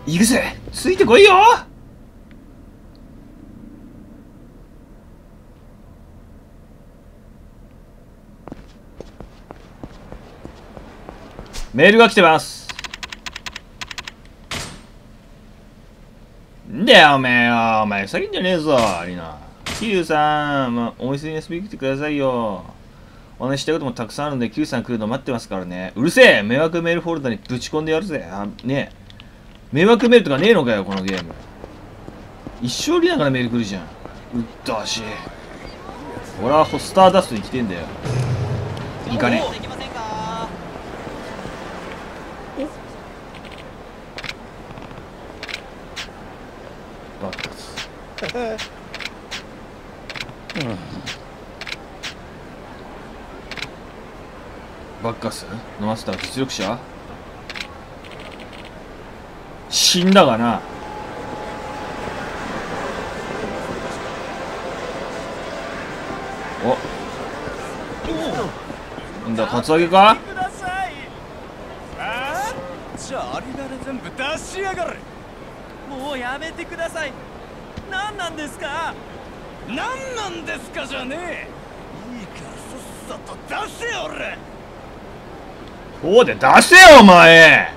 行くぜ、ついてこいよ。メールが来てます。んだよおめえよ、お前ふざけんじゃねえぞ。ありなキリュウさん、お店に遊びに来てくださいよ。お話したいこともたくさんあるんで、キリュウさん来るの待ってますからね。うるせえ、迷惑メールフォルダにぶち込んでやるぜ。ねえ、迷惑メールとかねえのかよこのゲーム。一生売りながらメール来るじゃん。うっとうしい。俺はスターダストに来てんだよ。いいかね。バッカス。バッカスのマスター実力者死んだがな。おなんだカツアゲか。 じゃあありだれ全部出しやがれ。もうやめてください。何なんですか。何なんですかじゃねえ。いいからさっさと出せよ俺。 そうで出せよお前。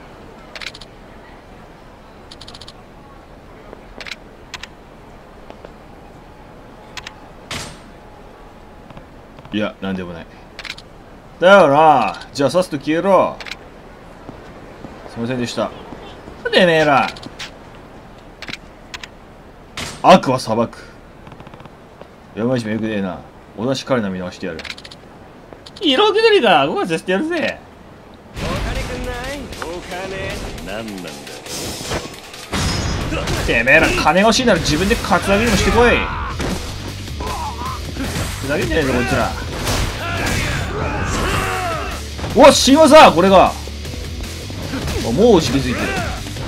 いやなんでもない。だよな。じゃあさっさと消えろ。すいませんでした。てめえら。悪は裁く。山石もよくねえな。お出し彼の見直してやる。色気取りが5月させてやるぜ。 お金くんない。お金なんなんだ。 てめえら金欲しいなら自分でカツアゲにもしてこい。ふざけんじゃねえぞこいつら。おっ新技これが。もうじきづいてる。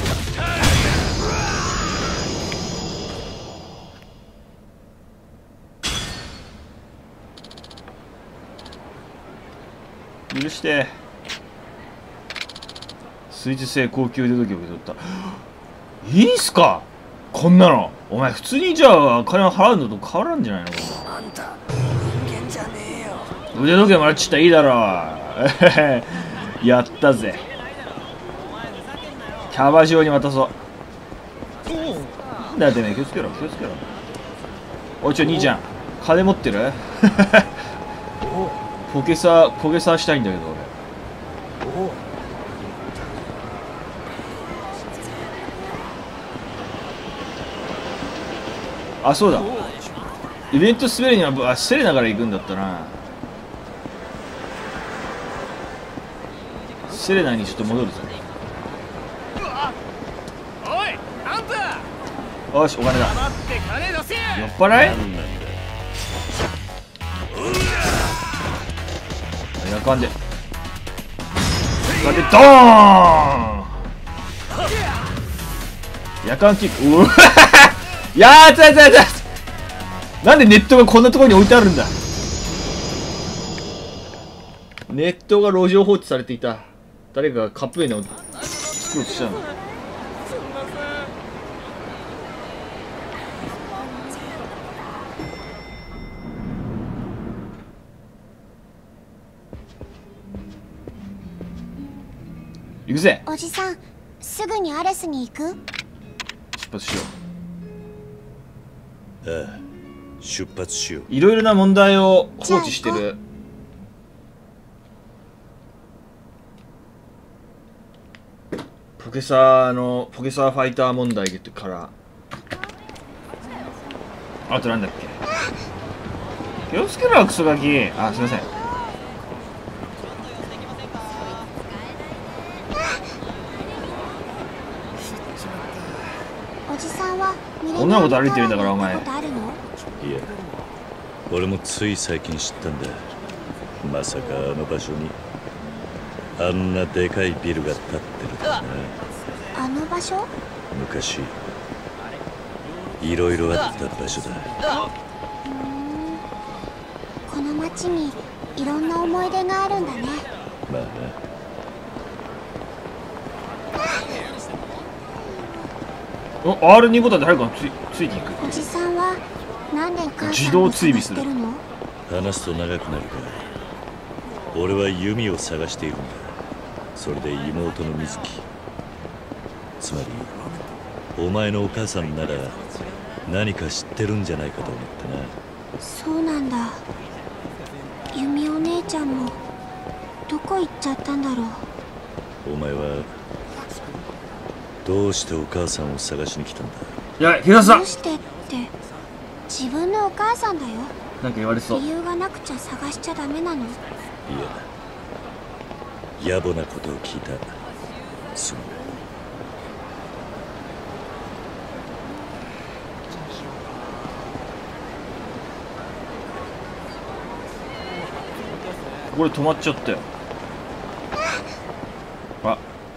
許して。水磁性高級腕時計を受け取った。いいっすかこんなの。お前普通にじゃあ金を払うのと変わらんじゃないの。 あんた人間じゃねえよ。 腕時計もらっちゃったらいいだろう。やったぜ。キャバ嬢に渡そう。なんだよてめえ、気をつけろ気をつけろ。おいちょ兄ちゃん金持ってるポケサしたいんだけど俺。あそうだ、イベント滑るにはセレナから行くんだったな。セレナにちょっと戻るぜ。 おいあんた。 よしお金だ。 黙って金出せ。 酔っ払いやかんでドーン。夜間キック。うわやつやつやつやつ。なんでネットがこんなところに置いてあるんだ。ネットが路上放置されていた。誰かがカップ麺を作ろうとしたの。行くぜ。 おじさんすぐにアレスに行く？ 出発しよう。 ああ出発しよう。 いろいろな問題を放置してる。ポケサーファイター問題から、あとなんだっけ。気をつけろクソガキ。あすいません。 おじさんは女の子と歩いてるんだからお前。 いや俺もつい最近知ったんだ。まさかあの場所にあんなでかいビルが建ってるとはな。 あの場所？ 昔いろいろあった場所だ。 この町にいろんな思い出があるんだね。 まあな。 R2 ボタンで早くついていく。 おじさんは何で母自動さんを追尾する探してるの？ 話すと長くなるが、俺は弓を探しているんだ。それで妹の水木、つまりお前のお母さんなら何か知ってるんじゃないかと思ってな。 そうなんだ。弓お姉ちゃんもどこ行っちゃったんだろう。 お前はどうしてお母さんを探しに来たんだ？ いや、平さんどうしてって自分のお母さんだよ。 なんか言われそう。 理由がなくちゃ探しちゃダメなの？ いや、野暮なことを聞いた。すまない。 これ止まっちゃったよ。あ、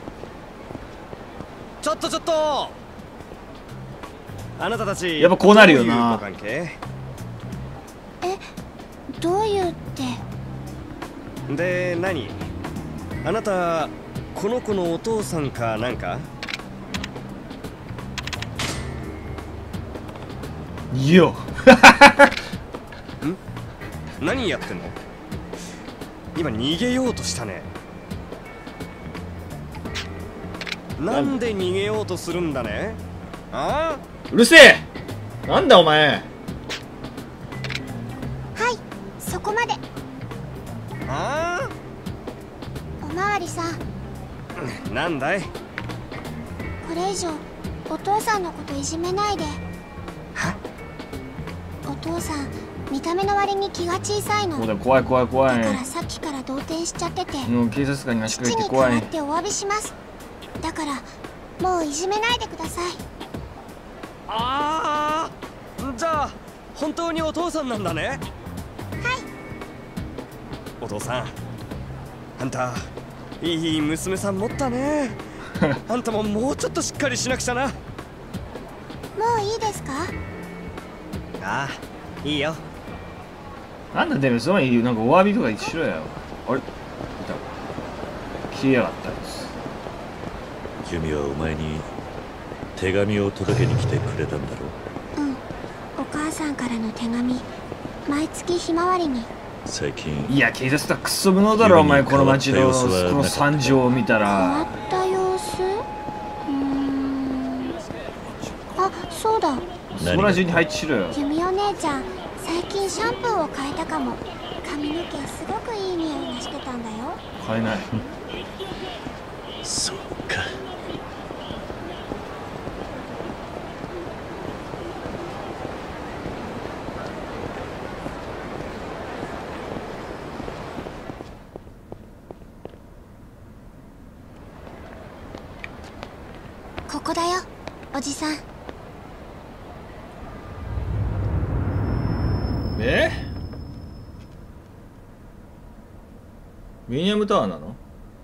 ちょっとあなたたちやっぱこうなるよな。 どういうご関係どういうって。 で何？あなたこの子のお父さんかなんか？ いいよ。 何やってんの？今逃げようとしたね。なんで逃げようとするんだね？ああ？ うるせえ。なんだお前。 はい、そこまで。 あおまわりさん、 あ？なんだい？ これ以上お父さんのこといじめないで。 は？ お父さん見た目の割に気が小さいの。 もうだ、怖い怖い怖い。 だからさっきから動転しちゃってて、 もう警察官に足父に代かけて怖い。 わってお詫びします。だからもういじめないでください。 ああ、じゃあ本当にお父さんなんだね。 はい。 お父さん、あんたいい娘さん持ったね。あんたももうちょっとしっかりしなくちゃな。 もういいですか？ ああ、いいよ。 なんだてめえ、その前になんかお詫びとかしろよ。あれ、いた。消えやがったやつ。 弓はお前に手紙を届けに来てくれたんだろう。 うん、お母さんからの手紙、毎月ひまわりに。 最近いや、警察とはクソ無能だろお前。この街のこの変わった様子はなかった惨状を見た変わら。 った様子？あ、そうだ。 そこら中に配置しろよ。 弓お姉ちゃん、最近シャンプーを変えたかも。髪の毛すごくいい匂いがしてたんだよ。 変えない。 そっか。 ここだよ、おじさん。 ミレニアムタワーなの？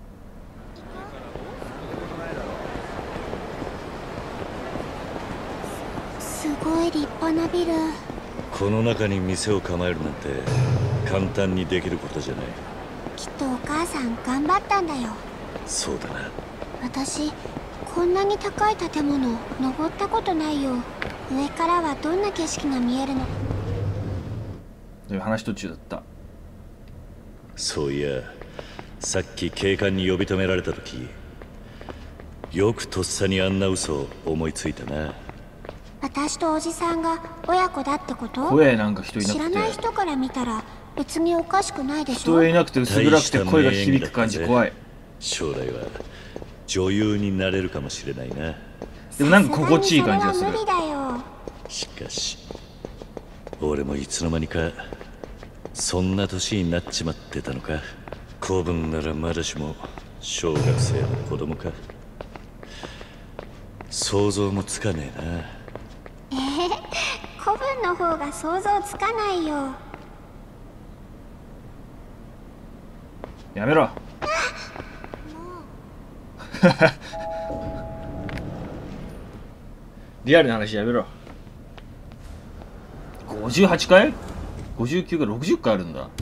すごい立派なビル。 この中に店を構えるなんて簡単にできることじゃない。 きっとお母さん頑張ったんだよ。 そうだな。 私こんなに高い建物登ったことないよ。上からはどんな景色が見えるの？ 話途中だった。 そういや、さっき警官に呼び止められた時、よくとっさにあんな嘘を思いついたな。 私とおじさんが親子だってこと？ 声なんか人いな知らくて。 ない人から見たら別におかしくないでしょ？ 人いなくて薄暗くて声が響く感じ怖い。 将来は女優になれるかもしれないな。 でもなんか心地いい感じがする。 さすがにそれは無理だよ。 しかし俺もいつの間にかそんな年になっちまってたのか。子分ならまだしも小学生の子供か。想像もつかねえな。 古文の方が想像つかないよ。 やめろ。リアルな話やめろ。58回 ?59 から60回あるんだ。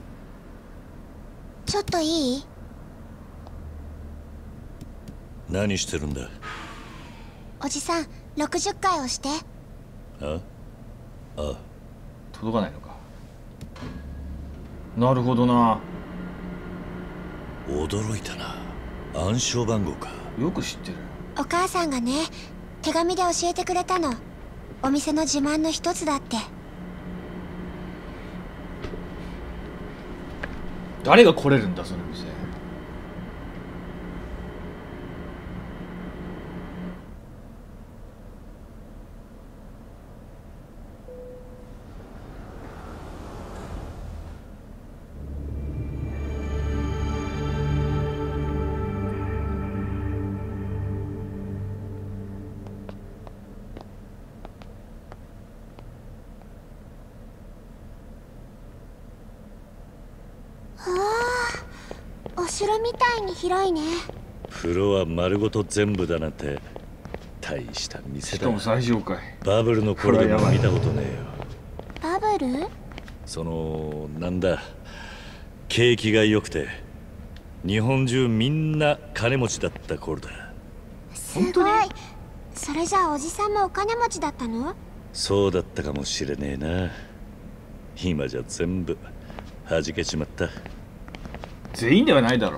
ちょっといい？ 何してるんだ？ おじさん60回押して。 ああ、 届かないのか。なるほどな。 驚いたな。暗証番号か。 よく知ってる。 お母さんがね、手紙で教えてくれたの。お店の自慢の一つだって。 誰が来れるんだその店。 お城みたいに広いね。 フロア丸ごと全部だなんて大した店だ。 しかも最上階。 バブルの頃でも見たことねえよ。 バブル？ なんだ、景気が良くて日本中みんな金持ちだった頃だ。 すごい。それじゃあおじさんもお金持ちだったの？ そうだったかもしれねえな。今じゃ全部弾けちまった。 全員ではないだろう。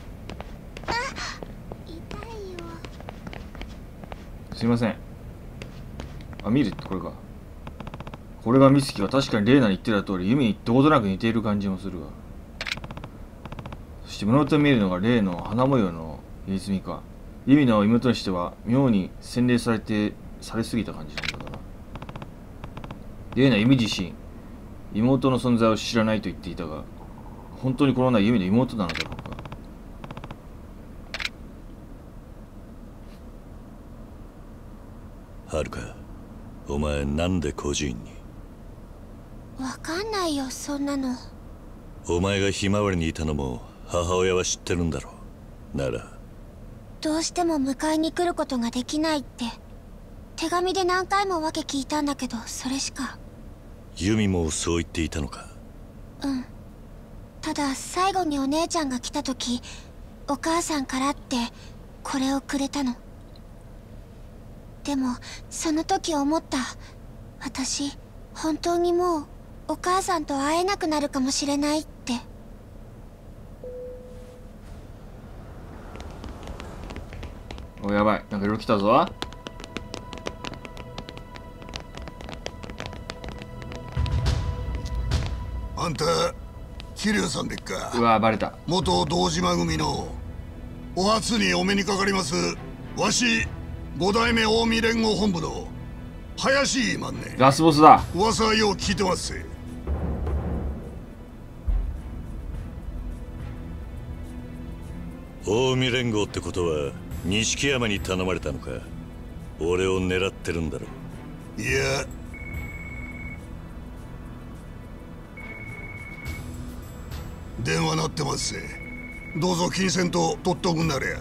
痛いよ。 すいません。あ、見るってこれか。これが美月は確かにレイナに言ってた通り、弓にどことなく似ている感じもするが。そして胸元に見えるのがレイの花模様の入れ墨か。弓の妹にしては妙に洗練されすぎた感じなんだから。レイナ弓自身、妹の存在を知らないと言っていたが、本当にこの女は弓の妹なのだろうか。 はるか、お前なんで孤児院に？ わかんないよ、そんなの。 お前がひまわりにいたのも母親は知ってるんだろう。ならどうしても迎えに来ることができないって手紙で何回も訳聞いたんだけど、それしか。 ユミもそう言っていたのか？ うん。ただ最後にお姉ちゃんが来た時、お母さんからってこれをくれたの。でもその時思った。私本当にもうお母さんと会えなくなるかもしれないって。 お、やばい、なんかいろいろ来たぞ。 あんた桐生さんでっか。 うわ、バレた。 元堂島組のお初にお目にかかります。わし五代目近江連合本部の林今んね。 ラスボスだ。 噂はよう聞いてますぜ。 近江連合ってことは錦山に頼まれたのか？俺を狙ってるんだろう。 いや、電話鳴ってますぜ。どうぞ金銭と取っとくんなれや。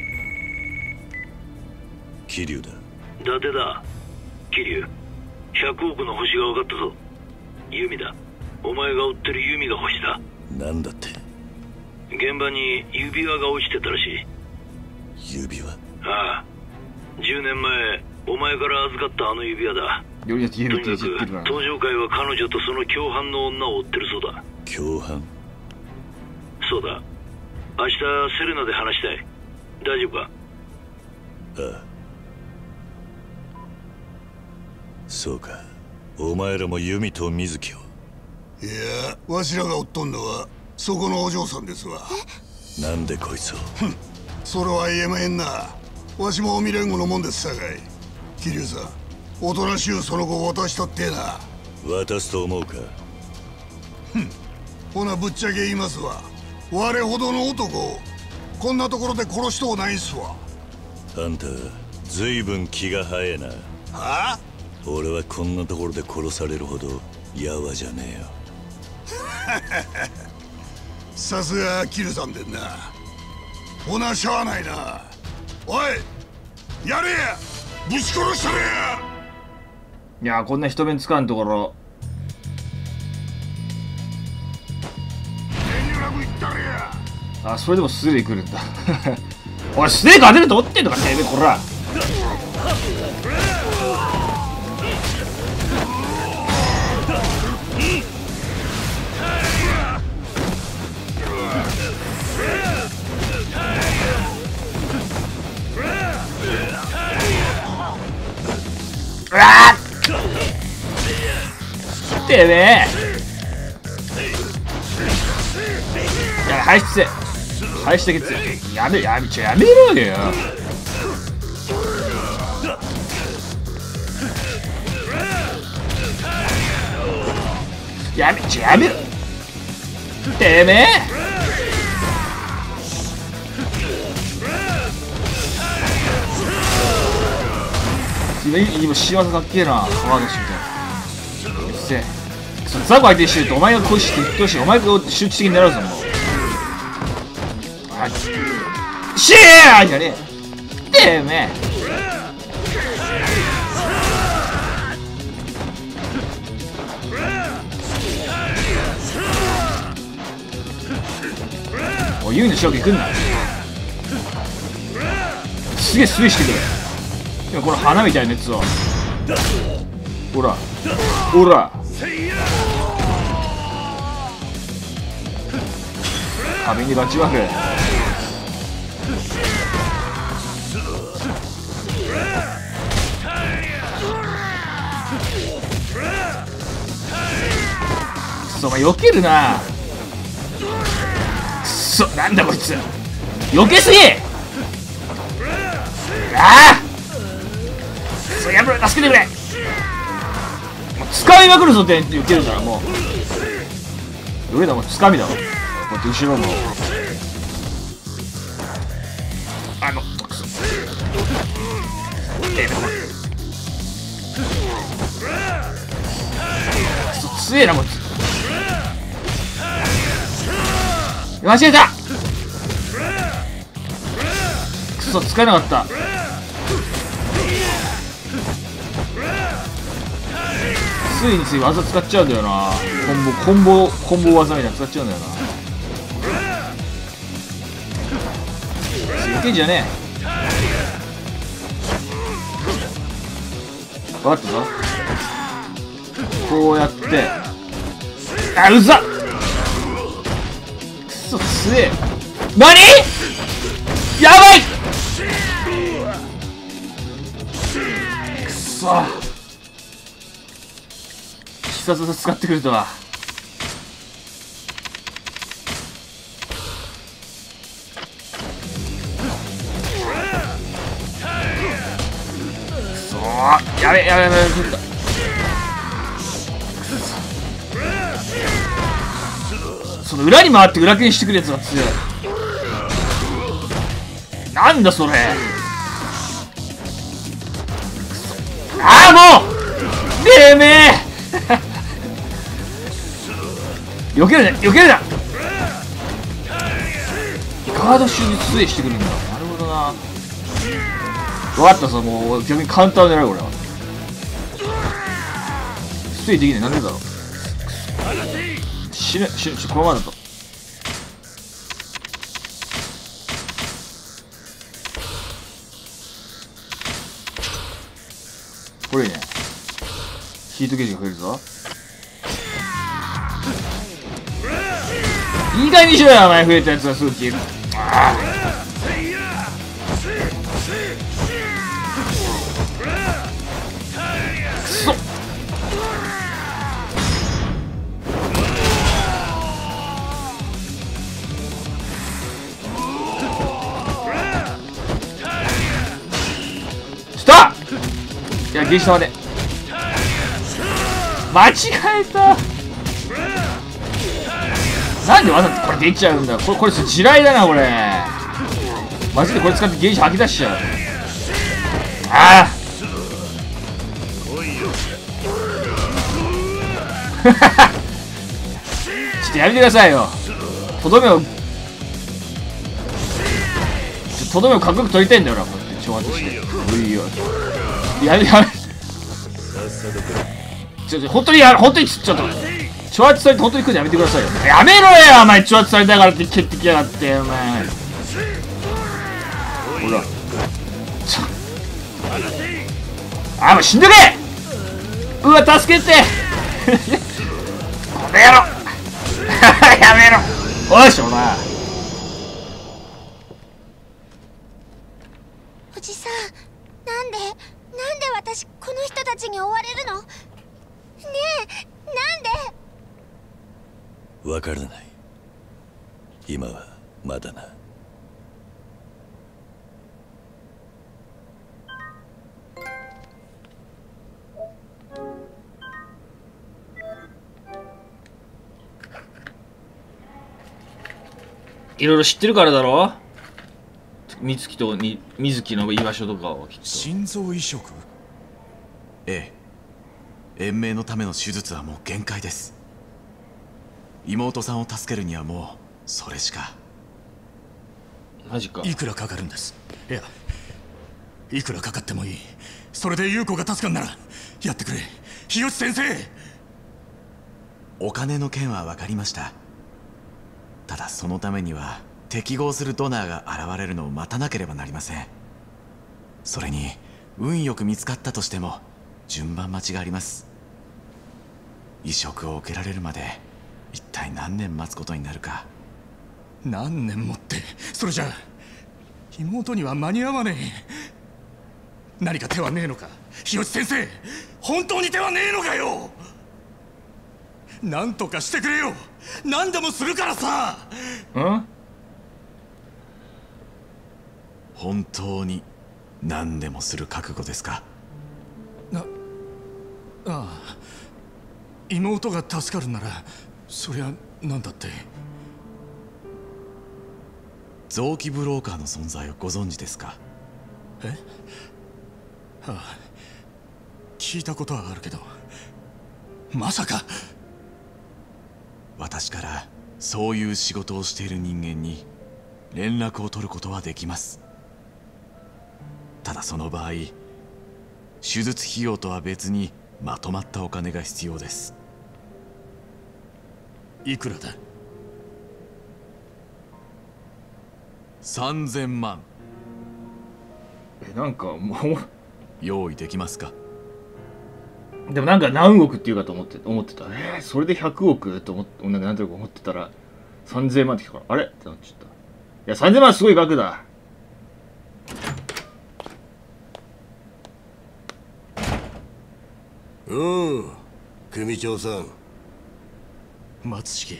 桐生だ。 伊達だ。桐生、100億の星が分かったぞ。弓だ。お前が追ってる弓が星だ。 なんだって？ 現場に指輪が落ちてたらしい。 指輪？ ああ、10年前お前から預かったあの指輪だ。 よりやって言えるって言ってるからな。 登場会は彼女とその共犯の女を追ってるそうだ。 共犯？ そうだ。明日セレナで話したい。大丈夫か？ ああ、そうか。お前らも弓と水木を。 いや、わしらが追っとんのはそこのお嬢さんですわ。 なんでこいつを？ それは言えまへんな。わしも近江連合のもんですさかい。桐生さん、おとなしゅうその子を渡したってな。 渡すと思うか？ ほなぶっちゃけ言いますわ。我ほどの男をこんなところで殺しとうないんすわ。 あんたずいぶん気が早えな。 はあ？ 俺はこんなところで殺されるほどやわじゃねえよ。 さすが桐生さんでんな。ほなしゃあないな。おい、やれや、ぶち殺したれや。 いやー、こんな人目つかんところ。 遠慮なく言ったれや。 あ、それでも素手で来るんだ。おい、スネーク当てると思ってんのか、てめえ、こら。 うわーてめえ。いや、排出排出的やめろよ。やめろてめえ。今幸せかっけえな、川のしみたいな。うっせえ。ザコ相手にしてるとお前がこうしてうっとうしい。お前が周知的に狙うぞもう。シェーじゃねえてめえ。おい、ユーの仕分け来んな。すげえスレしてくれ。今この花みたいなやつをほら壁にバチバフ。くそ、お前避けるな。くそ、なんだこいつ避けすぎ。ああやめろ、助けてくれ。もう使いまくるぞって言ってるからもう上だ、もうつかみだわ。こうやって後ろもクソクソ強えなこいつ。間違えた。クソ使えなかった。ついに技使っちゃうんだよな。コンボ技みたいなの使っちゃうんだよな。いけんじゃねえ。分かったぞ。こうやってあ、うざっ。くそ強え。何やばい。くそ必殺使ってくるとは。くそー、やべその裏に回って裏剣してくるやつが強い。なんだそれ。ああもうてめえ避けるな。ガードシュートスレイしてくるんだ。なるほどな。分かったぞ。もう逆にカウンターを狙う俺は。スレイできない。なんでだろう。死ぬこのままだと。これいいね。ヒートゲージが増えるぞ。いい加減にしろよ、お前。増えたやつがすぐ消える。ああくそ。来た。いや、ゲージ様で間違えた。なんでわざとこれ出ちゃうんだ。これ地雷だなこれ。マジでこれ使ってゲージ吐き出しちゃう。ああちょっとやめてくださいよ。とどめをかっこよく取りたいんだよな。こうやって挑発してやめ本当にちょっと挑発されて本当に来るのやめてくださいよ。やめろよお前。挑発されたからって蹴ってきやがってお前。ほらあ、もう死んでけ。うわ、助けてこの野郎やめろ。おいしょな。 おじさん、なんで私この人たちに追われるの？ねえ、なんで？ わからない。今はまだな。 いろいろ知ってるからだろ。美月と水木の居場所とかをきっと。 心臓移植？ええ、延命のための手術はもう限界です。妹さんを助けるにはもうそれしか。 マジか。 いくらかかるんです？いや、いくらかかってもいい。それで優子が助かるならやってくれ、日吉先生。お金の件は分かりました。ただそのためには適合するドナーが現れるのを待たなければなりません。それに運よく見つかったとしても順番待ちがあります。移植を受けられるまで一体何年待つことになるか。何年もって、それじゃ妹には間に合わねえ。何か手はねえのか、日吉先生。本当に手はねえのかよ。何とかしてくれよ。何でもするからさ。 ん？ 本当に何でもする覚悟ですか？ああ、妹が助かるならそりゃ何だって。臓器ブローカーの存在をご存知ですか？え？はあ、聞いたことはあるけど、まさか。私からそういう仕事をしている人間に連絡を取ることはできます。ただその場合、手術費用とは別にまとまったお金が必要です。いくらだ？3000万。 なんかも用意できますか？ うでもなんか何億っていうかと思ってた。それで100億と思って、なんとなく思ってたら3000万って聞くから、あれってなっちゃった。いや、3000万すごい額だ。 組長さん。 松重。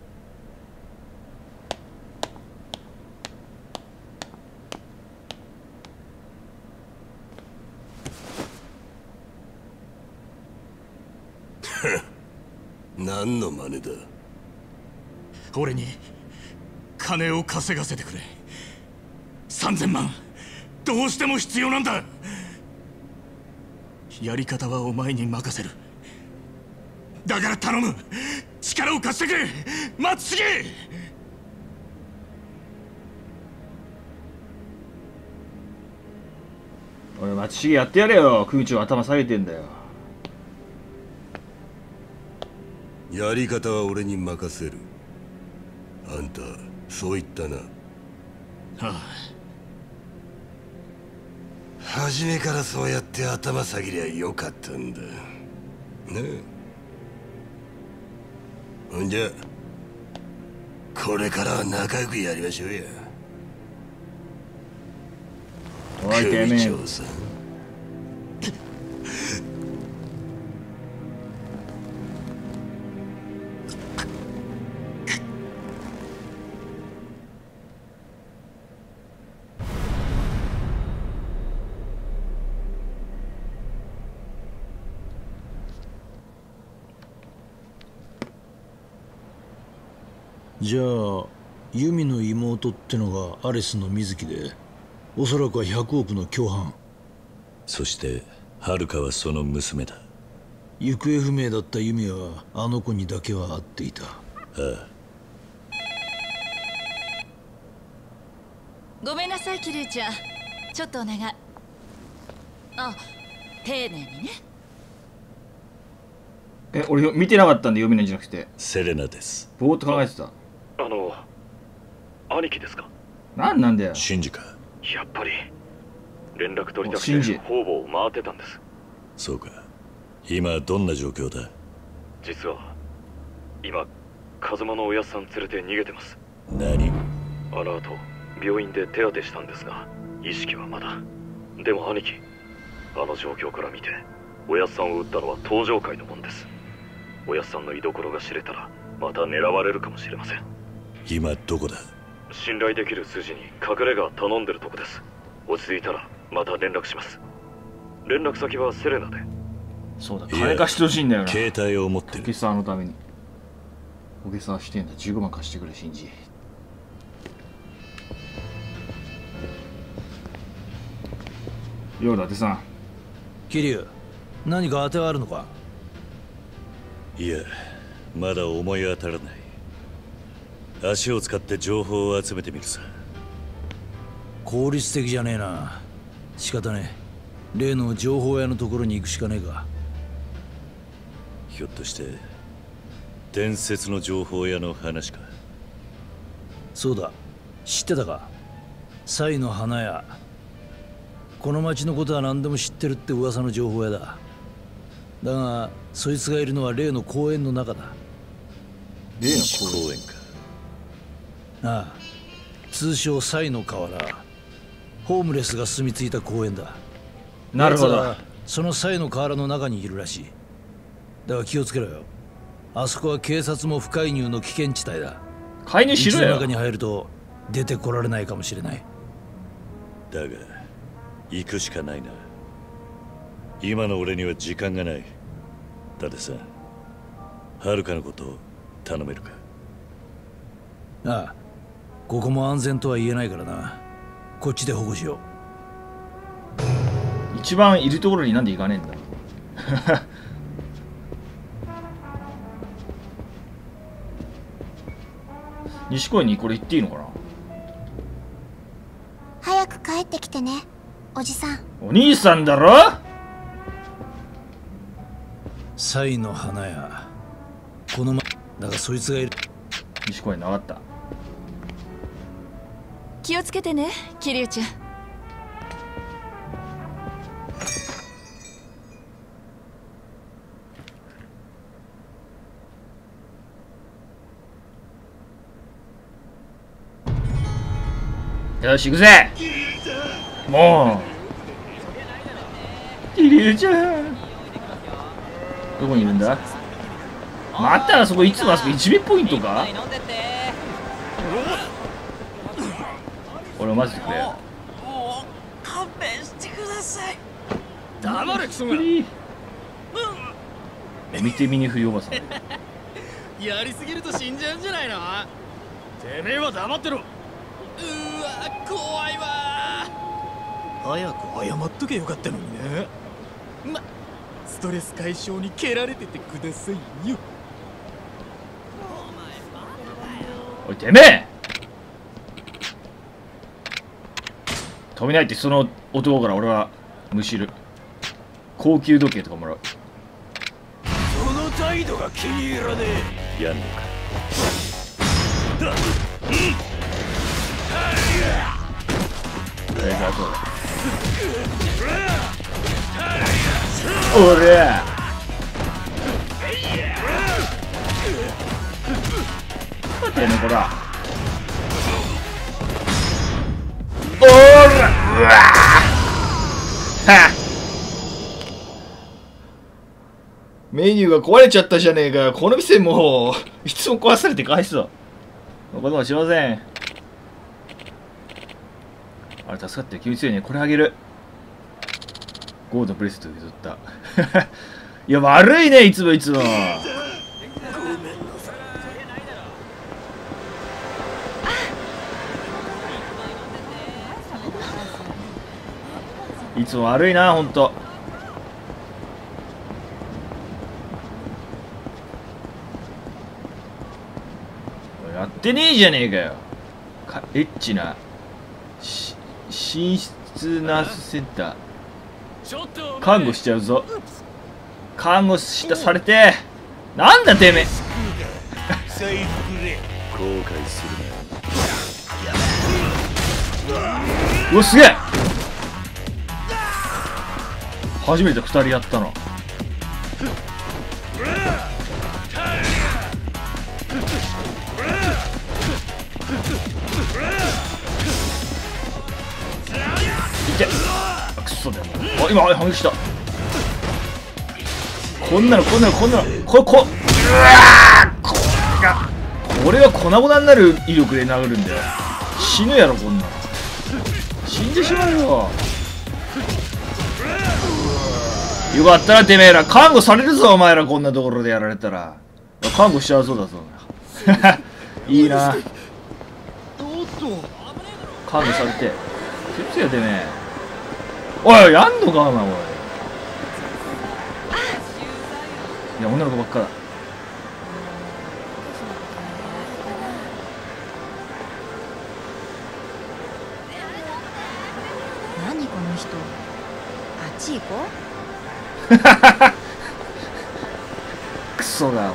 何の真似だ？ 俺に金を稼がせてくれ。3000万どうしても必要なんだ。やり方はお前に任せる。だから頼む、力を貸してくれ松重。 おい、松重やってやれよ。空中頭下げてんだよ。 やり方は俺に任せる。あんたそう言ったな。 はあ、 初めからそうやって頭下げりゃよかったんだねえ。ほんじゃこれからは仲良くやりましょうや。 おい、てめえ。 組長さん。 じゃあユミの妹ってのがアレスの水木で、おそらくは100億の共犯。 そして遥はその娘だ。 行方不明だったユミはあの子にだけは会っていた。 ああ。 ごめんなさいキリュウちゃん、ちょっとお願い。あ、丁寧にね。 俺見てなかったんで読めないんじゃなくて、 セレナです。 ぼーっと考えてた。 兄貴ですか？ なんだよ。 シンジか。 やっぱり連絡取りたくて方々を回ってたんです。 そうか。今どんな状況だ？ 実は今風間のおやっさん連れて逃げてます。 何？ あの後病院で手当てしたんですが意識はまだ。でも兄貴、あの状況から見ておやっさんを撃ったのは東上界のもんです。おやっさんの居所が知れたらまた狙われるかもしれません。 今どこだ？ 信頼できる筋に隠れ家頼んでるとこです。落ち着いたらまた連絡します。連絡先はセレナで。 そうだ、金貸してほしいんだよな。 携帯を持ってる。 竹沢のために。竹沢してんだ。15万貸してくれ、シンジ。ようだ、伊達さん。 桐生、何か当てはあるのか？ いや、まだ思い当たらない。足を使って情報を集めてみるさ。 効率的じゃねえな。仕方ねえ。例の情報屋のところに行くしかねえか。 ひょっとして伝説の情報屋の話か？ そうだ、知ってたか？サイの花屋。この町のことは何でも知ってるって噂の情報屋だ。だがそいつがいるのは例の公園の中だ。 例の公園か。 ああ、通称サイの河原。ホームレスが住み着いた公園だ。 なるほど。 奴はそのサイの河原の中にいるらしい。だが気をつけろよ。あそこは警察も不介入の危険地帯だ。 介入しろよ。 家の中に入ると出てこられないかもしれない。 だが行くしかないな。今の俺には時間がない。だってさ、遥のことを頼めるか？ ああ、ここも安全とは言えないからな。こっちで保護しよう。一番いるところになんで行かねえんだ。西公園にこれ行っていいのかな？ 早く帰ってきてね、おじさん。 お兄さんだろ？ サイの花屋。このだがそいつがいる。 西公園なかった。 気をつけてね、桐生ちゃん。 よし行くぜ。もう桐生ちゃんどこにいるんだ？またあそこ、いつもあそこ1名ポイントか？俺を混ぜてくれ。 もう勘弁してください。黙れクソが。 見て見ぬふりおばさん。 やりすぎると死んじゃうんじゃないの？てめえは黙ってろ。うわ怖いわ。早く謝っとけよかったのにな。ストレス解消に蹴られててくださいよ。 おいてめえ、止めないってその男から俺はむしる。高級時計とかもらう。 その態度が気に入らねえ。やんのか？ おら待てねこら。おらうわはメニューが壊れちゃったじゃねえか。この店もういつも壊されてかわいそう。おこともしません。あれ助かってる。気持ちいいね。これあげる。ゴールドブレスト受け取ったいや悪いね、いつもいつも。いつも悪いな、ほんと。やってねえじゃねえかよ。エッチな寝室ナースセンター。看護しちゃうぞ。看護されてなんだてめえ。 後悔するな。 うわすげえ。 初めて2人やったの。いてクソだよ。あ、今反撃した。こんなのうわー、これが粉々になる威力で殴るんだよ。死ぬやろこんなの。死んでしまうよ。よかったらてめえら看護されるぞ、お前らこんなところでやられたら。看護しちゃうそうだぞいいな、看護されて気をつけよてめえ。おいやんのかお前。おい、いや女の子ばっかだ。 何この人、あっち行こうクソが。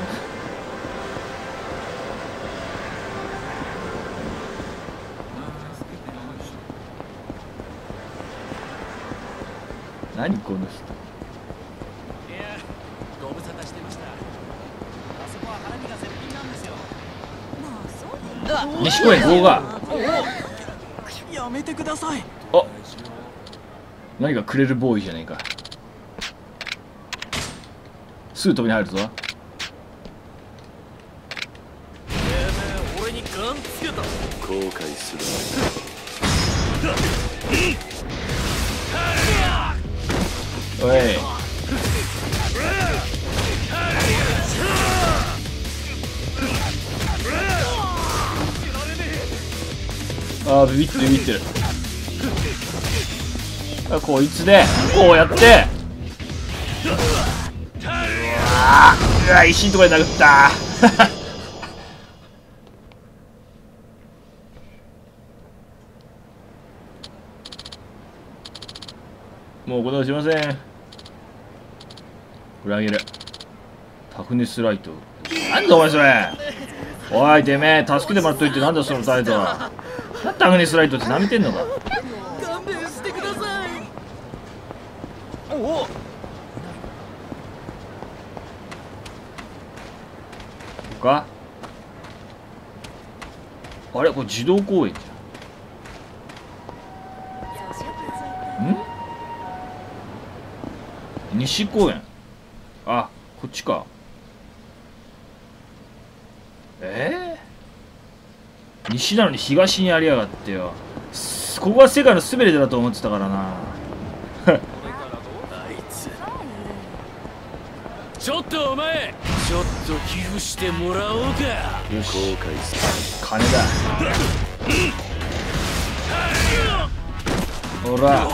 何この人。 いや、ご無沙汰してました。あそこは花見が絶品なんですよ。まあそうだ。 西公園動画。 やめてください。 あ、何かくれるボーイじゃねえか。すぐ飛びに入るぞ。 俺にガンつけた。 後悔するおい、あービビってる。あ、こいつでこうやってうわ、石のところで殴ったもうお答えしません。これあげる。タフネスライト。なんだお前それ。おいてめえ、助けてもらっといてなんだその態度は。なんタフネスライトって舐めてんのか。 勘弁してください。おお。 かあれこれ児童公園じゃん。西公園。あ、こっちか。西なのに東にありやがってよ。ここが世界の全てだと思ってたからなあいつ。ちょっとお前、ちょっと寄付してもらおうか。 よし、 後悔する。 金だ。ほら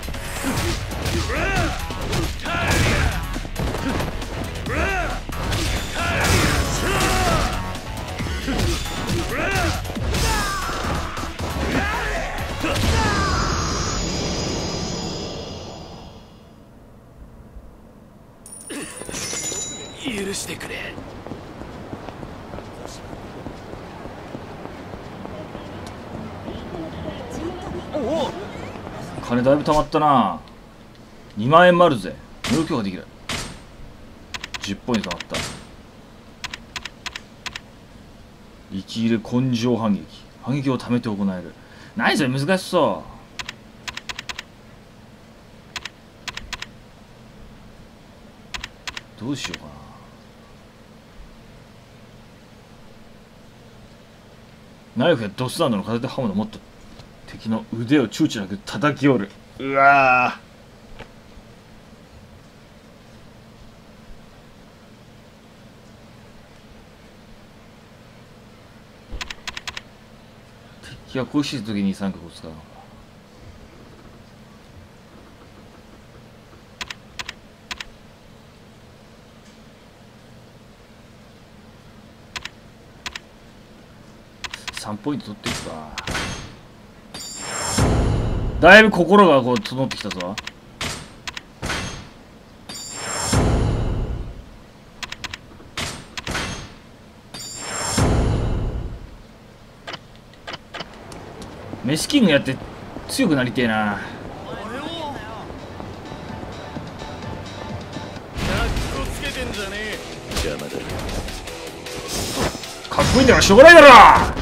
許してくれ。 金だいぶ貯まったな。2万円もあるぜ。無料強化できる。10ポイント貯まった。生きる根性反撃。反撃を貯めて行える。何それ難しそう。どうしようかな。ナイフやドスタンドの片手刃物を持った敵の腕を躊躇なく叩き折る。うわ敵が攻撃した時に三角を使うのか。3ポイント取っていくか。だいぶ心がこう整ってきたぞ。メスキングやって強くなりてえな。 じゃねえ。 邪魔だ。 かっこいいんだからしょうがないだろ。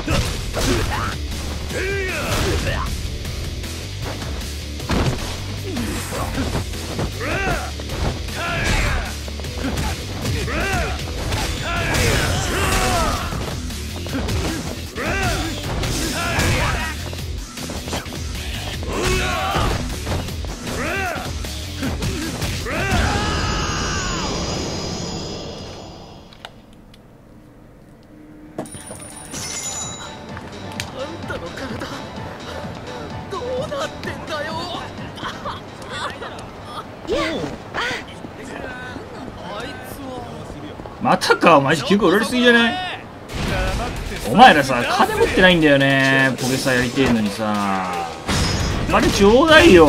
またか、マジ結構売られすぎじゃない？お前らさ、金持ってないんだよね。ポケサやりてえのにさ。金ちょうだいよ。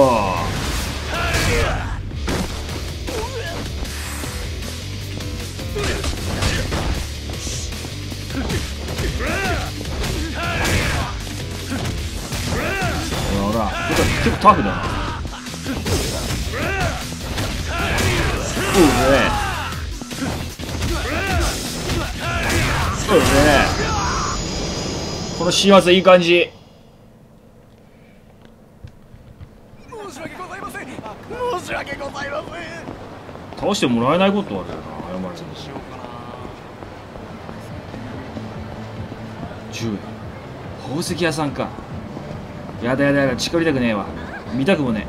ほら、結構タフだな。そうですね。この幸せいい感じ。 申し訳ございません。申し訳ございません。 倒してもらえないことあるよな。謝る。10円。宝石屋さんか。やだやだやだ、近寄りたくねえわ。見たくもね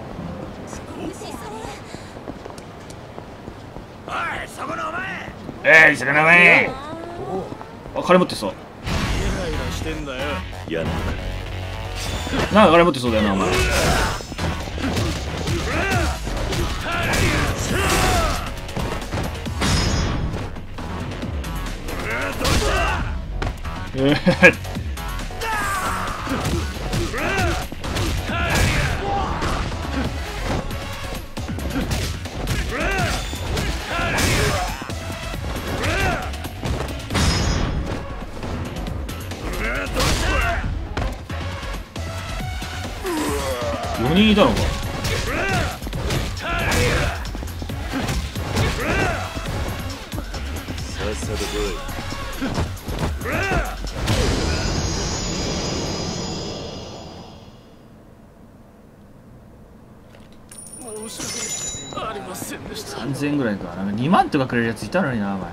おい、そこのお前。 そこのお前。あ、金持ってそう。 イライラしてんだよ。 やな。 なんか金持ってそうだよな、お前。4人いたのか。 さっさと来い。 ありませんでした。 3000円ぐらいか。なんか2万とかくれるやついたのにな、お前。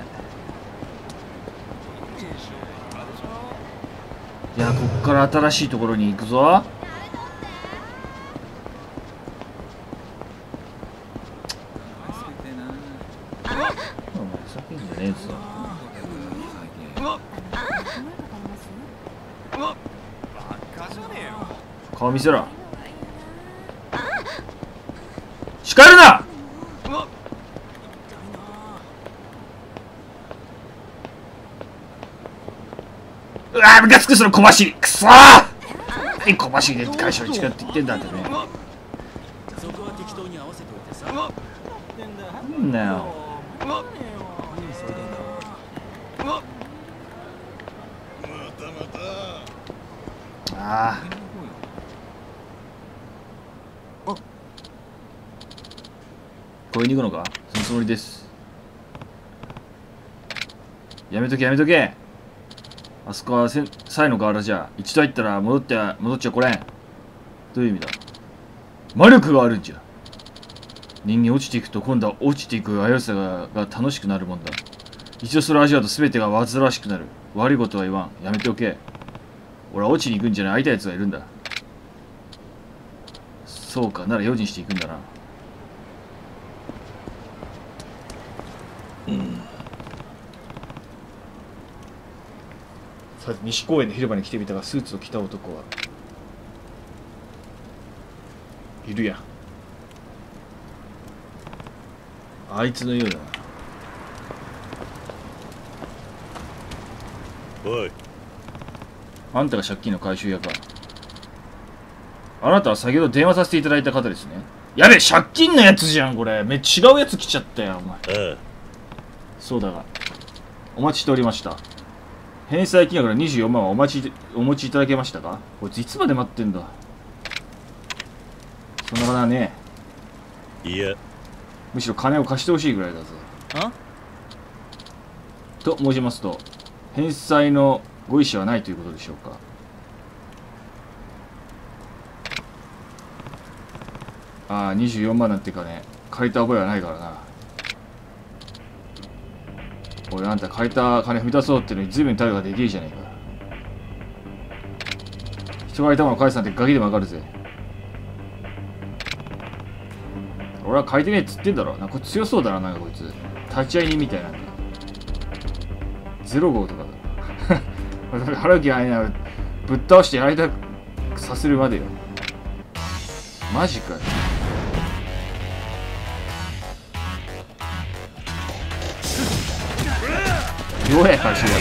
いや、こっから新しいところに行くぞ。お前ふざけんじゃねえぞ。顔見せろ。叱るな。うわー、ムカつく、その小走り。くそー。小走りで会社に近って言ってんだってね。 そこは適当に合わせておいてさ。 なんだよ。ああ。これに行くのか？そのつもりです。やめとけやめとけ。あそこはサイの河原じゃ。一度入ったら戻っちゃこれん。どういう意味だ？魔力があるんじゃ。人間落ちていくと今度は落ちていく危うさが楽しくなるもんだ。一度それを味わうと全てが煩わしくなる。悪いことは言わん。やめておけ。俺は落ちに行くんじゃない。会いたい奴がいるんだ。そうか、なら用心していくんだな。さて西公園の広場に来てみたが、スーツを着た男はいるやん。あいつのようだな。 おい、 あんたが借金の回収屋か。あなたは先ほど電話させていただいた方ですね。やべえ、借金のやつじゃんこれ。違うやつ来ちゃったよお前。 ああ、 そうだがお待ちしておりました。返済金額の24万はお持ちいただけましたか？こいついつまで待ってんだ。そんな金はねいや、 むしろ金を貸してほしいぐらいだぞ。 あ？ と申しますと、返済のご意思はないということでしょうか。ああ、24万なんて金借りた覚えはないからな。おい、あんた借りた金踏み出そうってのに随分態度ができるじゃねえか。人がいたもの返すなんてガキでもわかるぜ。俺は借りてねえっつってんだろ。なんかこいつ強そうだな、なんかこいつ。立ち会い人みたいなんだ。0号とかだ。払う気ないな。ぶっ倒してやりたくさせるまでよ。マジかよ。どうや返しや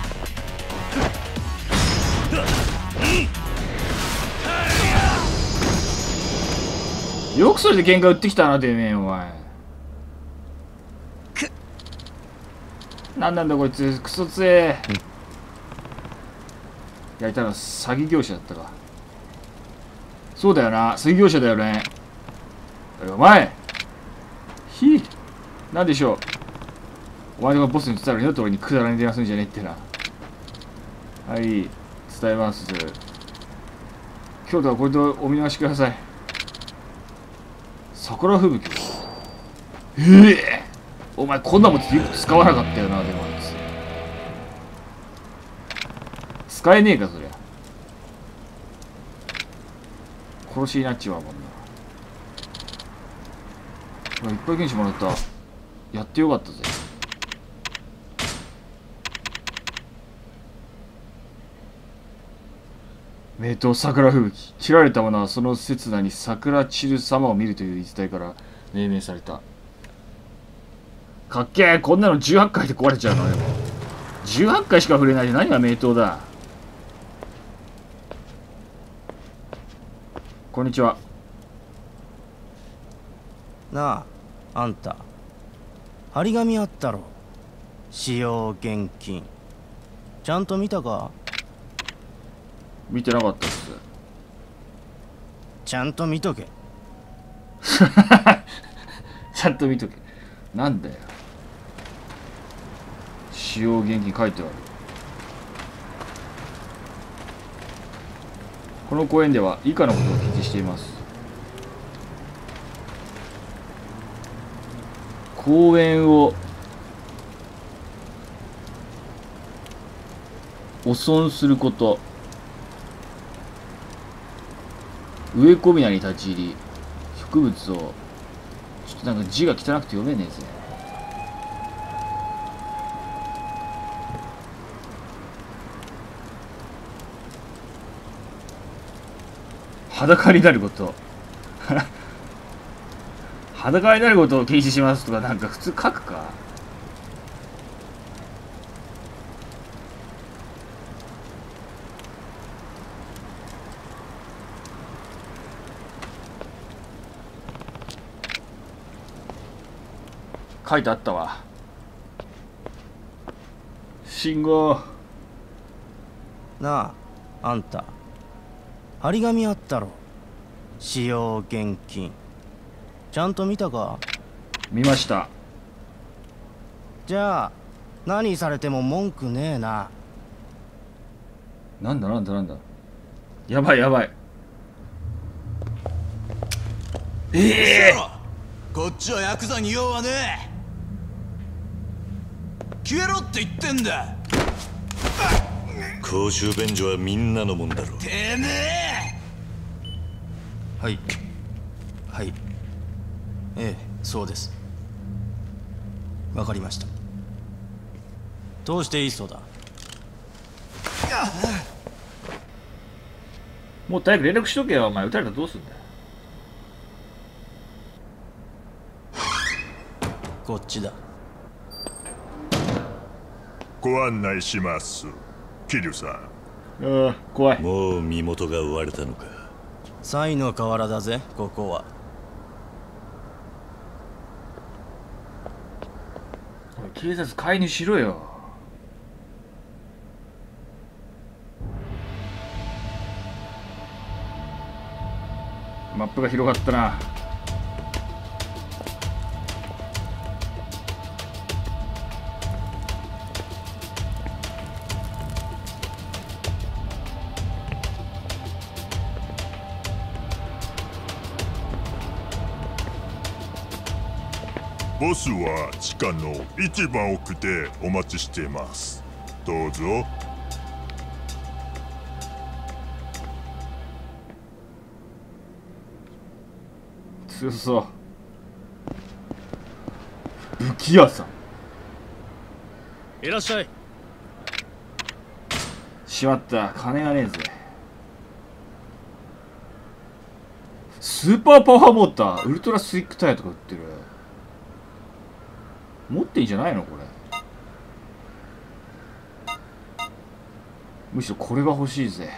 る。よくそれで喧嘩売ってきたな、てめえ、お前。なんなんだこいつ、クソ強え。やりたのは詐欺業者だったか。そうだよな、詐欺業者だよね。お前なんでしょう。お前がボスに伝えるよって俺にくだらに電話するんじゃねえってな。はい、伝えます。今日とはこれとお見逃しください。桜吹雪。お前こんなもんよく使わなかったよな、でもあいつ。使えねえか、そりゃ。殺しになっちまうもんな。いっぱい原資もらった。やってよかったぜ。名刀桜吹雪。切られた者はその刹那に桜散る様を見るという言い伝えから命名された。かっけえ。こんなの18回で壊れちゃうのよ。18回しか触れないで何が名刀だ。こんにちは。 なあ、あんた張り紙あったろ。使用現金ちゃんと見たか。 見てなかったっす。 ちゃんと見とけ。 ちゃんと見とけ。なんだよ。使用現金書いてある。この公園では以下のことを記示しています。公園を汚損すること、植え込みなに立ち入り、植物をちょっとなんか字が汚くて読めねえぜ。裸になること裸になることを禁止しますとかなんか普通書くか。書いてあったわ。信号。 なあ、あんた張り紙あったろ。使用現金ちゃんと見たか。 見ました。 じゃあ何されても文句ねえな。 なんだやばいやばい。 こっちはヤクザに用はねえ。消えろって言ってんだ。 公衆便所はみんなのもんだろ。 てめえ。 はいはい、ええ、そうです。わかりました。どうしていいそうだ。 もっと早く連絡しとけよ。お前撃たれたらどうすんだよ。 こっちだ。 ご案内します、桐生さん。 怖い。 もう身元が追われたのか。 サイの河原だぜ、ここは。 おい、警察介入しろよ。マップが広がったな。 ボスは地下の一番奥でお待ちしています。どうぞ。 強そう。武器屋さん。 いらっしゃい。 しまった、金がねえぜ。スーパーパワーモーター、ウルトラスイックタイヤとか売ってる。持ってんじゃないのこれ。むしろこれが欲しいぜ。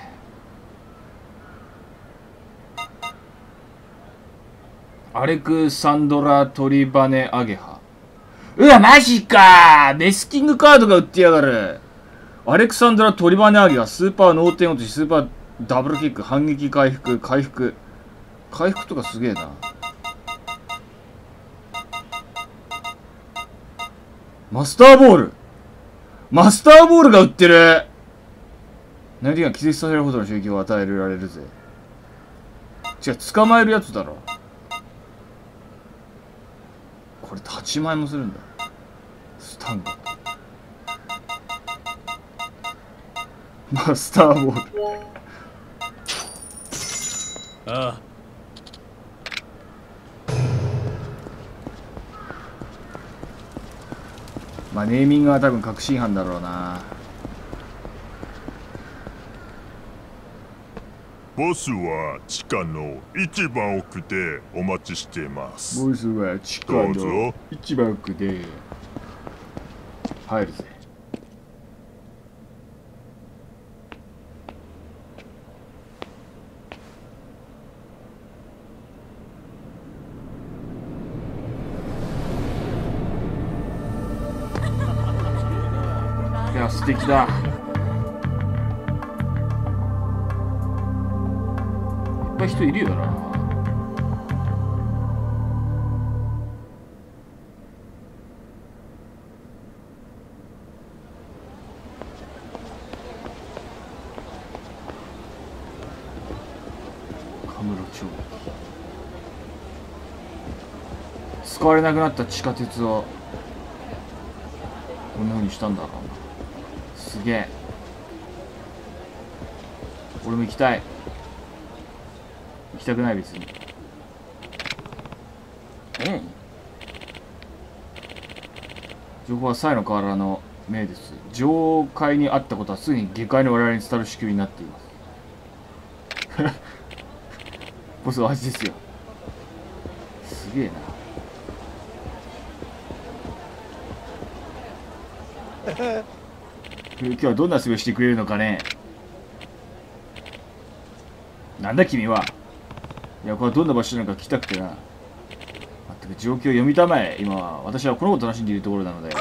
アレクサンドラ・トリバネ・アゲハ。うわ、マジかー。メスキングカードが売ってやがる。アレクサンドラ・トリバネ・アゲハ、スーパー脳天落とし、スーパーダブルキック、反撃回復、回復とかすげえな。マスターボールが売ってる。何が気絶させるほどの刺激を与えられるぜ。違う、捕まえるやつだろ。これ8万円もするんだ。スタンガン。マスターボール。 ああ。 まあネーミングは多分確信犯だろうな。 ボスは地下の一番奥でお待ちしています。 ボスは地下の一番奥で入るぜ。いや、素敵だ。いっぱい人いるよな。カムロ町。使われなくなった地下鉄をこんな風にしたんだろうな。すげえ。俺も行きたい。行きたくない別に。情報はサイの河原の命です。上階にあったことはすぐに下界の我々に伝わる仕組みになっています。ボスは味ですよ。すげえな。今日はどんな滑りしてくれるのかね。なんだ君は。いや、これはどんな場所なのか聞きたくてな。まったく状況を読みたまえ。今は私はこの子を楽しんでいるところなので。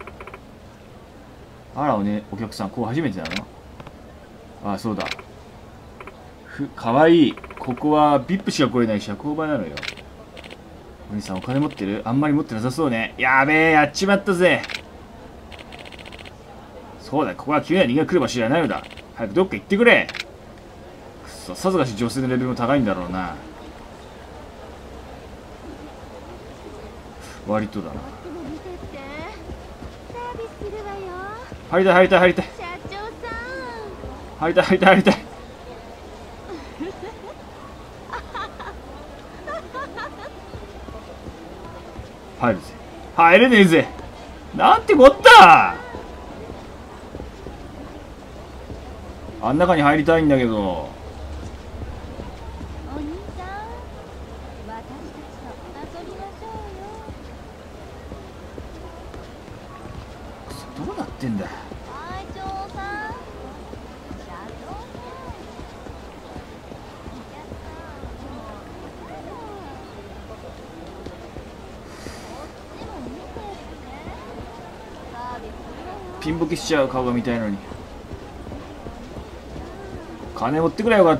あらお客さん、こう初めてなの？ああ、そうだ。かわいい。ここはビップしか来れない社交場なのよ。お兄さんお金持ってる？あんまり持ってなさそうね。やべえ、やっちまったぜ。そうだ、ここは急な人が来る場所じゃないのだ。早くどっか行ってくれ。くそ、さぞかし女性のレベルも高いんだろうな。割とだな。入りたい入りたい入りたい。入りたい入りたい入りたい。入るぜ。入れねえぜ。なんてこった。あん中に入りたいんだけど。 お兄さん、私たちと遊びましょうよ。 どうなってんだ。 会長さん、社長さん、 ピンボケしちゃう顔が見たいのに。金持ってくれよかった。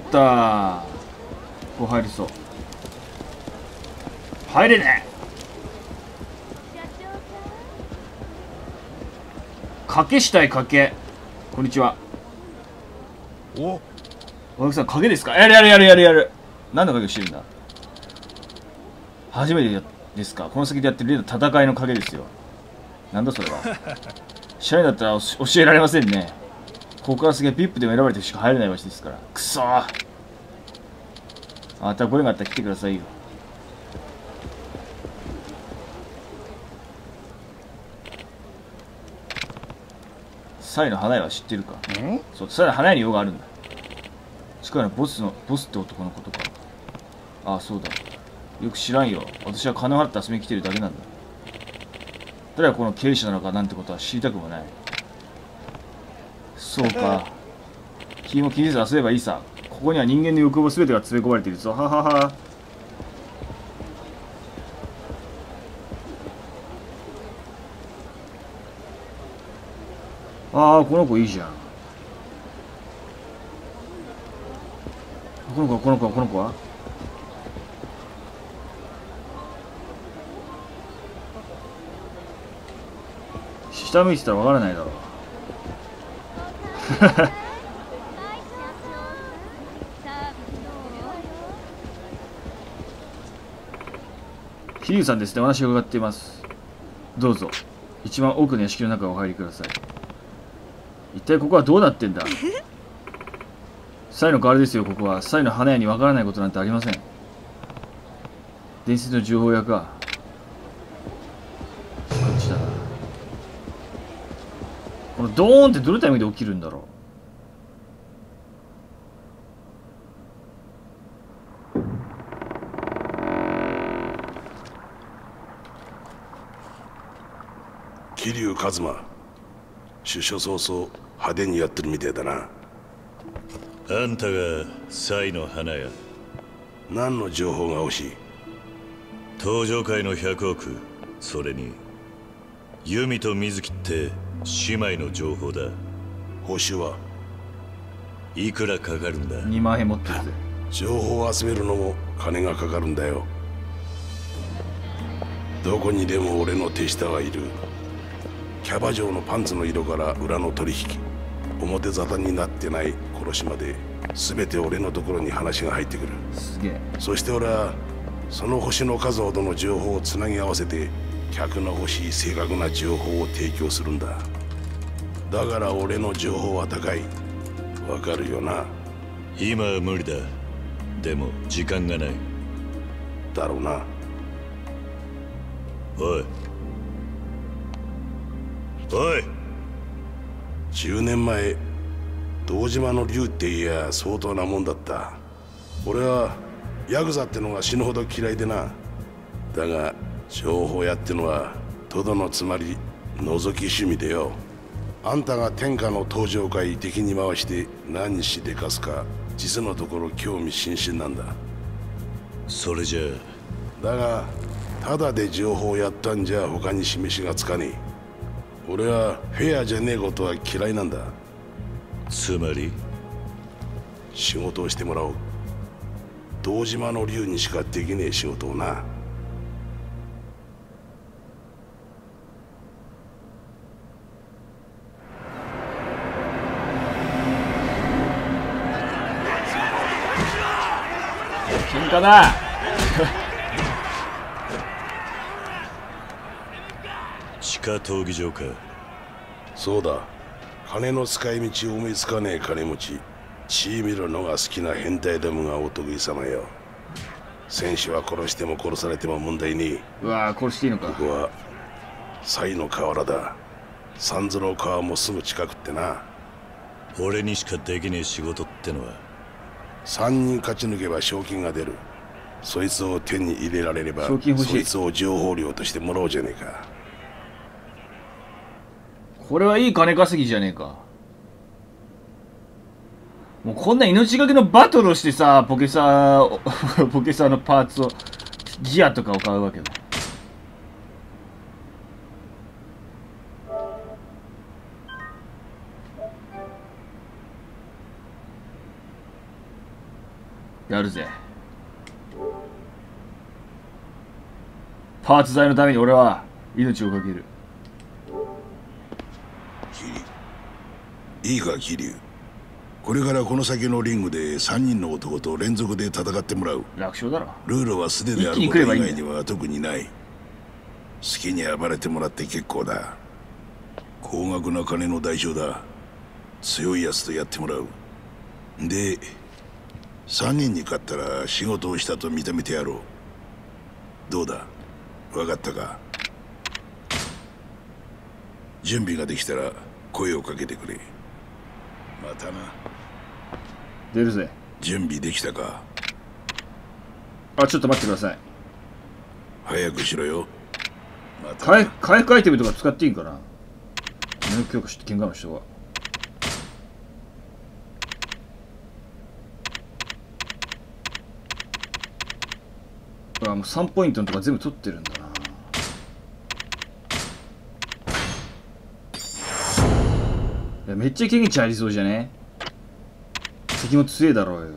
こう入りそう。入れねえ。賭けしたい賭け。こんにちは。お客さん賭けですか。やる。何の賭けしてるんだ。初めてですか。この先でやってる例の戦いの影ですよ。なんだそれは。社員だったら教えられませんね。ここから先は VIP でも選ばれてしか入れない場所ですから。くそー。またこれがあったら来てくださいよ。サイの花屋は知ってるか。そう、サイの花屋に用があるんだ。近いのボスって男のことか。ああ、そうだ。よく知らんよ。私は金を払って遊びに来てるだけなんだ。誰がこの経営者なのかなんてことは知りたくもない。そうか。君も気にせず遊べばいいさ。ここには人間の欲望すべてが詰め込まれているぞ。ははは。ああ、この子いいじゃん。この子は下向いてたらわからないだろう。桐生さんですね。お話を伺っています。どうぞ一番奥の屋敷の中へお入りください。一体ここはどうなってんだ。サイの代わりですよ。ここはサイの花屋にわからないことなんてありません。伝説の情報屋か。こっちだな。このドーンってどのタイミングで起きるんだろう。桐生一馬、出所早々派手にやってるみたいだな。 あんたがサイの花屋。 何の情報が欲しい？ 登場界の100億、それにユミと水木って姉妹の情報だ。 報酬はいくらかかるんだ ？2万円持ってるぜ。 情報を集めるのも金がかかるんだよ。どこにでも俺の手下はいる。キャバ嬢のパンツの色から裏の取引、表沙汰になってない殺しまで全て俺のところに話が入ってくる。 すげえ。 そして俺はその星の数ほどの情報をつなぎ合わせて客の欲しい正確な情報を提供するんだ。だから俺の情報は高い。わかるよな？ 今は無理だ。でも時間がない。 だろうな。 おいおい。 10年前堂島の竜って言や相当なもんだった。俺はヤクザってのが死ぬほど嫌いでな。だが情報屋ってのはとどのつまり覗き趣味でよ。あんたが天下の登場界敵に回して何しでかすか実のところ興味津々なんだ。 それじゃあだがただで情報をやったんじゃ他に示しがつかねえ。俺はフェアじゃねえことは嫌いなんだ。 つまり仕事をしてもらおう。堂島の竜にしかできねえ仕事をな。 喧嘩だ。 地下闘技場か。 そうだ。金の使い道を思いつかねえ金持ち、血見るのが好きな変態どもがお得意様よ。戦士は殺しても殺されても問題ねえ。 うわー、殺していいのか。 ここは西の河原だ。三途の川もすぐ近くってな。 俺にしかできねえ仕事ってのは 3人勝ち抜けば賞金が出る。そいつを手に入れられれば賞金欲しい。 そいつを情報料としてもらおうじゃねえか。 これはいい金稼ぎじゃねえか。もうこんな命がけのバトルをしてさ、ポケサーのパーツをギアとかを買うわけだ。やるぜ。パーツ代のために俺は命をかける。 いいか桐生、これからこの先のリングで3人の男と連続で戦ってもらう。 楽勝だろ。 ルールは素手であること以外には特にない。 好きに暴れてもらって結構だ。高額な金の代償だ。強いやつとやってもらう。で3人に勝ったら仕事をしたと認めてやろう。どうだ、分かったか？準備ができたら声をかけてくれ。またな。 出るぜ。 準備できたか？ あ、ちょっと待ってください。 早くしろよ。 回復アイテムとか使っていいんかな。能力強化して喧嘩の人は。もう3ポイントのとか全部取ってるんだな。いやめっちゃ経験値ありそうじゃね？敵も強いだろうよ。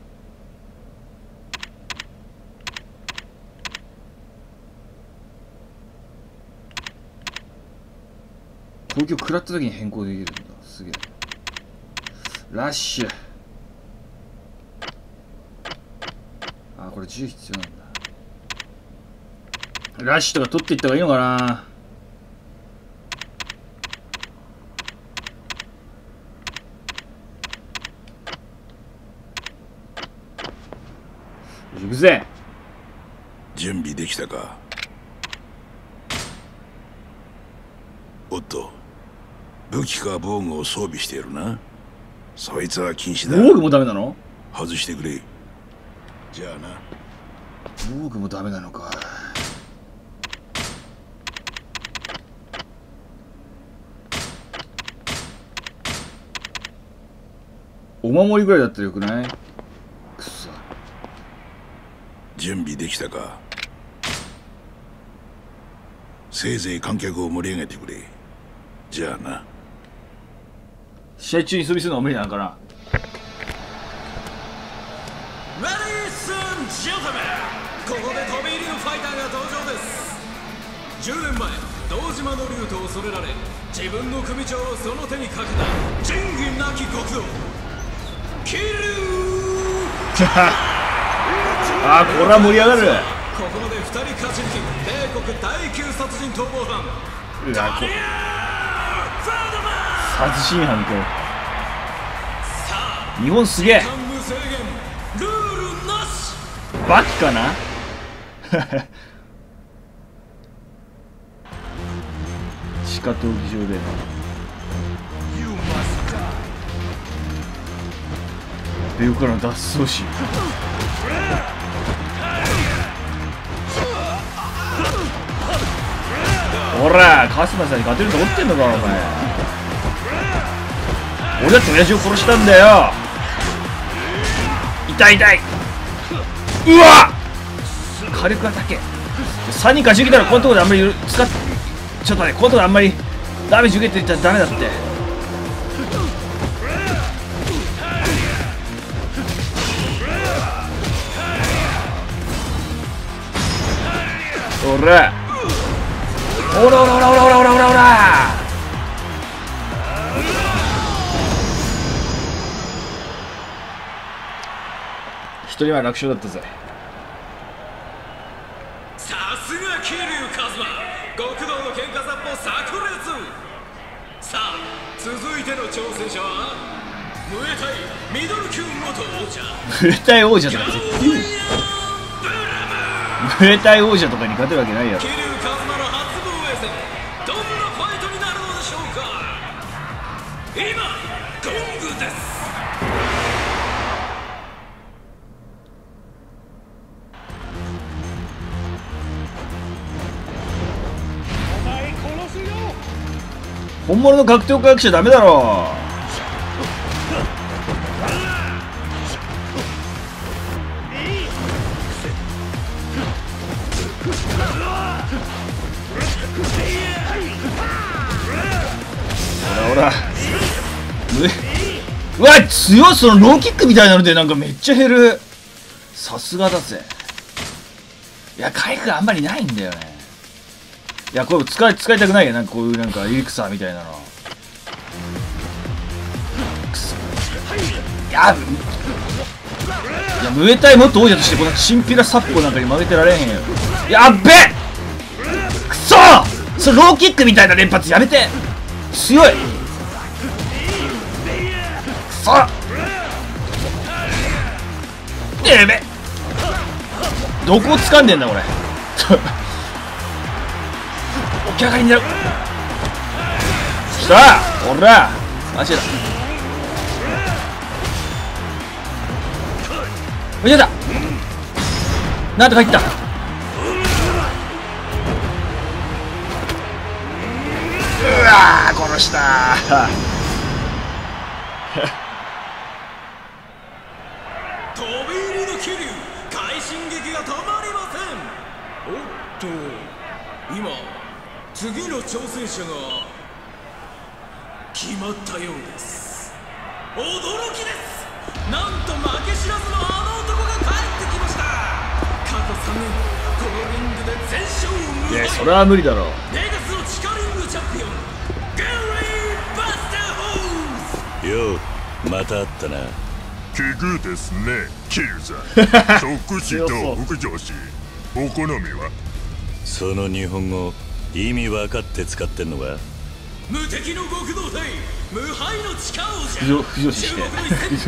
攻撃を食らった時に変更できるんだ。すげえ。ラッシュ。あ、これ銃必要なんだ。ラッシュとか取っていった方がいいのかな。行くぜ。 準備できたか？おっと、武器か防具を装備しているな。そいつは禁止だ。 防具もダメなの？ 外してくれ。じゃあな。 防具もダメなのか。お守りぐらいだったらよくない？くそ。 準備できたか？せいぜい観客を盛り上げてくれ。じゃあな。 試合中に装備するのは無理なのかな。 Ladies and gentlemen、ここで飛び入りのファイターが登場です。10年前、堂島の竜と恐れられ、自分の組長をその手にかけた仁義なき極道桐生あー、これは盛り上がる。 ここまで2人勝ち抜き、米国第9殺人逃亡犯殺人犯と日本すげえ。 ルールなし。 バキかな地下闘技場でベルからの脱走しほら、カスマさんに勝てると思ってんのかお前。俺だって親父を殺したんだよ。痛い痛い。うわっ火力が高え。3人勝ち抜けたらこのところであんまり使っちょっとね、このところであんまりダメージ受けていったらダメだって。おらおらおらおらおらおらおらおらおら。一人は楽勝だったぜ。 さすが桐生一馬、極道の喧嘩殺法炸裂。さあ続いての挑戦者はムエタイミドル級元王者ムエタイ王者とか絶対ムエタイ王者とかに勝てるわけないやろ。 桐生一馬の初防衛戦、どんなファイトになるのでしょうか。今ゴングです。 本物の格闘家が来ちゃダメだろ。ほらほら。うわ強い。そのローキックみたいなのでなんかめっちゃ減る。さすがだぜ。いや回復があんまりないんだよね。いやこれ使いたくないよ。なんかこういうなんかエリクサーみたいなの。くそ。いやムエタイもっと王者としてこのチンピラ殺法なんかに負けてられへんよ。やっべくそー。 それローキックみたいな連発やめて。強い。くそやべ。どこを掴んでんだこれ。起き上がりになる。したらほらマジだ。やだ、なんとかいった。うわー殺したー。 飛び入りの桐生、快進撃が止まりません。おっと、今次の挑戦者が決まったようです。驚きです。なんと負け知らずのあの男が帰ってきました。過去3年このリングで全勝無敗。 いやそれは無理だろう。 レガスの地下リングチャンピオンゲリー・バスター・ホーズ。 ようまた会ったな。 奇遇ですねキルさん。即死と副上司お好みは。 その日本語意味分かって使ってんのか。 無敵の極道隊無敗の地下王者。 浮上して今ゴングです。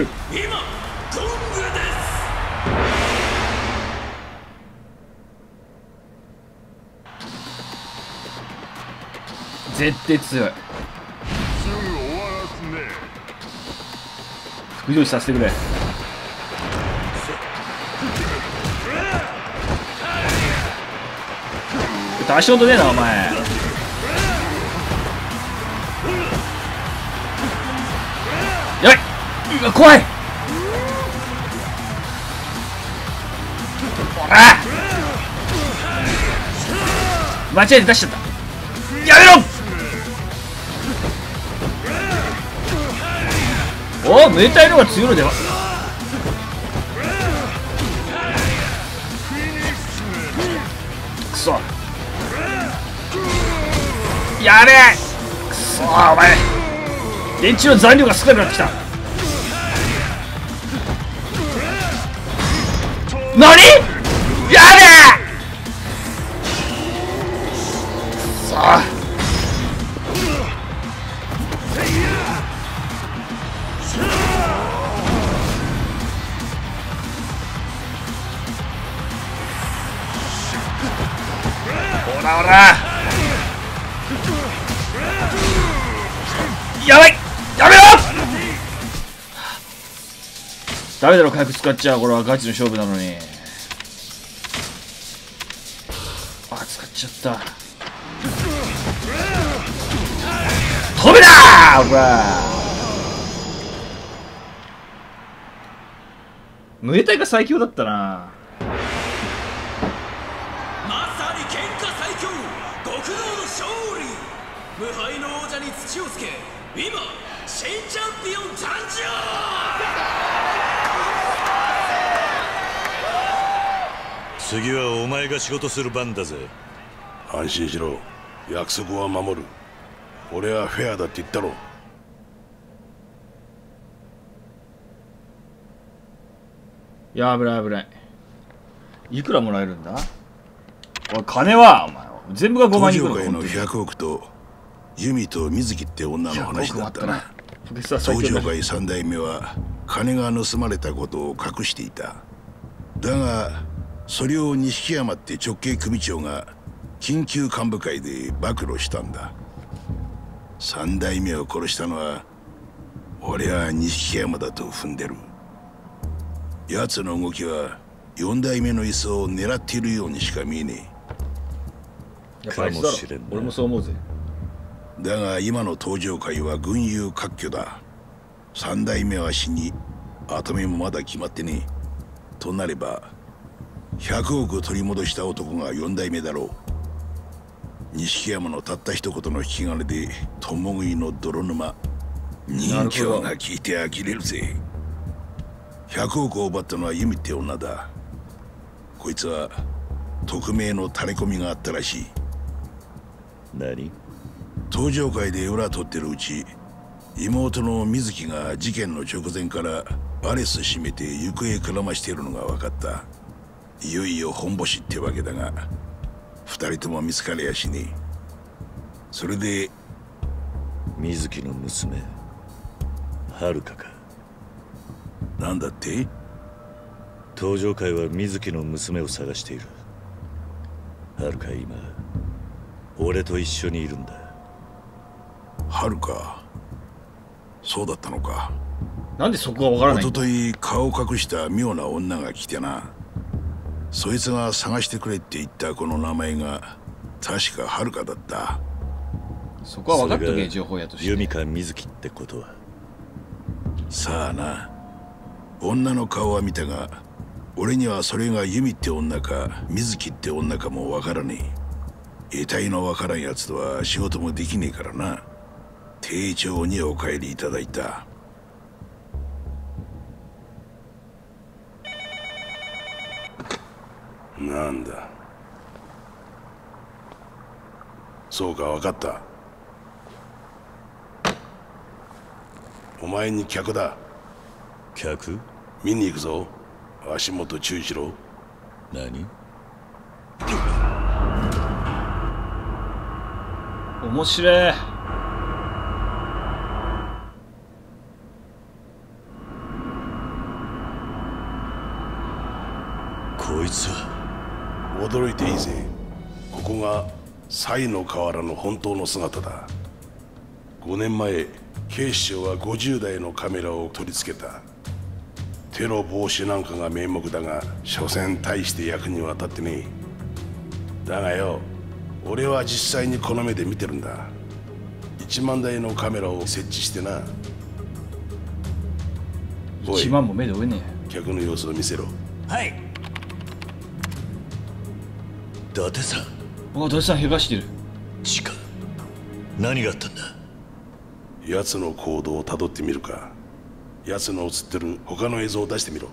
絶対強い。 すぐ終わらすね。 副上司させてくれ。足音ねえなお前。やばい、うわ怖い。ほら間違えて出しちゃった。やめろ。おお、ムエタイの方が強いのでは。くそやべえ。くそお前電池の残量が少なくなってきた。何やべえ。くそほらほらやばい、やめろ。ダメだろ火薬使っちゃう。これはガチの勝負なのに。あ使っちゃった。飛べだー。ほらムエタイが最強だったな。 まさに喧嘩最強極道の勝利。無敗の王者に土をつけ今新チャンピオン誕生。 次はお前が仕事する番だぜ。 安心しろ、約束は守る。俺はフェアだって言ったろ。 いや危ない危ない。いくらもらえるんだ。おい金はお前全部が5万人ぐらい。 東条会の100億とユミと水木って女の話だったな。東条会3代目は金が盗まれたことを隠していた。だがそれを錦山って直系組長が緊急幹部会で暴露したんだ。3代目を殺したのは俺は錦山だと踏んでる。奴の動きは4代目の椅子を狙っているようにしか見えねえ。やっぱあいつだろ。俺もそう思うぜ。 だが今の東条会は群雄割拠だ。3代目は死に跡目もまだ決まってねえ。となれば100億取り戻した男が4代目だろう。錦山のたった一言の引き金で共食いの泥沼。人情が聞いて呆れるぜ。100億を奪ったのはユミって女だ。こいつは匿名のタレコミがあったらしい。 何？ 東条会で裏取ってるうち、妹の水木が事件の直前からアレス閉めて行方くらましているのが分かった。いよいよ本ボシってわけだが、2人とも見つかりやしねそれで水木の娘遥か。 なんだって？ 登場会は水木の娘を探している。遥か今俺と一緒にいるんだ。 遥か、そうだったのか。 なんでそこがわからない？ 一昨日顔を隠した妙な女が来てな。そいつが探してくれって言ったこの名前が確か遥かだった。 そこは分かっとけ、情報やとして。 弓か水木ってことは。 さあな、女の顔は見たが俺にはそれが弓って女か水木って女かもわからねえ。得体のわからんやつとは仕事もできねえからな。丁重にお帰りいただいた。なんだ。そうか、分かった。お前に客だ。 客？ 見に行くぞ。足元注意しろ。 何？ 面白い。 こいつは。 驚いていいぜ。ここが賽の河原の本当の姿だ。5年前警視庁は50台のカメラを取り付けた。テロ防止なんかが名目だが所詮大して役には立ってねえ。だがよ、俺は実際にこの目で見てるんだ。1万台のカメラを設置してな。 1万も目で追えねえ。客の様子を見せろ。 はい。 伊達さん。 伊達さん、怪我してる。 チカ、何があったんだ？ 奴の行動をたどってみるか。奴の映ってる他の映像を出してみろ。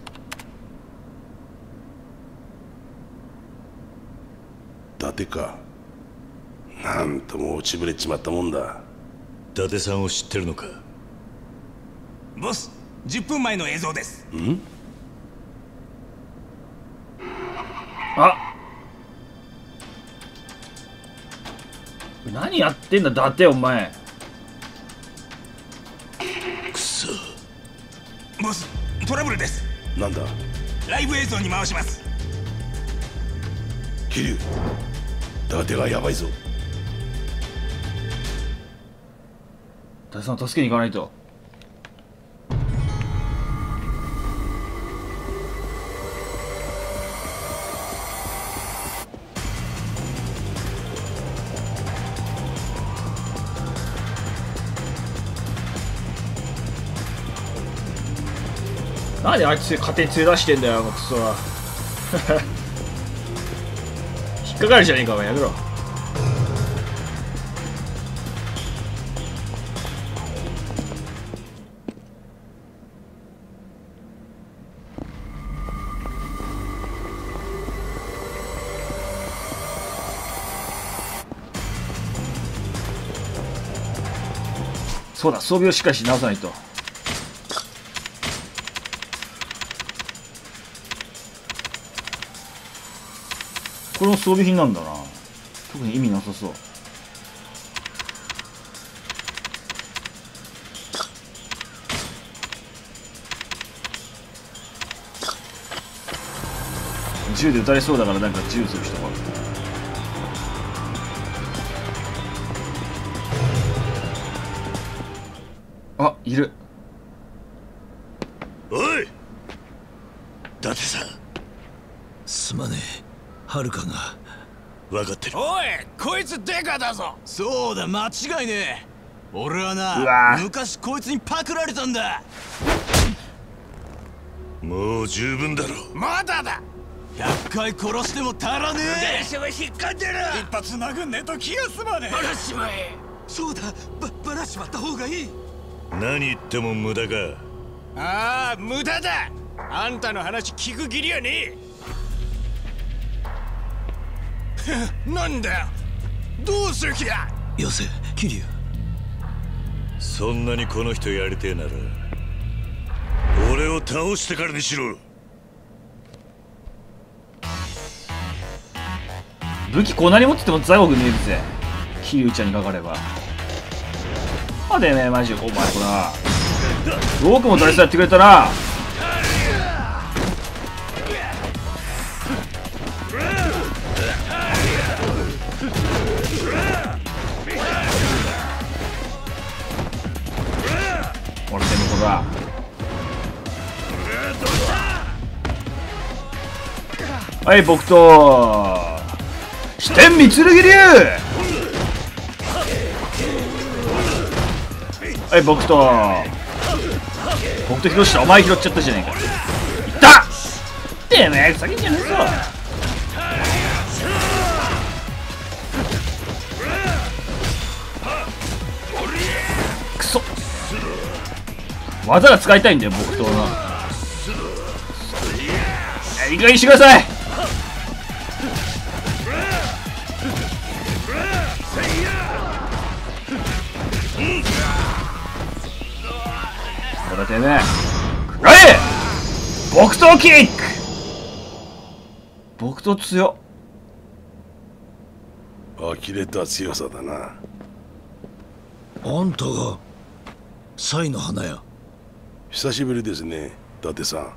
伊達か。なんとも落ちぶれちまったもんだ。 伊達さんを知ってるのか？ ボス、10分前の映像です。 ん？ あ、何やってんだ伊達、お前。 くそ。 ボス、トラブルです。 なんだ？ ライブ映像に回します。 桐生、伊達がヤバいぞ。 伊達さん助けに行かないと。なんであいつ勝手に連れ出してんだよ、もうクソは。引っかかるじゃねえか、お前。やめろ。そうだ、装備をしっかりし直さないと。これも装備品なんだな。特に意味なさそう。銃で撃たれそうだからなんか銃する人が。あ、いる。 おい、伊達さん。 すまねえ、はるかが。 分かってる。 おい、こいつデカだぞ。そうだ、間違いねえ。俺はな、昔こいつにパクられたんだ。 もう十分だろ。 まだだ。100回殺しても足らねえ。電車は引っかんでる。一発殴んねえと気が済まねえ。バラしまえ。そうだ、バラしまった方がいい。 何言っても無駄か。 ああ、無駄だ。あんたの話聞く義理はねえ。なんだよ、どうする気だ。 よせ、桐生。 そんなにこの人やりてえなら俺を倒してからにしろ。 武器こんなに持っててもザイゴグ見えるぜ。 桐生ちゃんにかかれば。あでねマジお前こらよくも大事やってくれたな。ほらてめえこらはい僕と四天三剣流。はい僕とひろしだ。お前拾っちゃったじゃねえか。いったてめえ先にじゃねえぞ。くそ技が使いたいんだよ僕との。いい加減にしてください。これてめえ食らえ木刀キック。木刀強っ。 呆れた強さだな。 あんたがサイの花屋。 久しぶりですね伊達さん。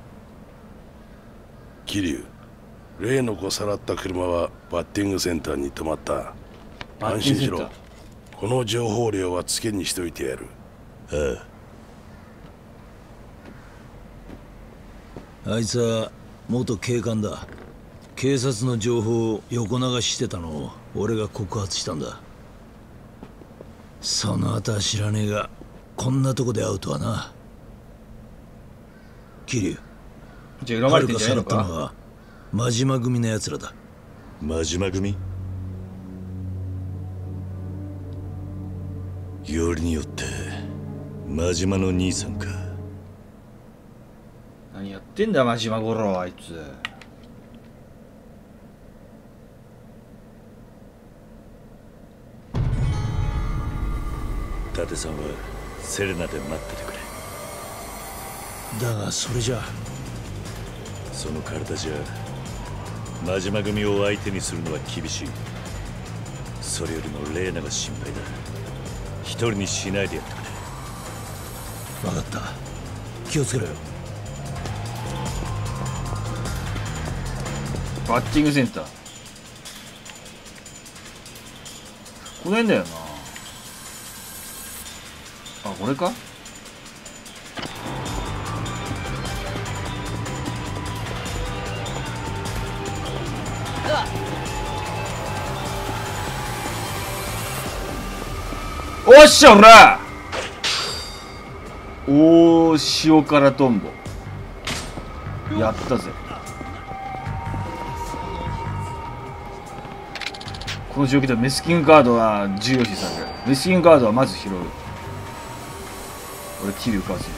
桐生、例の子さらった車はバッティングセンターに止まった。安心しろ。この情報量はつけにしといてやる。 ああ。あいつは元警官だ。警察の情報を横流ししてたのを俺が告発したんだ。その後は知らねえがこんなとこで会うとはな。桐生、 じゃあ恨まれてんじゃないのか。 遥さらったのは真島組のやつらだ。 真島組？よりによって真島の兄さんか。 何やってんだ真島五郎あいつ。 伊達さんはセレナで待っててくれ。 だがそれじゃその体じゃ真島組を相手にするのは厳しい。それよりもレーナが心配だ。一人にしないでやってくれ。 分かった。気をつけろよ。 バッティングセンターこの辺だよな。あこれか。おっしゃおらおー塩辛トンボやったぜ。この状況ではメスキンカードは重要視される。メスキンカードはまず拾う。俺桐生かわすよ。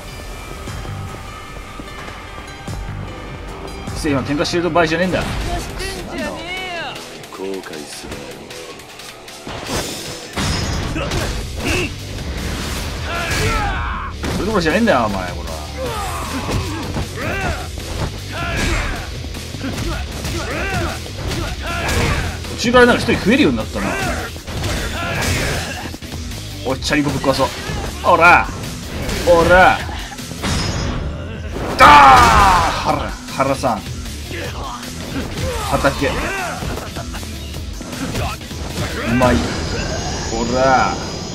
今喧嘩してる場合じゃねえんだ。 後悔するなよ。 それどころじゃねえんだよお前これは。途中からなんか一人増えるようになったな。おいチャリコぶっ壊そう。おらおらダー原さん畑うまい。おら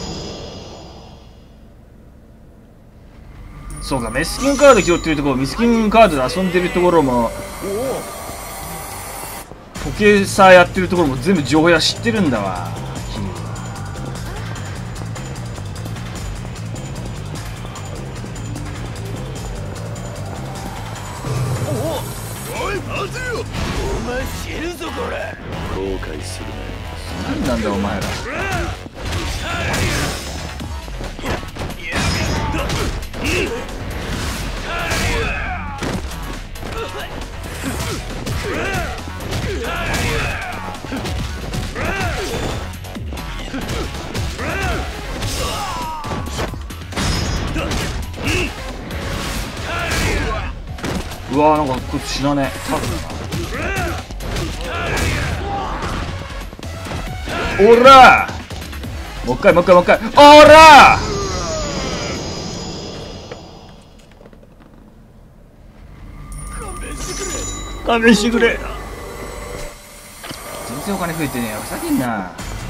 そうかメスキンカード拾ってるところ、メスキンカードで遊んでるところもポケサーやってるところも全部情報屋知ってるんだわ。 おい待てよ。お前死ぬぞこれ。 後悔するなよ。 何なんだお前ら。うわーなんかこいつ死なねえ。タフだな。おらもう一回もう一回もう一回。おら勘弁してくれ。全然お金増えてねえよ。ふざけんな。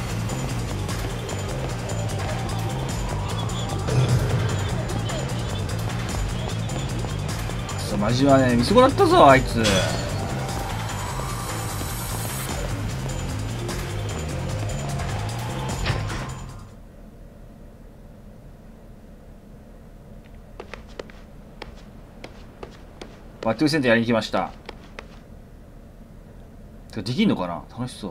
くそマジはね、見損なったぞあいつ。バッティングセンターやりに来ました。できんのかな。楽しそう。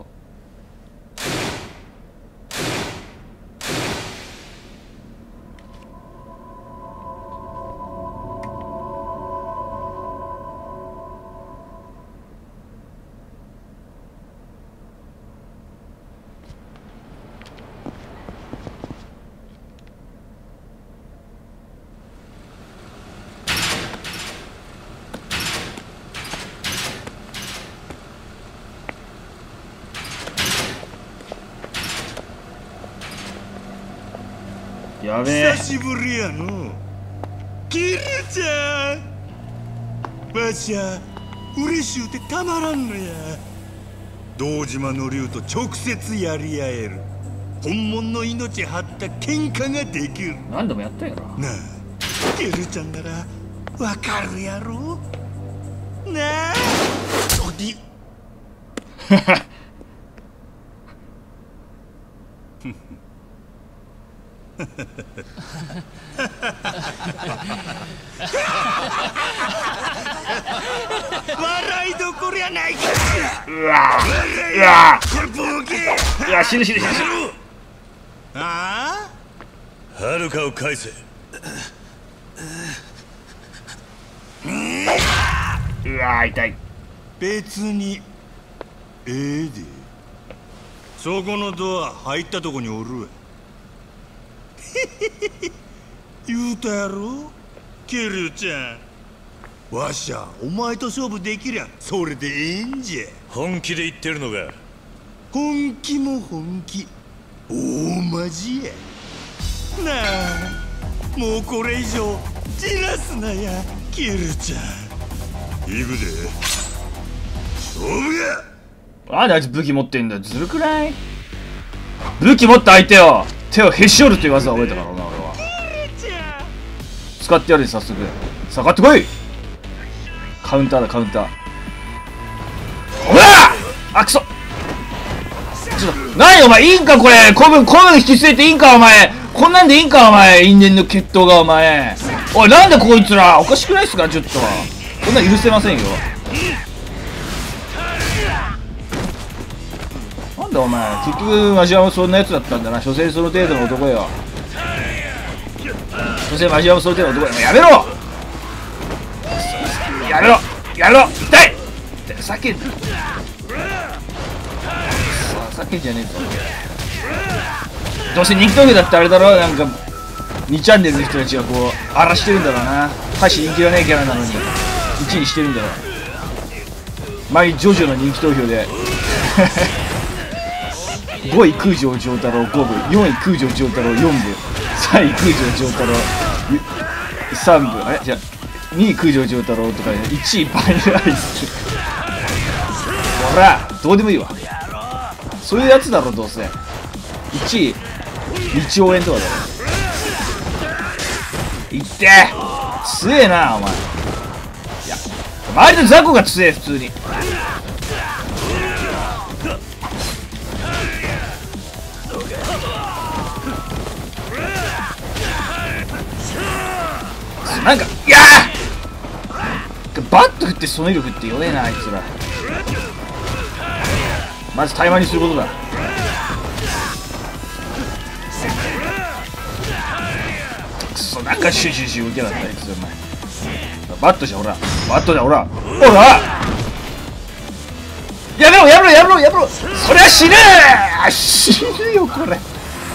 やべえ。 久しぶりやの。キルちゃん。わしゃ嬉しゅうてたまらんのや。堂島の竜と直接やり合える。本物の命張った喧嘩ができる。 何でもやったよな。 なあ、キルちゃんならわかるやろ。なあ。おり。笑いどころやないか。 うわうわうわ、死ぬ死ぬ死ぬ死ぬ。 ああ、はるかを返せ。 うわ痛い。 別にええで。そこのドア入ったとこにおるわ。言うたやろ、キルちゃん。わしゃお前と勝負できりゃそれでええんじゃ。 本気で言ってるのか。 本気も本気、大マジやなあ。もうこれ以上じらすなや、キルちゃん。行くで。勝負や。 なんであいつ武器持ってんだよ。ずるくない？武器持った相手を手をへし折るっていう技を覚えたからな、俺は。使ってやるで、早速。下がってこい。カウンターだ、カウンター。ほらあ、くそ。ちょっと、何お前、いいんかこれ。こういうの引き据えていいんかお前。こんなんでいいんかお前。因縁の決闘がお前。おい、なんでこいつら。おかしくないっすかちょっと。こんなん許せませんよ。なんだお前、結局マジワもそんなやつだったんだな。所詮その程度の男よ。所詮マジワもその程度の男よ。やめろやめろやめろ。痛い叫んで叫んじゃねえぞ。どうせ人気投票だってあれだろ。なんか2チャンネルの人たちがこう荒らしてるんだろうな。大して人気がねえキャラなのに1位にしてるんだろう。前にジョジョの人気投票で5位空城城太郎5部、4位空城城太郎4部、3位空城城太郎3部、あれじゃあ2位空城城太郎とか1位バニラアイス。ほらどうでもいいわ。そういうやつだろどうせ。1位1億円とかだろ。いって強えなお前。いや周りの雑魚が強え普通に。なんかいやーバット振ってその威力って弱えなあいつら。まず対話にすることだ。くそなんかシュシュシュ受けだったあいつお前。バットじゃほらバットじゃほらほらやめろやめろやめろやめろ。そりゃ死ぬー死ぬよこれ。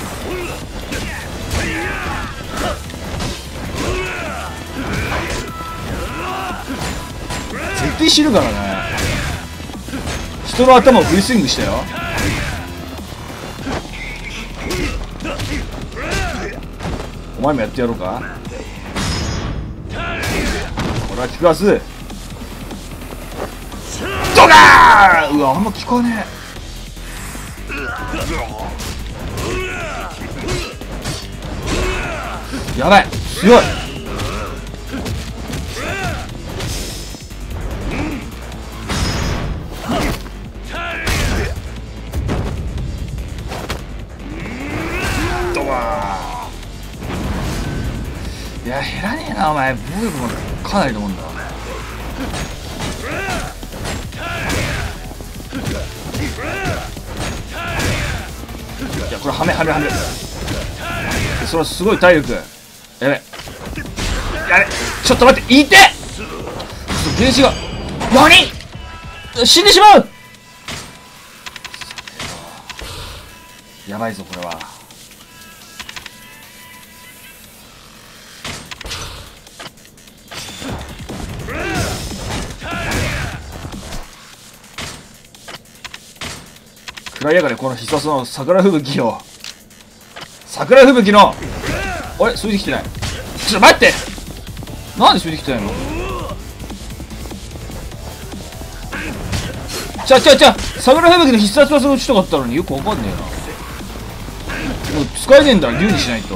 絶対死ぬからね。人の頭をフルスイングしたよ。 お前もやってやろうか。これは効くはず。ドカーン。うわ、あんま効かねえ。やばい、強い。いや、減らねえなお前。防御力もかなりと思うんだ。いや、これはめそれすごい体力。やべやれ、ちょっと待って、いてゲージが何死んでしまう。やばいぞこれは。食らいやがれこの必殺の桜吹雪を。桜吹雪のあれ、それできてない。ちょっと待って、なんでそれできてないの。桜吹雪の必殺技を打ちたかったのによくわかんねえな。もう使えねえんだ、竜にしないと。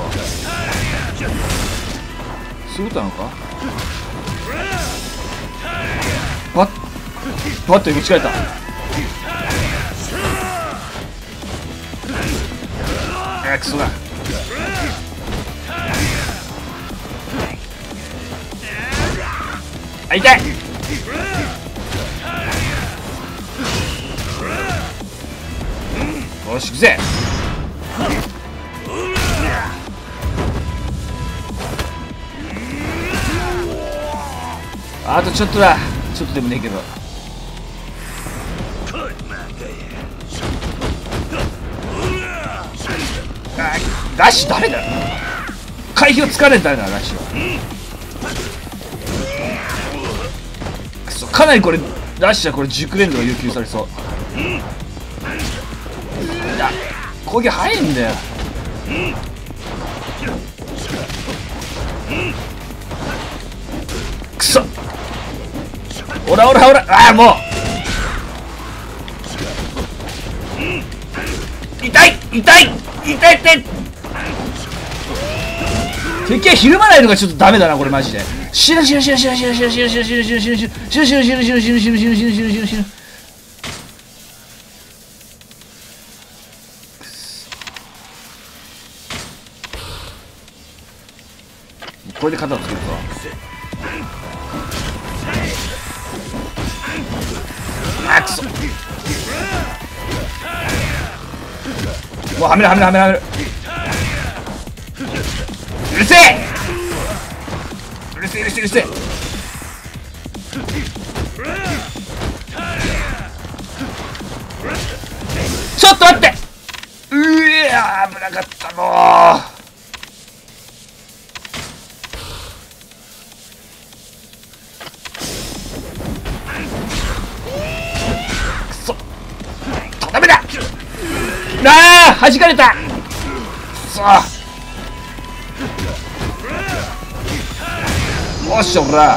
そういうことなのか。バットに持ち替えた。クソだ。あ、痛い。よし、行くぜ。あとちょっとだ。ちょっとでもねえけど。ラッシュ誰だ。回避を疲れたよな、ラッシュは。くそ、かなりこれラッシュはこれ熟練度が要求されそう。いや、攻撃早いんだよ。くそ、オラ、ああ、もう痛い。敵はひるまないのがちょっとダメだなこれマジで。死ぬ。これで肩をつけるぞ。あ、くそ。もうはめる。うるせえ。ちょっと待って。危なかったの。くそ、ダメだ。弾かれた。くそ、よし、おら。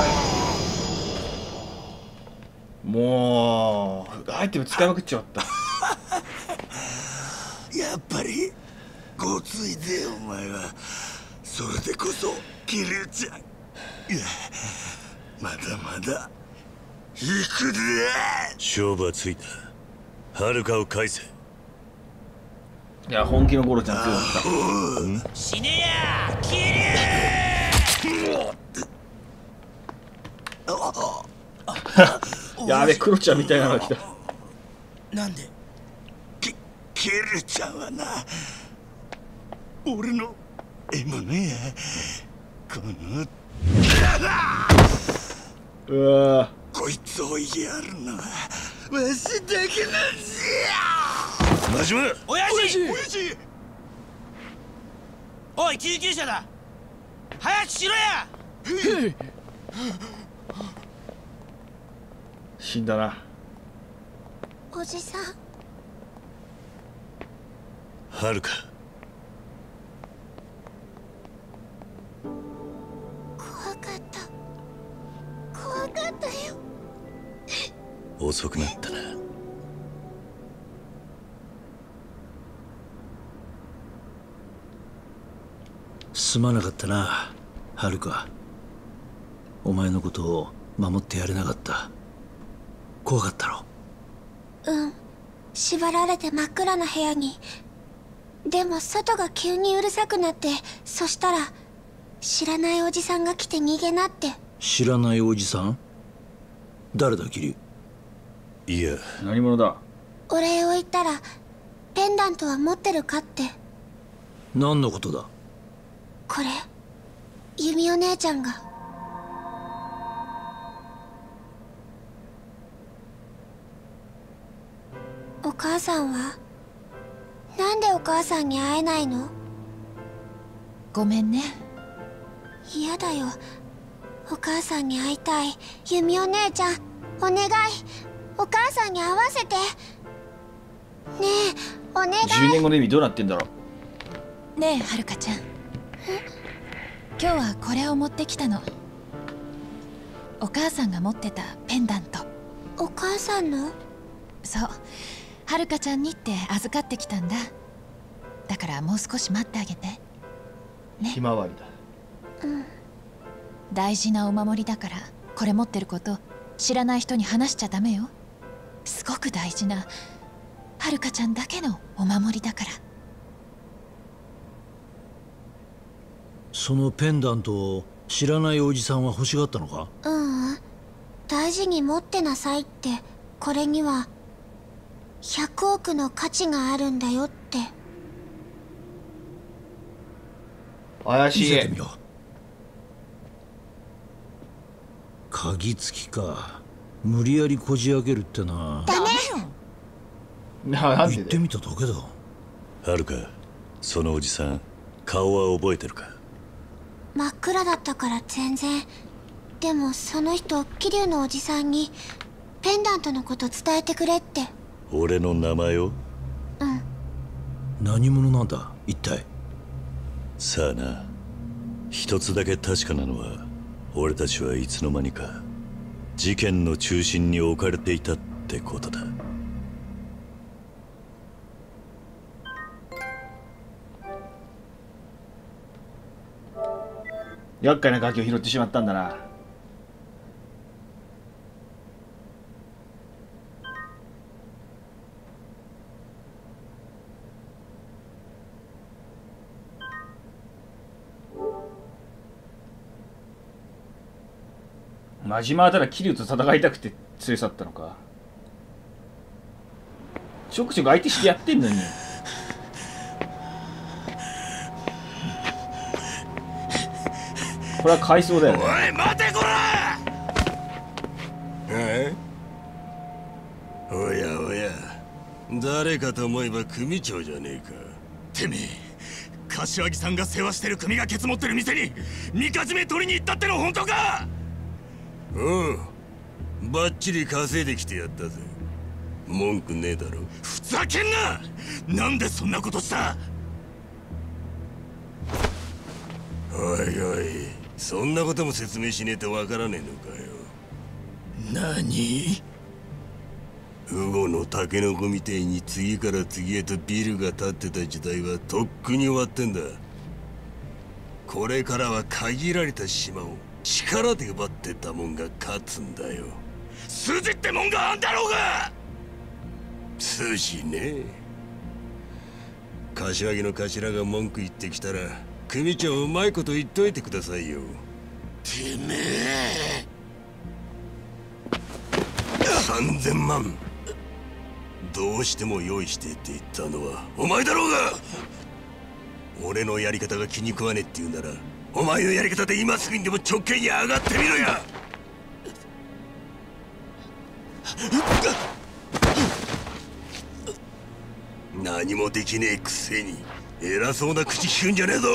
もうアイテム使いまくっちゃった。 やっぱりごついぜお前は。それでこそキリュウちゃん。いや、まだ行くぜ。 勝負はついた。はるかを返せ。 いや、本気のゴロちゃん強かった。 死ねやキリュウ。 やべ、クロちゃんみたいなのが来た。 なんでキルちゃんはな、俺の獲物や。このこいつをやるのはわしだけなんじゃ。 真島、親父。おい、救急車だ。早くしろや。 死んだな。 おじさん。 はるか、 ったよ。 遅くなったな。 すまなかったな、はるか。お前のことを守ってやれなかった。怖かったろ。 うん、縛られて真っ暗な部屋に。でも外が急にうるさくなって、そしたら知らないおじさんが来て逃げなって。 知らないおじさん？誰だ桐生？ いや、 何者だ？ お礼を言ったらペンダントは持ってるかって。 何のことだ？ これ弓お姉ちゃんが。お母さんは？なんでお母さんに会えないの？ ごめんね。 嫌だよ、お母さんに会いたい。弓お姉ちゃん、お願い、お母さんに会わせて。ねえ、お願い。 10年後の意味どうなってんだろう。ねえ、はるかちゃん、今日はこれを持ってきたの。お母さんが持ってたペンダント。 お母さんの？ そう、はるかちゃんにって預かってきたんだ。だからもう少し待ってあげてね。 ひまわりだ。 うん。 大事なお守りだから、これ持ってること知らない人に話しちゃダメよ。すごく大事なはるかちゃんだけのお守りだから。 そのペンダントを知らないおじさんは欲しがったのか？ ううん、大事に持ってなさいって。これには100億の価値があるんだよって。 怪しい。 見せてみろ。鍵付きか。無理やりこじ開けるってな。 ダメよ。 言ってみただけだ。 はるか、そのおじさん顔は覚えてるか？ 真っ暗だったから全然。でもその人、桐生のおじさんにペンダントのこと伝えてくれって。 俺の名前を？ うん。 何者なんだ一体？ さあな、一つだけ確かなのは、俺たちはいつの間にか事件の中心に置かれていたってことだ。 厄介なガキを拾ってしまったんだな。真島はただ桐生と戦いたくて連れ去ったのか。ちょくちょく相手してやってんのに。これは回想だよね。 おい待てこら！ おやおや、誰かと思えば組長じゃねえか。 てめえ、柏木さんが世話してる組がケツ持ってる店にみかじめ取りに行ったっての本当か？ バッチリ稼いできてやったぜ。文句ねえだろ。 ふざけんな！なんでそんなことした？ おいおい、そんなことも説明しねえとわからねえのかよ。 何？ ウゴのタケノコみてえに次から次へとビルが建ってた時代はとっくに終わってんだ。これからは限られた島を力で奪ってたもんが勝つんだよ。 筋ってもんがあんだろうが！ 筋ね。柏木の頭が文句言ってきたら、組長うまいこと言っといてくださいよ。 てめえ ！3000万どうしても用意してって言ったのはお前だろうが！俺のやり方が気に食わねえって言うなら、お前のやり方で今すぐにでも直径に上がってみろや！何もできねえくせに偉そうな口聞くんじゃねえぞ！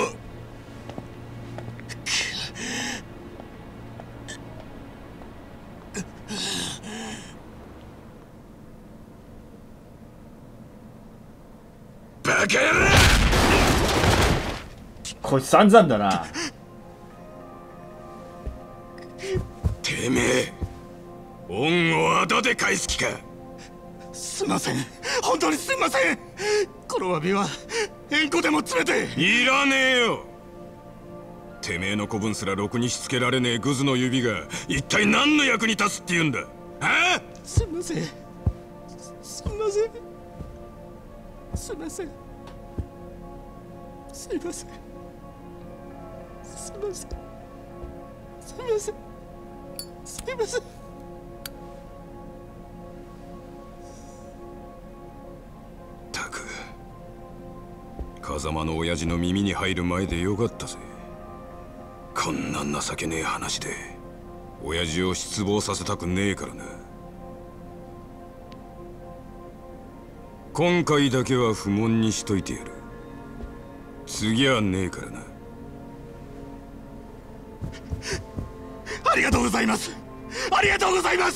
バカ野郎！ こいつ散々だな。 てめえ、 恩をあだで返す気か。 すいません、本当にすいません。この詫びは縁故でも詰めて。 いらねえよ。てめえの子分すらろくにしつけられねえグズの指が一体何の役に立つって言うんだ。ああ、 すいません、すいません、すいません、すいません、すいません、すいません、すいません。 たく、風間の親父の耳に入る前でよかったぜ。こんな情けねえ話で親父を失望させたくねえからな。今回だけは不問にしといてやる。次はねえからな。 ありがとうございます。ありがとうございます。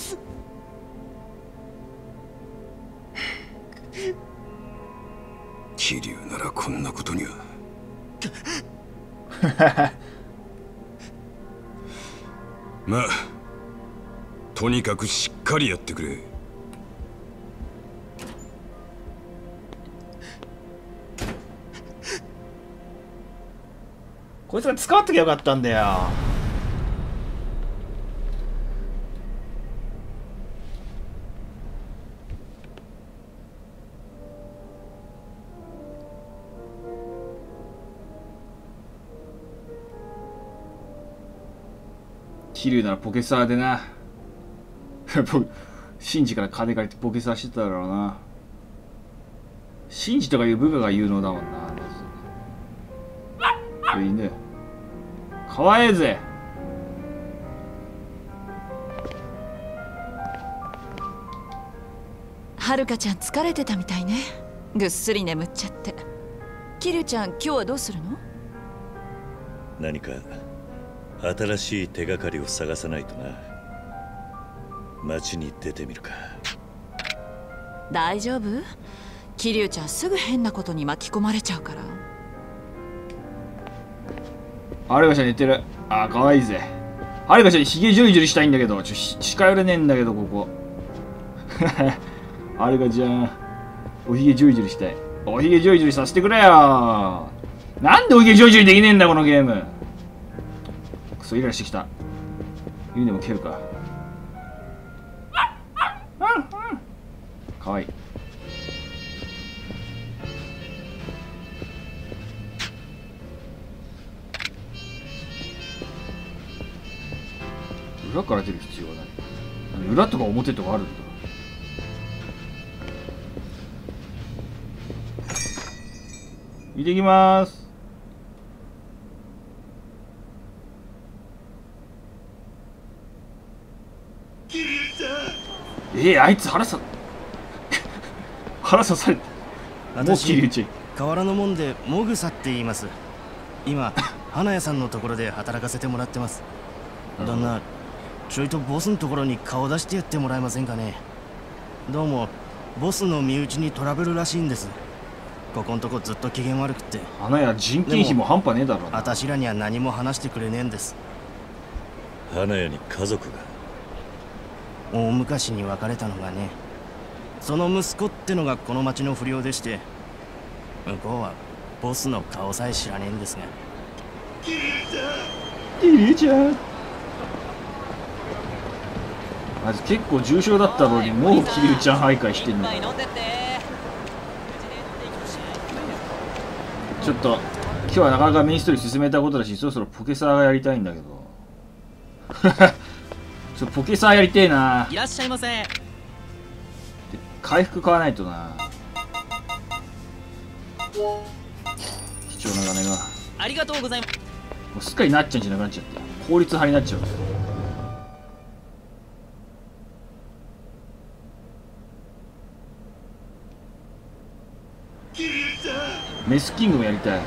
桐生ならこんなことにはまあとにかくしっかりやってくれ。 こいつが使わっときゃよかったんだよ。桐生ならポケサーでなシンジから金借りてポケサーしてただろうな。シンジとかいう部下が有能だもんな。まずいいね、かわええぜ。 はるかちゃん疲れてたみたいね。ぐっすり眠っちゃって。桐生ちゃん今日はどうするの？ 何か新しい手がかりを探さないとな。街に出てみるか。 大丈夫？桐生ちゃんすぐ変なことに巻き込まれちゃうから。 はるかちゃん寝てる。あー、かわいいぜ。はるかちゃんにひげジョリジョリしたいんだけど、近寄れねえんだけど、ここ。はるかちゃん、おひげジョリジョリしたい。おひげジョリジョリさせてくれよ。なんでおひげジョリジョリできねえんだ、このゲーム。クソイライラしてきた。ユニでも蹴るか。かわいい。裏から出る必要はない。裏とか表とかあるんだ。行ってきまーす。あいつ腹刺された。もう切り打ち。 河原の門でモグサって言います。今花屋さんのところで働かせてもらってます。旦那、ちょいとボスのところに顔出してやってもらえませんかね。どうもボスの身内にトラブルらしいんです。ここんとこずっと機嫌悪くって。 花屋人件費も半端ねえだろ。 あたしらには何も話してくれねえんです。 花屋に家族が。 大昔に別れたのがね。その息子ってのがこの町の不良でして、向こうはボスの顔さえ知らねえんですが。 キリちゃん、まず結構重症だったのにもうキリちゃん徘徊してんの。ちょっと今日はなかなかメインストーリー進めたことだし、そろそろポケサーがやりたいんだけどポケサーやりてえな。 いらっしゃいませ。 回復買わないとな。貴重な金が。 ありがとうございます。 もうすっかりなっちゃうんじゃなくなっちゃって効率派になっちゃう。メスキングもやりたい。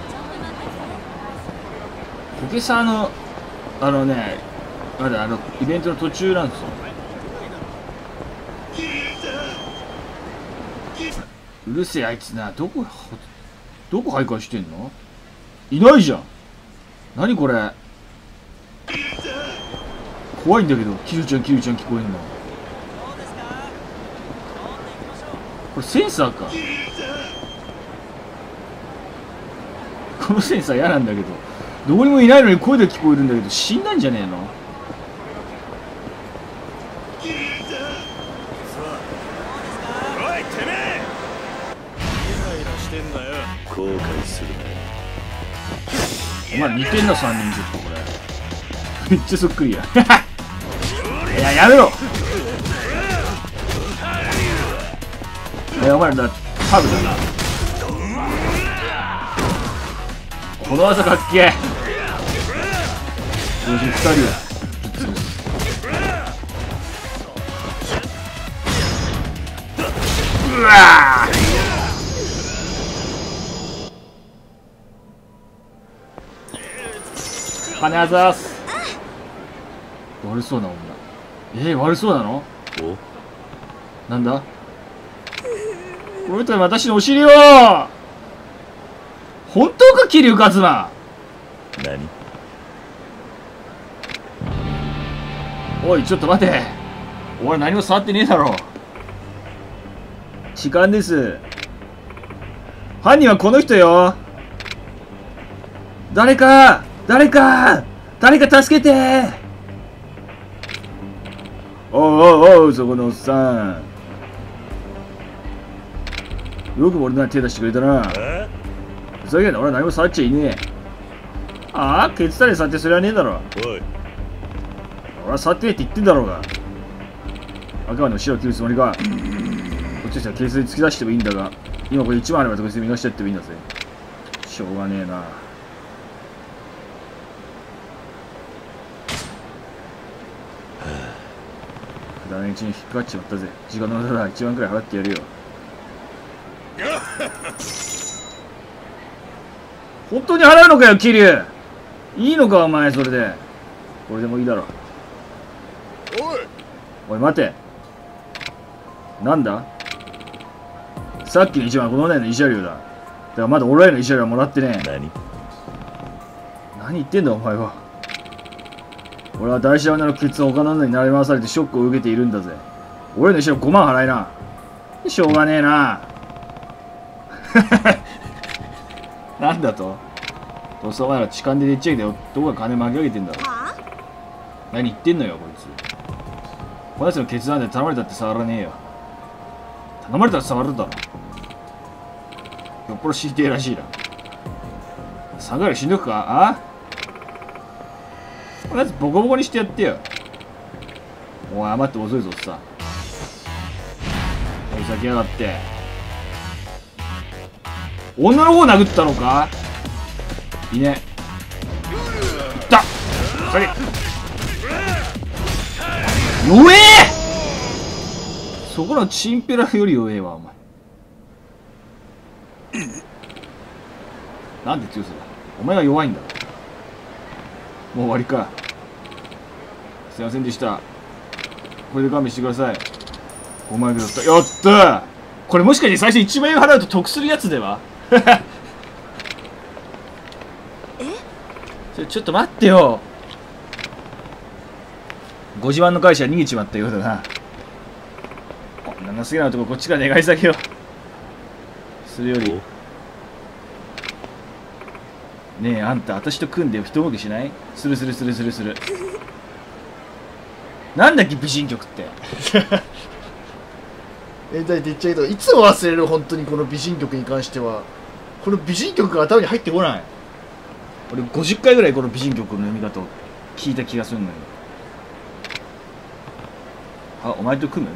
ポケサーのまだイベントの途中なんですよ。うるせえあいつな。どこ徘徊してんの？いないじゃん。何これ。怖いんだけど、キルちゃん聞こえんの。 これセンサーか。このセンサー嫌なんだけど、どこにもいないのに声で聞こえるんだけど、死んだんじゃねえの？ おいてめえ、イライラしてんだよ。 後悔するお前似てんな、3人ちょっとこれ。めっちゃそっくりや。いや、やめろ。お前らハブだな。この技かっけえ。同時に2人うわー、金あざーす。悪そうな女。悪そうなの？なんだこの人は私のお尻を。本当か桐生一馬。 何？ おいちょっと待て。俺何も触ってねえだろ。時間です。犯人はこの人よ。誰か助けて。おうそこのおっさん、よく俺の手出してくれたな。ふざけんな、俺は何も触っちゃいねえ。ああ、ケツタレ触ってそれはねえだろ。俺は触ってねえって言ってんだろうが。赤羽の後ろを切るつもりか。こっちとしてはケースに突き出してもいいんだが、今これ1万あれば特別に逃がしちゃってもいいんだぜ。しょうがねえな。くだらねえうちに引っかかっちまったぜ。時間の無駄だ。1万くらい払ってやるよ。本当に払うのかよ、桐生。いいのかお前、それで。これでもいいだろ。おい待て。なんだ、さっきの1万はこの年の慰謝料だ。だからまだ俺らの慰謝料はもらってねえ。何言ってんだお前は。俺は大事な女のケツを他の女になり回されてショックを受けているんだぜ。俺の慰謝料5万払いな。しょうがねえな。なんだと？どうせお前ら痴漢ででっち上げてどこが金巻き上げてんだろ。何言ってんのよこいつ。このやつのケツなんで頼まれたって触らねえよ。頼まれたら触るだろ。よっぽど知りてえらしいな。下がりしんどくか？あ？このやつボコボコにしてやってよ。おい余って遅いぞさ。追い先やがって。女の方殴ったのか？いいね。いったそれ弱え。そこのチンペラより弱えわお前。なんで強さだ。お前が弱いんだ。もう終わりか。すいませんでした。これで勘弁してください。5万円だった。やったー。これもしかして最初1万円払うと得するやつでは？ちょっと待ってよ。ご自慢の会社は逃げちまったようだな。こんな情けないとここっちから願い下げよう。するよりねえあんた私と組んで一動きしない？するなんだっけ美人局ってだい言っちゃうけどいつも忘れる。本当にこの美人局に関してはこの美人局が頭に入ってこない。俺50回ぐらいこの美人局の読み方を聞いた気がするんだけど。あ、お前と組む？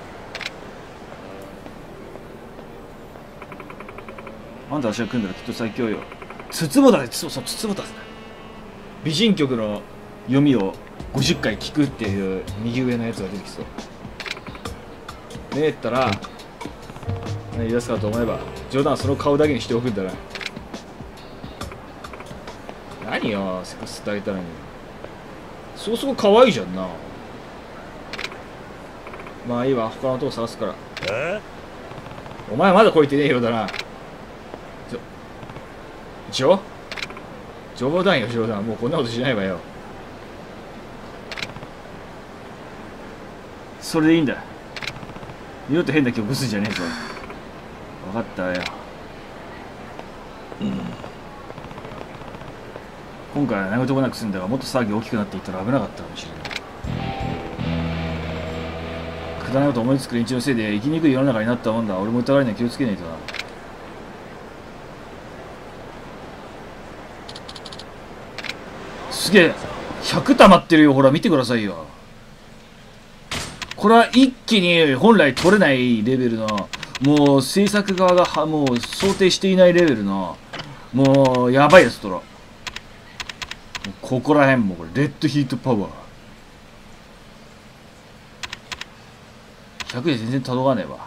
あんた私が組んだらきっと最強よ。筒本だね。そう筒本だ。美人局の読みを50回聞くっていう右上のやつが出てきそう。ねえったら何言い出すかと思えば冗談はその顔だけにしておくんだな。何よセクスってあげたのに。そうそう可愛いじゃんな。まあいいわ、他のとこ探すから。お前まだこいてねえようだな。冗談よ冗談。もうこんなことしないわよ。それでいいんだ。二度と変な曲ぶすんじゃねえぞ。 分かったよ。今回は何事もなく済んだが、もっと騒ぎ大きくなっていったら危なかったかもしれない。くだらないこと思いつく連中のせいで生きにくい世の中になったもんだ。俺も疑われない気をつけないとな。すげえ100溜まってるよ。ほら見てくださいよ。これは一気に本来取れないレベルの、もう制作側がもう想定していないレベルの、もうやばいやつ取ろう。ここら辺もこれレッドヒートパワー100で全然届かねえわ。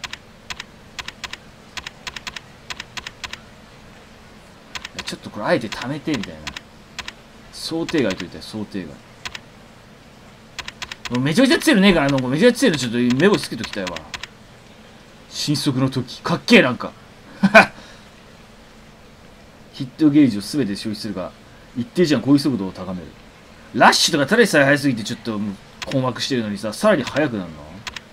ちょっとこれあえて貯めてみたいな。想定外と言ったら想定外。めちゃくちゃ強いのねえからな。めちゃくちゃ強いのちょっと目星つけときたいわ。神速の時かっけえ。なんかヒットゲージを全て消費するが一定時間攻撃速度を高める。ラッシュとかただでさえ速すぎてちょっと困惑してるのにさ、さらに速くなるの。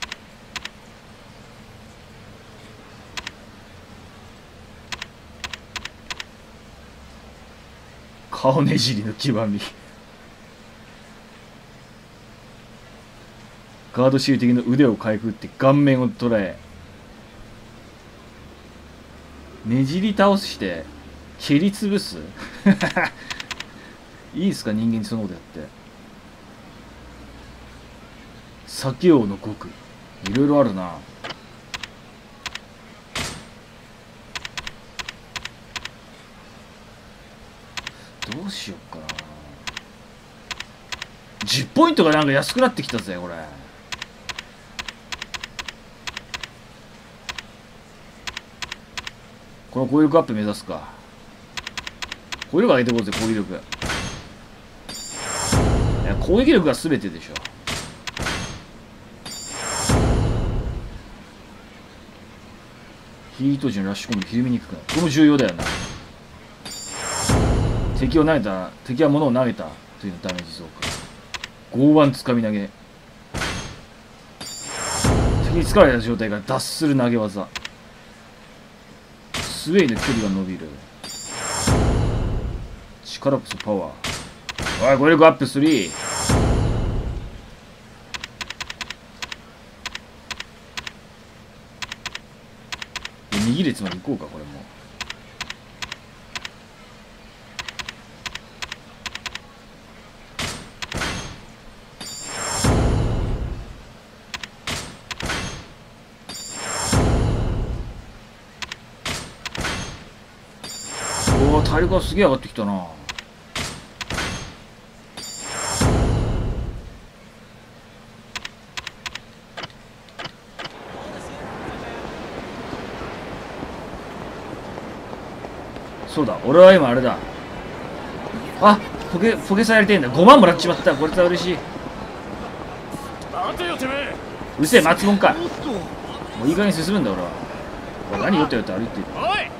顔ねじりの極み。ガードシール的の腕をかいくぐって顔面を捉え、ねじり倒して蹴り潰すいいっすか、人間にそのことやって。酒王の極いろいろあるな。どうしよっかな。10ポイントがなんか安くなってきたぜこれ。この攻撃力アップ目指すか。攻撃力上げていこうぜ。攻撃力、いや攻撃力が全てでしょ。ヒート時のラッシュコンボひるみにくくなる。これも重要だよな。敵は物を投げたというのダメージ増加。剛腕つかみ投げ。敵に疲れた状態から脱する投げ技。スウェイの距離が伸びる。力こそパワー。おい、語彙力アップ3。右列まで行こうか。これも体力がすげえ上がってきたな。そうだ、俺は今あれだ。あ、ポケさやりてえんだ。5万もらっちまった。これさ嬉しい。うるせえ、松本か。もういい加減進むんだ俺は。何よってよって歩いてる。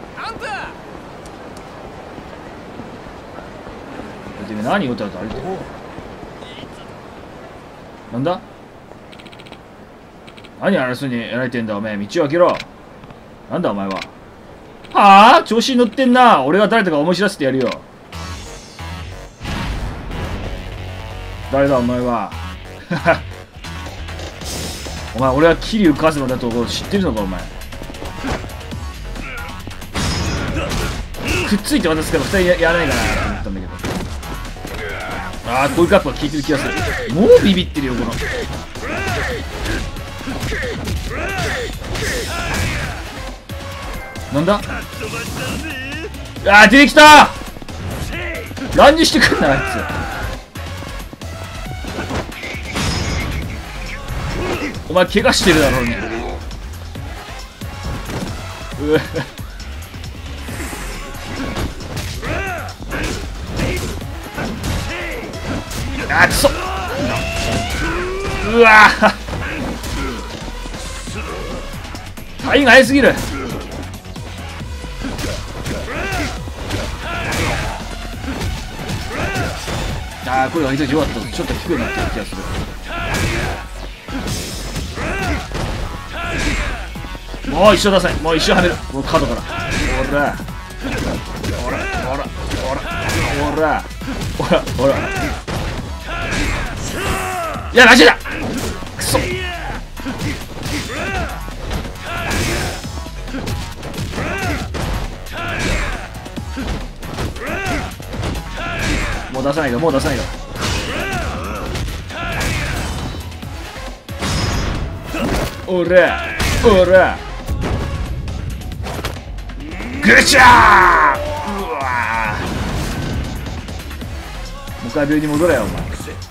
何よって歩いてる。なんだ、何争いにやられてんだおめえ。道を開けろ。なんだお前は。はあ、調子に乗ってんな。俺が誰だか思い知らせてやるよ。誰だお前はお前、俺は桐生一馬だと知ってるのかお前。くっついて渡すから2人やらないかなと思ったんだけど。ああ、こういうカップが効いてる気がする。もうビビってるよこの。なんだ、あー出てきた。乱入してくんなあいつ。お前怪我してるだろうね。あくそ。うわー範囲が早すぎる。ああ、これが非常に弱かった。ちょっと低くなってる気がする。 もう一生出せ。もう一生はめる。もう角から。ほらほらほらほらほらほらほら。いや、間違えた。くそ。もう出さないで、もう出さないで。おらおらぐちゃー。うわー、もう一回病院に戻れよお前。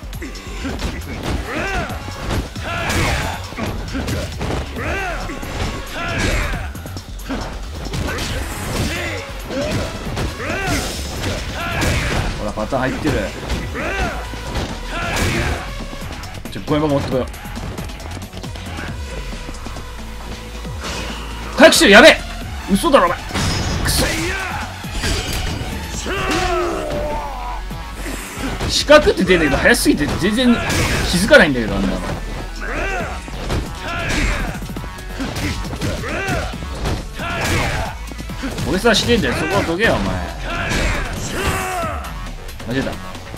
ほらパターン入ってる。5円箱持ってこよう。早くしてる。やべえ、嘘だろお前。くそ、四角って出るんだけど早すぎて全然気づかないんだけど、あんなの。俺さしてんだよ、そこはどけよお前。間違え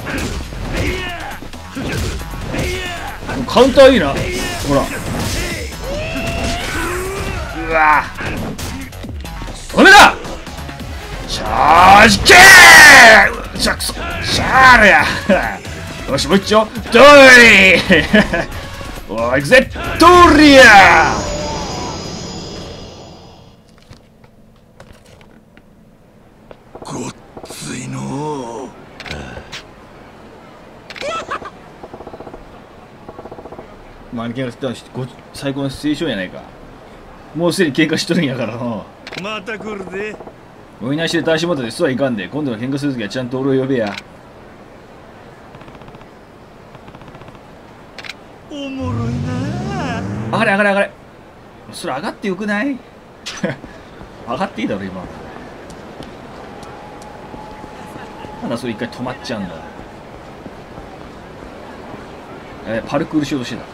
た。カウンターいいな、ほら。うわダメだ。チャージケー。シャクソシャーレや。よし、もう一丁ドリー。おい、行くぜドリア。 ごっついのう。 マニキャラ最高のシチュエーションやないか。もうすでに喧嘩しとるんやからな。 また来るで。 おいなしで足元でそうはいかんで、今度は喧嘩するときはちゃんと俺を呼べや。 おもろいな。 上がれ上がれ上がれ。それ上がってよくない？上がっていいだろ今。なんだそれ一回止まっちゃうんだ。パルクールしようとしてた。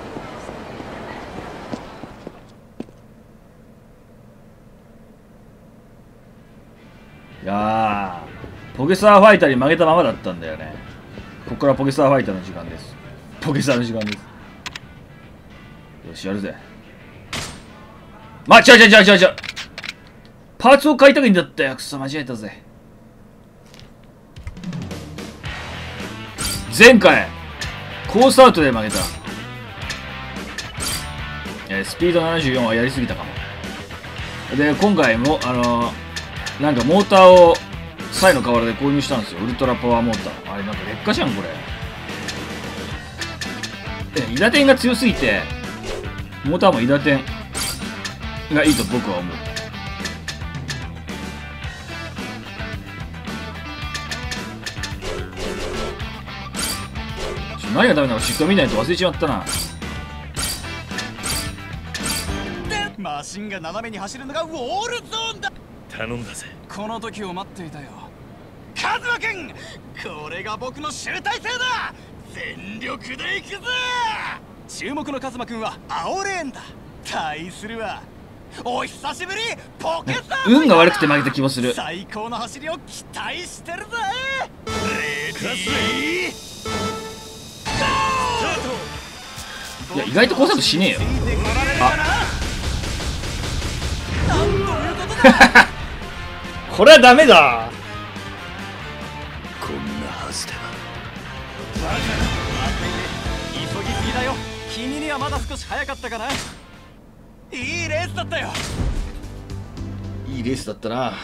いやー、ポケサーファイターに負けたままだったんだよね。ここからポケサーファイターの時間です。ポケサーの時間です。よし、やるぜ。違う。パーツを買いたくいんだったよ。くそ、間違えたぜ。前回、コースアウトで負けた。スピード74はやりすぎたかも。で、今回も、なんかモーターをサイの河原で購入したんですよ。ウルトラパワーモーター。あれなんか劣化じゃんこれ。イダテンが強すぎてモーターもイダテンがいいと僕は思う。何がダメなのかしっかり見ないと忘れちまったな。 マシンが斜めに走るのがウォールゾーンだ。 頼んだぜ。 この時を待っていたよ。カズマくん、これが僕の集大成だ。全力で行くぜ。注目のカズマくんは青レーンだ。対するはお久しぶりポケサー。 運が悪くて負けた気もする。 最高の走りを期待してるぜ。レディーいや意外と工作しねえよ。これはダメだ。 こんなはずでは。 急ぎすぎだよ。君にはまだ少し早かったかな。いいレースだったよ。 いいレースだったな。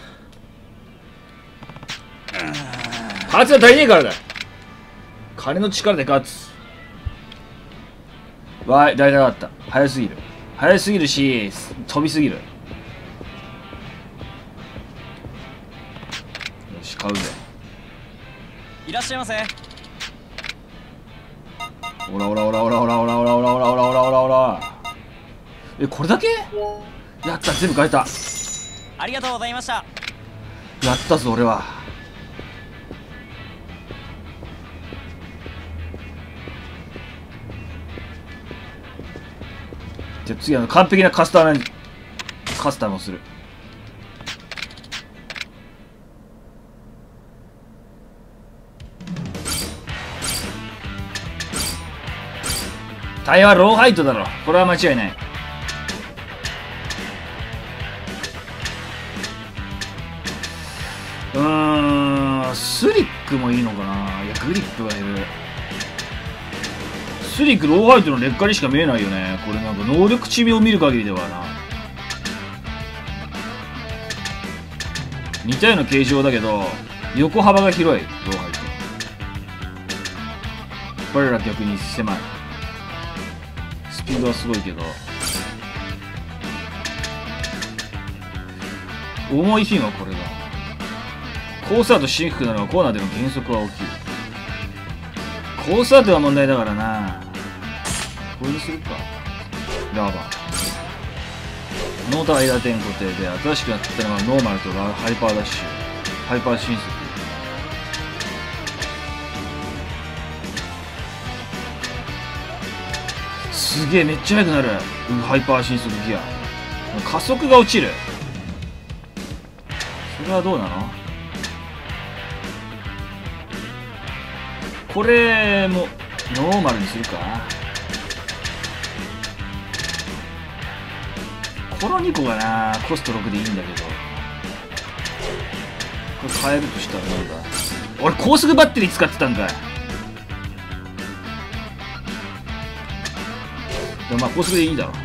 パーツが足りねえからだ。金の力で勝つ。わい、大体分かった。早すぎる。早すぎるし、飛びすぎる。よし、買うぜ。 いらっしゃいませ。 オラオラオラオラオラオラオラオラオラオラオラオラオラ。これだけやった。全部変えた。 ありがとうございました。 やったぞ俺は。じゃあ次完璧なカスタムカスタムをする。タイヤはローハイトだろ。これは間違いない。スリックもいいのかな。いや、グリップがいる。スリックローハイトの劣化にしか見えないよね。これなんか能力値を見る限りではな。似たような形状だけど横幅が広いローハイト。これら逆に狭い。スピードはすごいけど重い品はこれだ。コースアウトしにくくなるがコーナーでの減速は起きる。コースアウトは問題だからな。これにするか。ラバーノート間点固定で、新しくなったのがノーマルとハイパーダッシュ、ハイパー進速。すげえ、めっちゃ速くなる。ハイパー進速ギア。加速が落ちる。それはどうなの？これもノーマルにするか。この2個がな、コスト6でいいんだけど、これ変えるとしたらなんだ。俺高速バッテリー使ってたんかい。でもまあ高速でいいんだろ。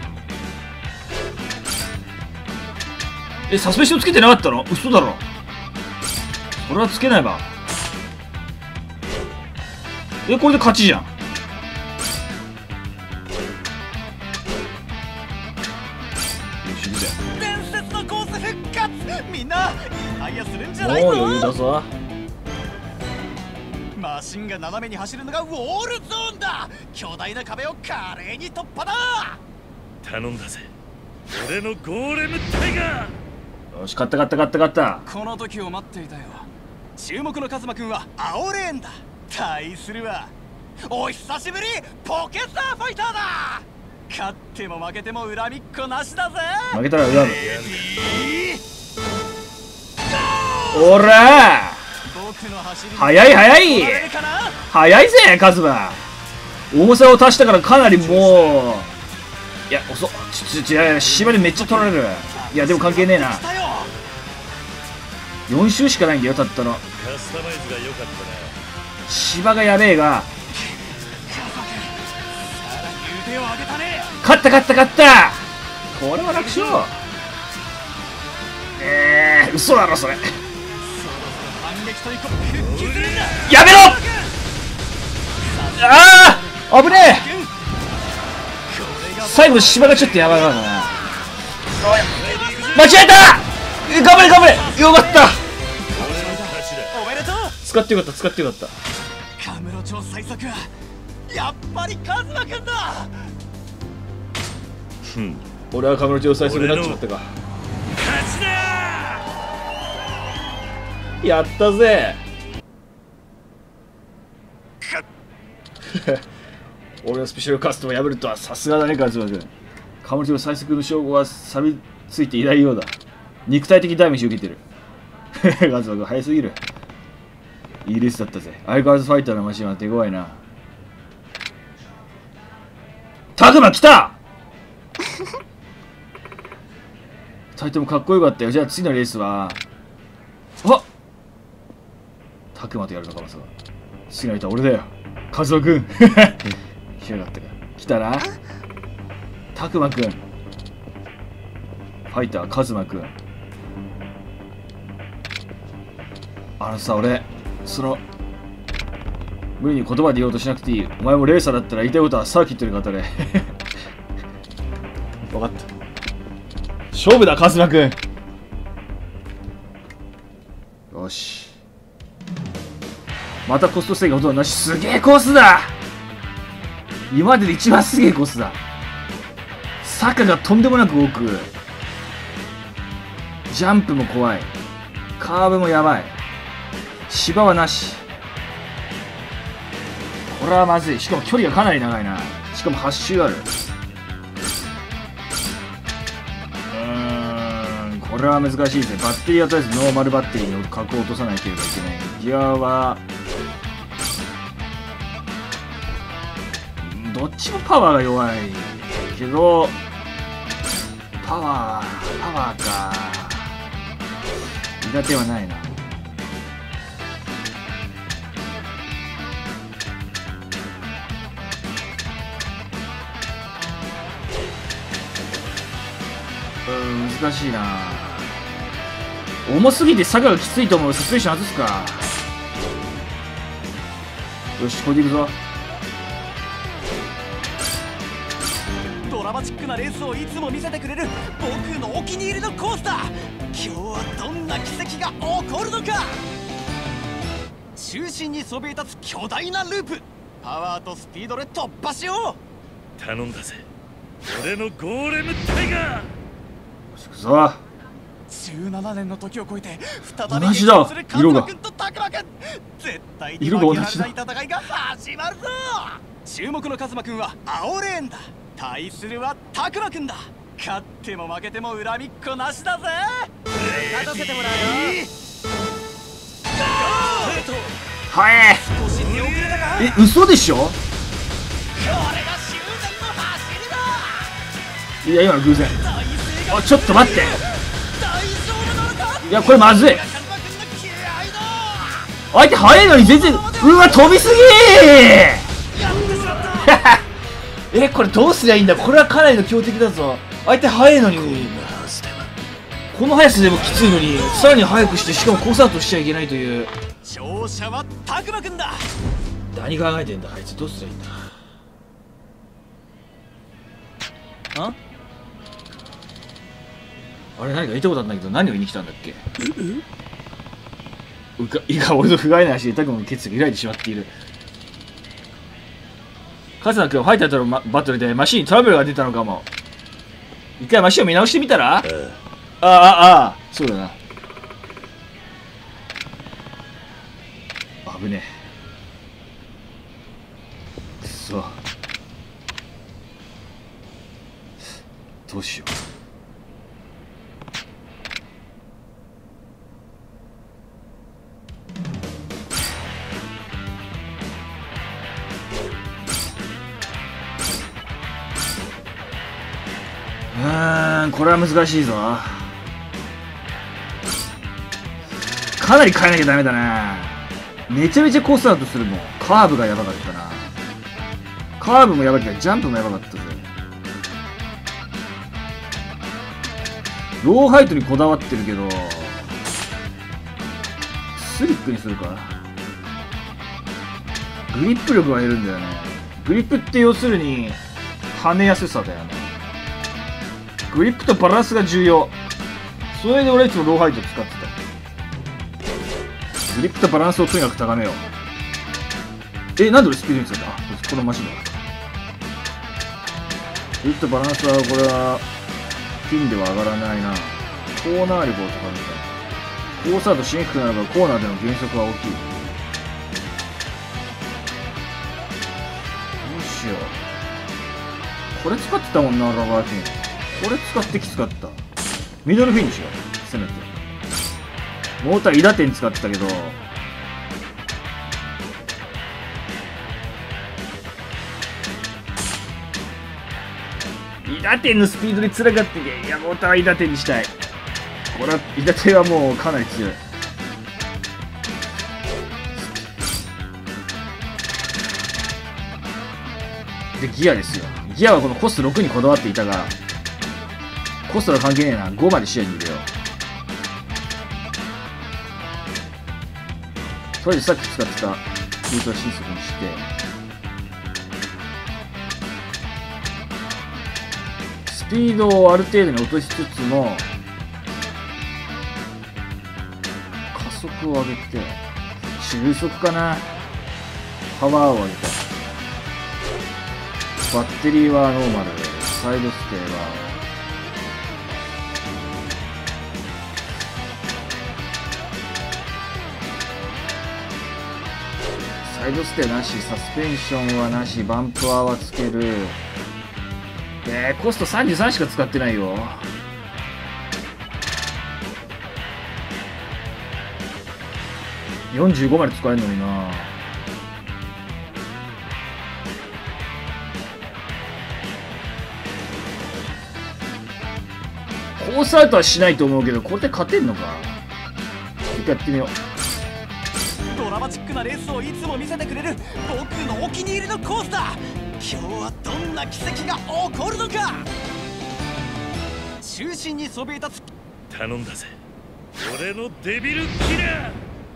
サスペンションつけてなかったの？嘘だろ。それはつけないわ。これで勝ちじゃん。 伝説のコース復活。みんなタイヤするんじゃないの？ もう余裕だぞ。 マシンが斜めに走るのがウォールゾーンだ。巨大な壁を華麗に突破だ。 頼んだぜ、俺のゴーレムタイガー。 よし、勝った勝った勝った勝った。 この時を待っていたよ。注目のカズマくんは青レーンだ。対するはお久しぶりポケサーファイターだ。勝っても負けても恨みっこなしだぜ。 負けたら恨む。おら早い早い早いぜカズマ。重さを足したからかなりもう、いや遅っ。芝でめっちゃ取られる。いやでも関係ねえな。4周しかないんだよ、たったの。 カスタマイズが良かったな。 芝がやべえが、勝った勝った勝った。これは楽勝。嘘だろそれ。やめろ。ああ危ねえ。最後の芝がちょっとやばいからな。間違えた。頑張れ頑張れ。よかった。使ってよかった使ってよかった。 カムロ町最速はやっぱりカズマくんだ。 俺はカムロ町最速になっちまったか。 勝ちだ。 やったぜ。俺のスペシャルカスタムを破るとはさすがだねカズマ君。カムロ町最速の称号は錆びついていないようだ。肉体的ダメージを受けてる。カズマ君早すぎる。いいレースだったぜ。相変わらずファイターのマシンは手強いな。タグマ来た。2人ともかっこよかったよ。じゃあ次のレースはタクマとやるのかもさ。次の人は俺だよカズマくん。来やがったか。来たなタクマくん。ファイターカズマくん。さ俺無理に言葉で言おうとしなくていい。お前もレーサーだったら言いたいことはサーキットで語れ。分かった。勝負だカズマくん。よし、またコスト制限ほとんどなし。すげえコースだ。今までで一番すげえコースだ。坂がとんでもなく多く、ジャンプも怖い、カーブもやばい、芝はなし。これはまずい。しかも距離がかなり長いな。しかも8周ある。 これは難しいですね。バッテリーはとりあえずノーマルバッテリーの角を落とさなければいけない。ギアはどっちもパワーが弱いけど、パワーか。苦手はないな。難しいな。重すぎて坂がきついと思う。サスペンション外すか。よし、これでいくぞ。 ドラマチックなレースをいつも見せてくれる僕のお気に入りのコースだ。今日はどんな奇跡が起こるのか。中心にそびえ立つ巨大なループ、パワーとスピードで突破しよう。 頼んだぜ、俺のゴーレムタイガー。 くそ、 17年の時を超えて再び同じだ。色が絶対に負けられない戦いが始まるぞ。注目のカズマくんは青レーンだ。対するはタクマくんだ。勝っても負けても恨みっこなしだぜ。勝たせてもらうよ。 はえ少し出遅れたか。 嘘でしょ。 これが終電の走りだ。 いや、今の偶然。あ、ちょっと待って。いや、これまずい。相手速いのに全然。うわ、飛びすぎこれどうすりゃいいんだ。これはかなりの強敵だぞ。相手速いのに、この速さでもきついのにさらに速くして、しかもコースアウトしちゃいけないという。 勝者はタクマくんだ。 何考えてんだあいつ。どうすりゃいいんだ。あれ、何か言ったことあるんだけど、何を言いに来たんだっけ。いか俺の不甲斐ない足でタクマの決意が開いてしまっている。カズナ君、ファイターとのバトルでマシンにトラブルが出たのかも。一回マシンを見直してみたら。そうだな。危ねえ。くそ、どうしよう。これは難しいぞ。かなり変えなきゃダメだな。めちゃめちゃコースアウトするもん。カーブがやばかったな。カーブもやばいけどジャンプもやばかったぜ。ローハイトにこだわってるけど、スリックにするか。グリップ力が減るんだよね。グリップって要するに跳ねやすさだよね。グリップとバランスが重要。それで俺いつもローハイト使ってた。グリップとバランスをとにかく高めよう。なんで俺スピードに使った。このマシンだ。グリップとバランスはこれはピンでは上がらないな。コーナー力を高めたい。コースアウトしにくくなればコーナーでの減速は大きい。どうしよう。これ使ってたもんな、ラバーピン。これ使ってきつかった。ミドルフィニッシュよ、せめて。モーター、韋打点使ってたけど、韋打点のスピードで辛かってけ。いや、モーターは韋打点にしたい。これは、韋打点はもうかなり強い。で、ギアですよ。ギアはこのコスト6にこだわっていたが、コストは関係ねえな。5まで視野に入れよう。とりあえずさっき使ってたルートは新速にして、スピードをある程度に落としつつも、加速を上げて、中速かな。パワーを上げた。バッテリーはノーマル。サイドステーは、サイドステーなし、サスペンションはなし、バンプアはつける。コスト33しか使ってないよ。 45まで使えるのにな。コースアウトはしないと思うけど、これで勝てんのか。一回やってみよう。 ドラマチックなレースをいつも見せてくれる僕のお気に入りのコースだ。今日はどんな奇跡が起こるのか。中心にそびえ立つ。 頼んだぜ、俺のデビルキラ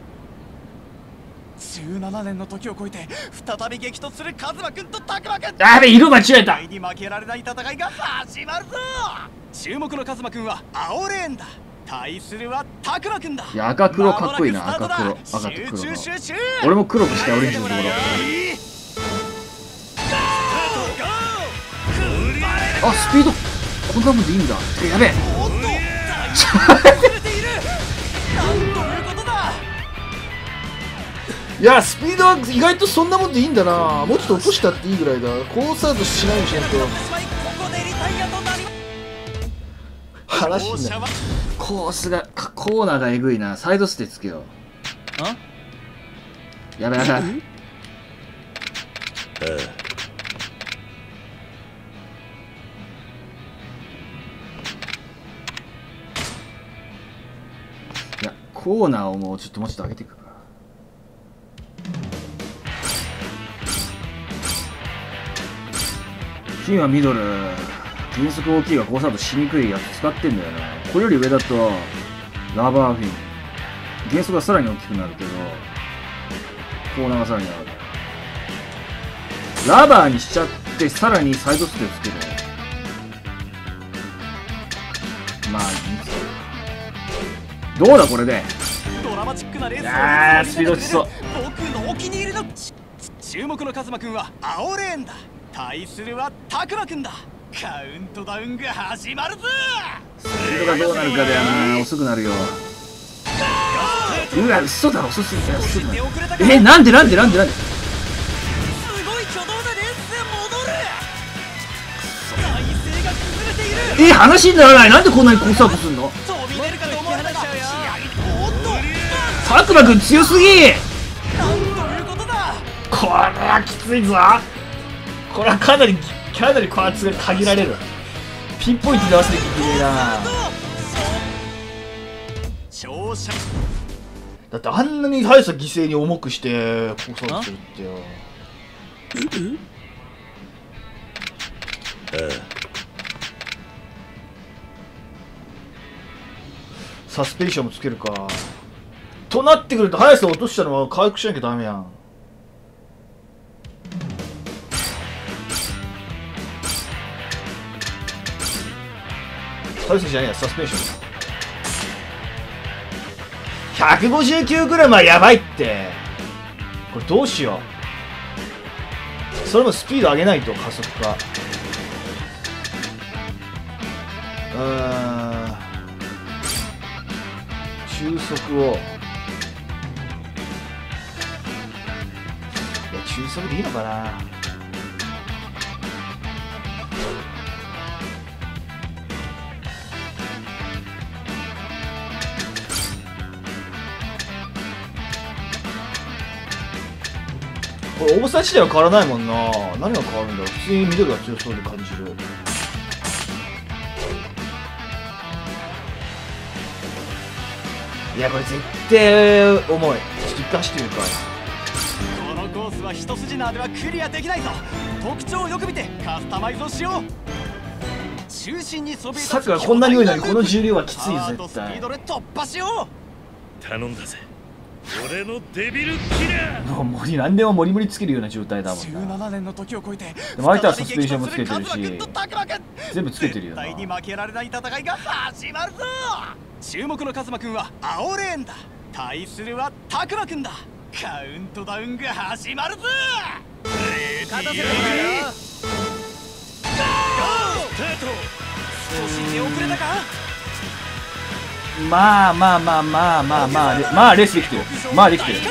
ー。17年の時を超えて再び激突するカズマくんとタクマくん。 やべ、色間違えた。 に負けられない戦いが始まるぞ。注目のカズマくんは青レーンだ。対するはタクマくんだ。 いや、赤黒かっこいいな。赤黒、赤と黒の。俺も黒くしたい、オレンジのところ。あ、スピードこんなもんでいいんだ。やべえ。いや、スピードは意外とそんなもんでいいんだな。もうちょっと落としたっていいぐらいだ。コースアウトしないようにしないと話になる。コースがコーナーがえぐいな。サイドステつけよう。やべやべ。いや、コーナーをもうちょっと上げていくか。金はミドル。減速大きいがコースアウトしにくいやつ使ってんだよな。これより上だとラバーフィン。減速がさらに大きくなるけど、コーナーがさらに上がる。ラバーにしちゃってさらにサイドステつける。まあいいですよ。どうだこれで。 ドラマチックなレースをスピード落ちそう。 僕のお気に入りの注目のカズマくんは青レーンだ。対するはタクマくんだ。カウントダウンが始まるぞ。 スピードがどうなるかだよな。遅くなるよ。うわ、嘘だろ。遅すぎた。なんですごい挙動でレースで戻る。体勢が崩れている。 話にならない。なんでこんなにコースアウトすんの。 飛び出るかと思われたがタクマくん強すぎ。 なんということだ。 これはきついぞ。これはかなりパーツが限られる。ピンポイントで合わせてきてねえな。だってあんなに速さ犠牲に重くしてコースアウトするってよ。サスペンションもつけるか。となってくると速さを落としたのは回復しなきゃダメやん。速さじゃねえや、サスペンション。159g はやばいって。これどうしよう。それもスピード上げないと加速か。中速を。いや、中速でいいのかな。これ重さ自体は変わらないもんな。何が変わるんだろう。普通に緑が強そうで感じる。いや、これ絶対重い。ちょっと一回走ってみるか。 このコースは一筋縄ではクリアできないぞ。特徴をよく見てカスタマイズをしよう。中心にそびえ立つサクがこんなに多いのにこの重量はきついよ絶対。 スピードで突破しよう。頼んだぜ、俺のデビルキラー。 もう何でもモリモリつけるような状態だもんな。 17年の時を超えてでも相手はサスペンションもつけてるし全部つけてるよな。 絶対に負けられない戦いが始まるぞ。注目のカズマくんは青レーンだ。対するはタクマくんだ。カウントダウンが始まるぞ。勝たせてくれよ。少し出遅れたか。 まあレースできてる。まあできてる。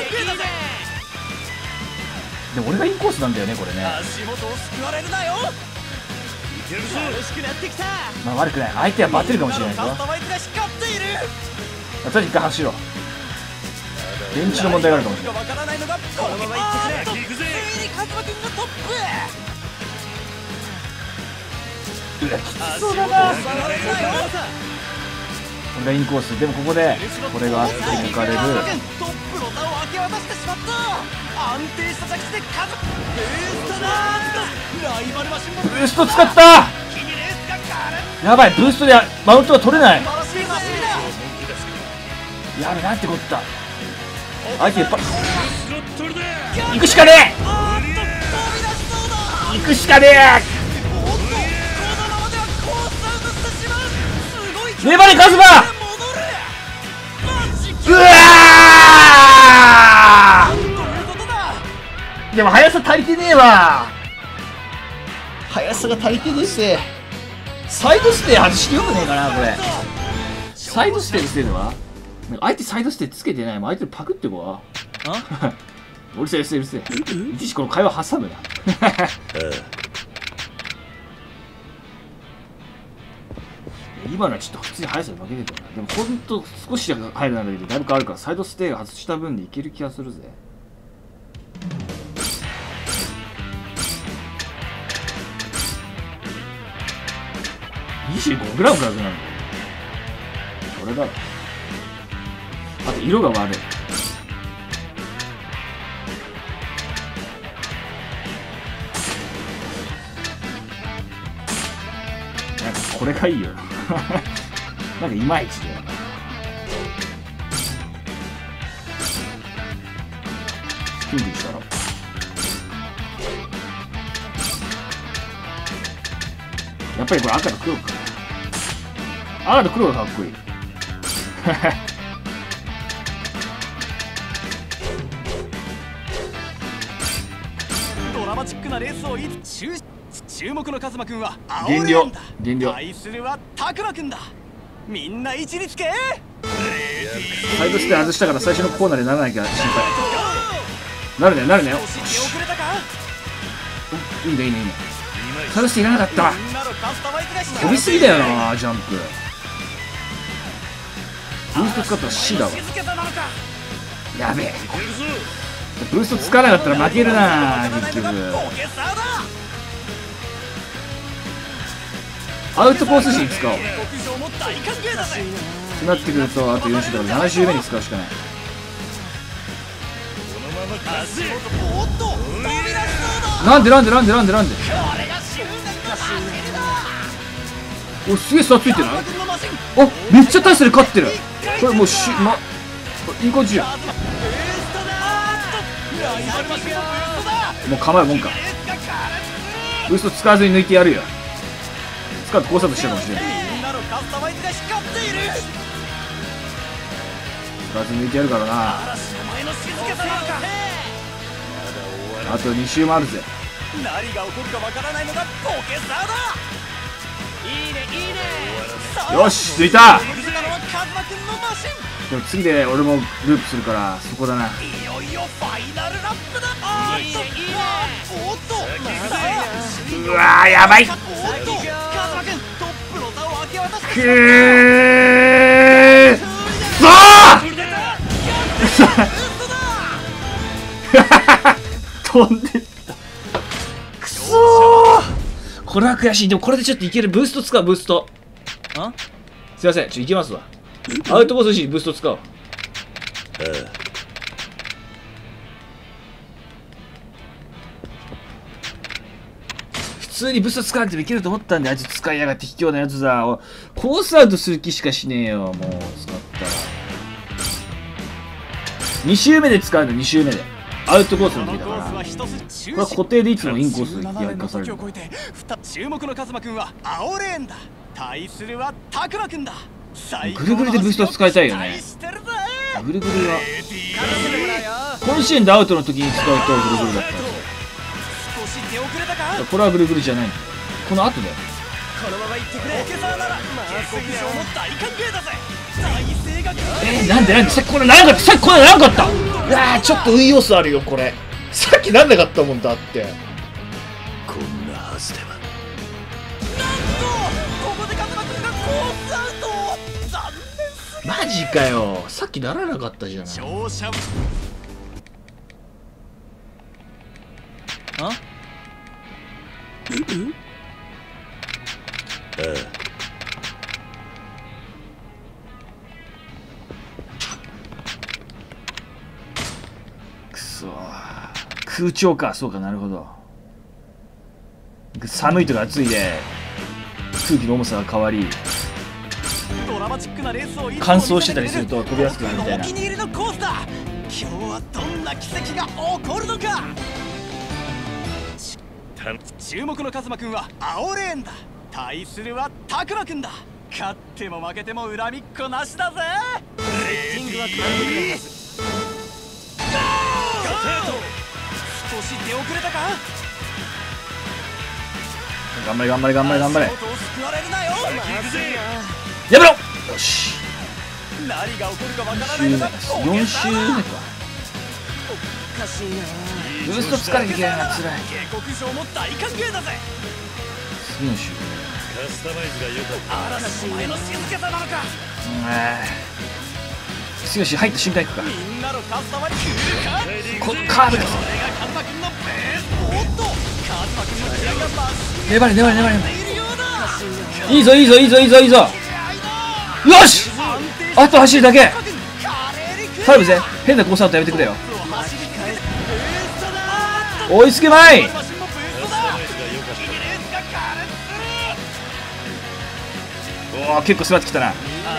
でも俺がインコースなんだよねこれね。 足元を救われるなよ。楽しくなってきた。 まあ悪くない。相手はバッテルかもしれないぞ。 カスタマイズが光っている。 とりあえず一回走ろう。 電池の問題があるかもしれない。 わからないのがこのまま行ってくれ。ついにカズマ君がトップ。 うわきつそうだな。これがインコースでもここでこれが抜かれる。 トップの座を明け渡してしまった。安定した着地でカズブーストだ。ライバルマシンもブースト使った。やばい、ブーストでマウントが取れない。やべ、なんてこった。相手やっぱ行くしかねえ。行くしかねえ。粘れカズマ。うわー、でも速さ足りてねえわ。速さが足りてねえし、サイドステー外してよくねえかなこれ。サイドステーのせいでは相手サイドステーつけてないもん。相手パクってこわ。うるせえうるせえうるせえ。いちいちこの会話挟むな。今のはちょっと普通に速さで負けてたな。でもほんと少し入るなんだけどだいぶ変わるから、サイドステーが外した分でいける気がするぜ。25グラムからなんだよ。それだろ。あと色が悪い。なんかこれがいいよ。なんかいまいちだよ。ピンクにしたらやっぱりこれ赤と黒か。赤と黒がかっこいい。 ドラマチックなレースを注目のカズマ君は青レーンだ。対するはタクマ君だ。みんな位置につけ。 サイドステー外したから最初のコーナーでならなきゃ心配。なるねなるね。いいねいいねいいね。サイドステーいらなかった。飛びすぎだよなジャンプ。ブースト使ったら C だわ。やべえ、ブースト使わなかったら負けるな結局。アウトコース時に使おう。となってくるとあと4周だから7周目に使うしかない。なんでお、すげえ差ついてない？あ、めっちゃ大差で勝ってる。これもういい感じや。もう構うもんか。ブースト使わずに抜いてやるよ。使って交差としたかもしれない。使わずに抜いてやるからな。あと2周もあるぜ。 何が起こるかわからないのがポケサーだ。いいねいいね。 よし抜いた。でも次で俺もループするからそこだな。 いよいよファイナルラップだ。おっとうわーやばい。くーそー飛んでったくそー。これは悔しい。でもこれでちょっといける。ブースト使う。ブーストすいませんいきますわ。アウトコース時にブースト使おう。普通にブースト使わなくてもいけると思ったんで、あいつ使いやがって卑怯なやつだ。コースアウトする気しかしねえよ。もう使ったら2周目で使うんだ。2周目でアウトコースの時だから。これは固定でいつもインコースに焼かされる。 注目のカズマ君は青レーンだ。対するはタクマ君だ。 ぐるぐるでブースト使いたいよね。ぐるぐるは甲子園でアウトの時に使うとぐるぐるだった。これはぐるぐるじゃないんだよ。この後だよ。 このまま行ってくれ。ポケサーなら極上の大歓迎だぜ。 なんでさっきこれならなかった。さっきこれならなかった。うわちょっと運要素あるよこれ。さっきなんなかったもんだって。 こんなはずでは。 なんとここでカズマ君がコースアウト。残念すマジかよ、さっきならなかったじゃん。 勝者あくそ、空調か。そうか、なるほど。寒いとか暑いで空気の重さが変わりドラマチックなレースを乾燥してたりすると飛びやすくなるみたいな。 お気に入りのコースだ。今日はどんな奇跡が起こるのか。注目のカズマくんは青レーンだ。対するはタクマくんだ。勝っても負けても恨みっこなしだぜ。レーティングは完璧です。少し出遅れたか。 頑張れ頑張れ頑張れ頑張れ。 救われるなよ。 やめろ。よし、 何が起こるかわからないのだ。 4周目か。ブースト疲れてきやがつらい。 下克上も大歓迎だぜ。 次の周カスタマイズが良かった。 嵐の前の静けさなのか。 次の周入った瞬間いくか。 みんなのカスタマイズこカーブだぞ。 これがカズマくんのベース。おっとカズマくんの気合が増し粘れ粘れ粘れ。いいぞいいぞいいぞいいぞいいぞ。よし、あと走るだけ。頼むぜ、変なコースアウトやめてくれよ。追いつけまい。おお、結構迫ってきたな。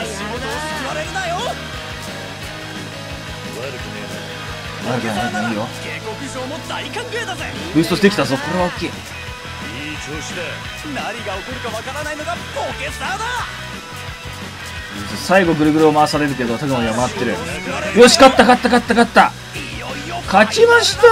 悪くないいいよ。ブーストできたぞ。これは大きい。 いい調子だ。何が起こるかわからないのがポケサーだ。 最後ぐるぐるを回されるけどタクマには回ってる。よし、勝った勝った勝った勝った。勝ちました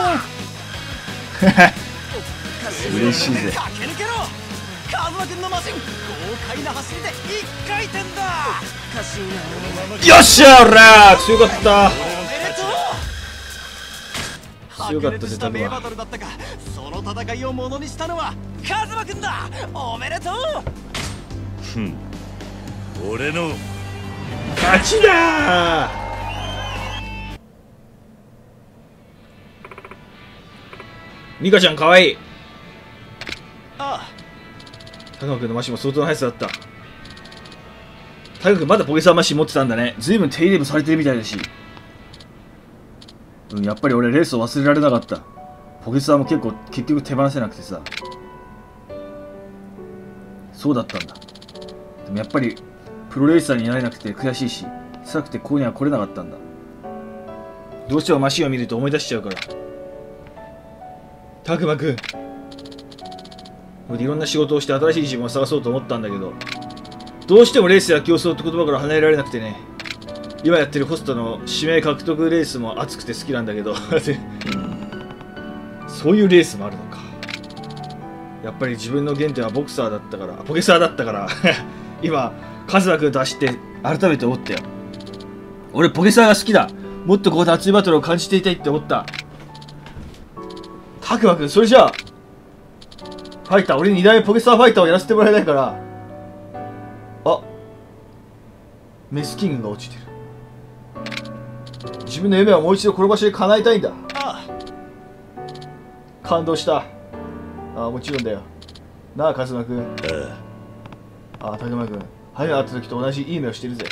ー嬉しいぜ。 駆け抜けろカズマくんのマシン。豪快な走りで1回転だ。 よっしゃー、おらー強かった。強かったぜタクマ。 名バトルだったが、その戦いをものにしたのはカズマくんだ。おめでとう。 ふん、俺の勝ちだー。ミカちゃんかわいい。 ああ、 タクマくんのマシンも相当な速さだった。タクマくんまだポケサーマシン持ってたんだね。ずいぶん手入れもされてるみたいだし。やっぱり俺レースを忘れられなかった。ポケサーも結局手放せなくてさ。そうだったんだ。でもやっぱりプロレーサーになれなくて悔しいし、辛くてここには来れなかったんだ。どうしてもマシンを見ると思い出しちゃうから。タクマくん、これでいろんな仕事をして新しい自分を探そうと思ったんだけど、どうしてもレースや競争って言葉から離れられなくてね。今やってるホストの指名獲得レースも熱くて好きなんだけどそういうレースもあるのか。やっぱり自分の原点はボクサーだったから、ポケサーだったから今カズマくんと走って改めて思ったよ。俺ポケサーが好きだ。もっとここで熱いバトルを感じていたいって思った。タクマくん、それじゃあファイター、俺に2代目ポケサーファイターをやらせてもらえないから。あ、メスキングが落ちてる。自分の夢はもう一度この場所で叶えたいんだ。感動した。ああ、もちろんだよなあ、カズマくん。ああ、タクマくん、初め会った時と同じいい目をしてるぜ。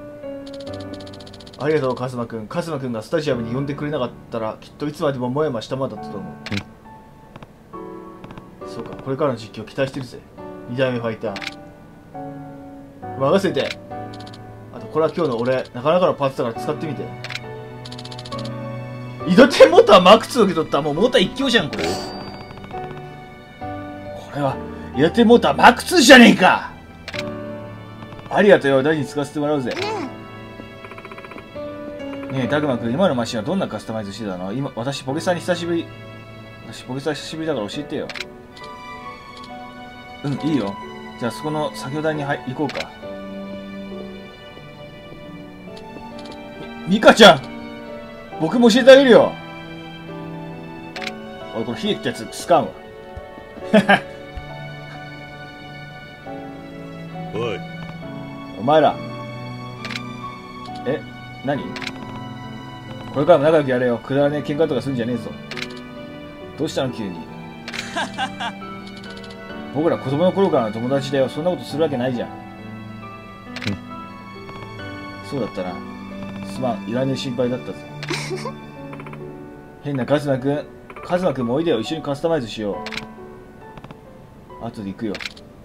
ありがとうカズマくん。カズマくんがスタジアムに呼んでくれなかったらきっといつまでももやもやしたままだったと思う。そうか、これからの実況期待してるぜ、2代目ファイター。任せて。あとこれは今日の俺なかなかのパーツだから使ってみて。移動点モーターマーク2を受け取った。もうモーター一強じゃんこれ。これは移動点モーターマーク2じゃねえか。ありがとうよ、大事に使わせてもらうぜ。ねえ、タクマくん、今のマシンはどんなカスタマイズしてたの？今、私、ポケサー久しぶりだから教えてよ。うん、いいよ。じゃあ、そこの作業台に行こうか。ミカちゃん、僕も教えてあげるよ。おい、これ、ヒエってやつ、スカンわ。 おい。 お前ら、 え、何？これからも仲良くやれよ。くだらねえ喧嘩とかするんじゃねえぞ。どうしたの急に。僕ら子供の頃からの友達だよ。そんなことするわけないじゃん。そうだったな。すまん、いらねえ心配だったぜ。変なカズマくん。カズマくんもおいでよ。一緒にカスタマイズしよう。後で行くよ。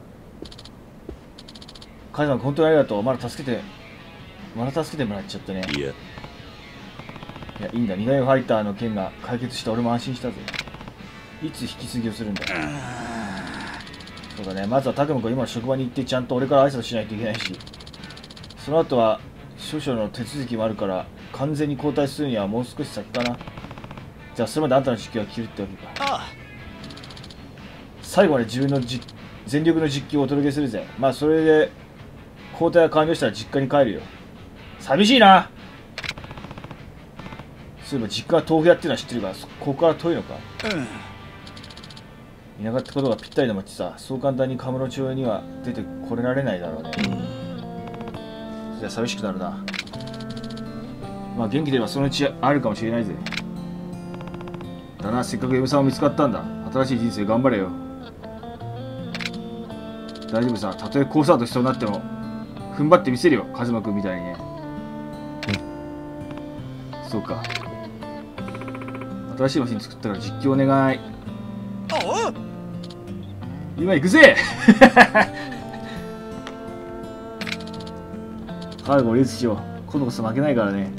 カズマくん本当にありがとう。まだ助けてもらっちゃったね。いや、いいんだ。2代目ファイターの件が解決した。俺も安心したぜ。いつ引き継ぎをするんだ。そうだね。まずはタクモ君今の職場に行ってちゃんと俺から挨拶しないといけないし、その後は少々の手続きもあるから完全に交代するにはもう少し先かな。じゃあそれまであんたの実況は切るってわけか。最後まで自分の全力の実況をお届けするぜ。まあそれで交代が完了したら実家に帰るよ。寂しいな。そういえば実家は豆腐屋っていうのは知ってるが、ここから遠いのか。田舎ってことがぴったりの町さ。そう簡単にカムロ町には出てこれられないだろうね。じゃあ寂しくなるな。まあ元気でいればそのうちあるかもしれないぜ。だな、せっかく嫁さんも見つかったんだ。新しい人生頑張れよ。大丈夫さ。たとえコースアウトしそうになっても踏ん張ってみせるよ、カズマくんみたいにね。そうか。新しいマシン作ったから実況お願い。今行くぜ。カーゴをレースしよう。今度こそ負けないからね。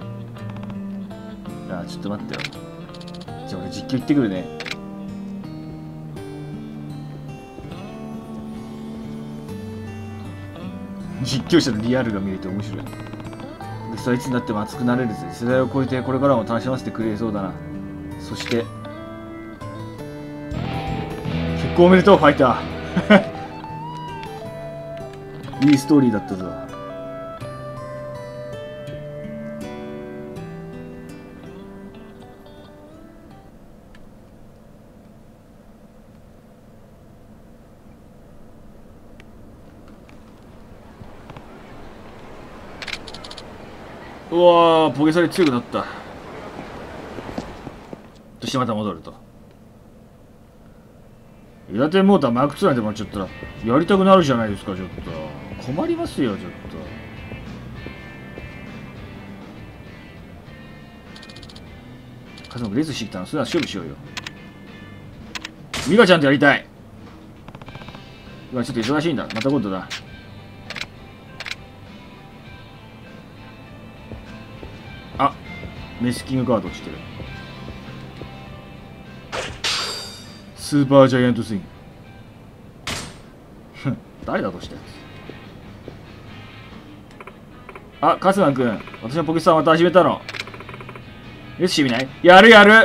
ああ、ちょっと待ってよ。じゃあ俺実況行ってくるね。実況者のリアルが見れて面白い。でそいつになっても熱くなれるぜ。世代を超えてこれからも楽しませてくれそうだな。そして結婚おめでとうファイター。いいストーリーだったぞ。うわー、ポケサリ強くなった。そしてまた戻ると。エラテンモーターマーク2なんてもらっちゃったらやりたくなるじゃないですか。ちょっと困りますよ。ちょっとカズマレースしてきたの。それは勝負しようよ。ミカちゃんとやりたい。今ちょっと忙しいんだ。また今度だ。あ、メスキングカード落ちてる。スーパージャイアントスイング。誰だとして。あ、カスマン君、私のポケスさんまた始めたの。レースしてみない？やるやる。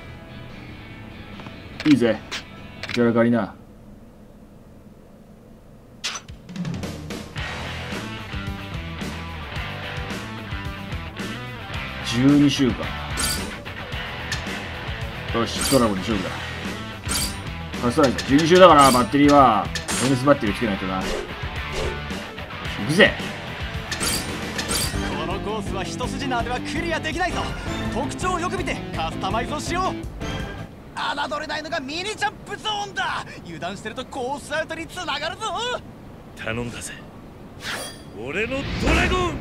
いいぜ。ギャラ借りな。12週間。よし、ドラゴンに勝負だ。カスタライズ12週だからバッテリーはボーナスバッテリーつけないとな。行くぜ。 このコースは一筋縄ではクリアできないぞ。特徴をよく見てカスタマイズをしよう。侮れないのがミニジャンプゾーンだ。油断してるとコースアウトにつながるぞ。 頼んだぜ、俺のドラゴン。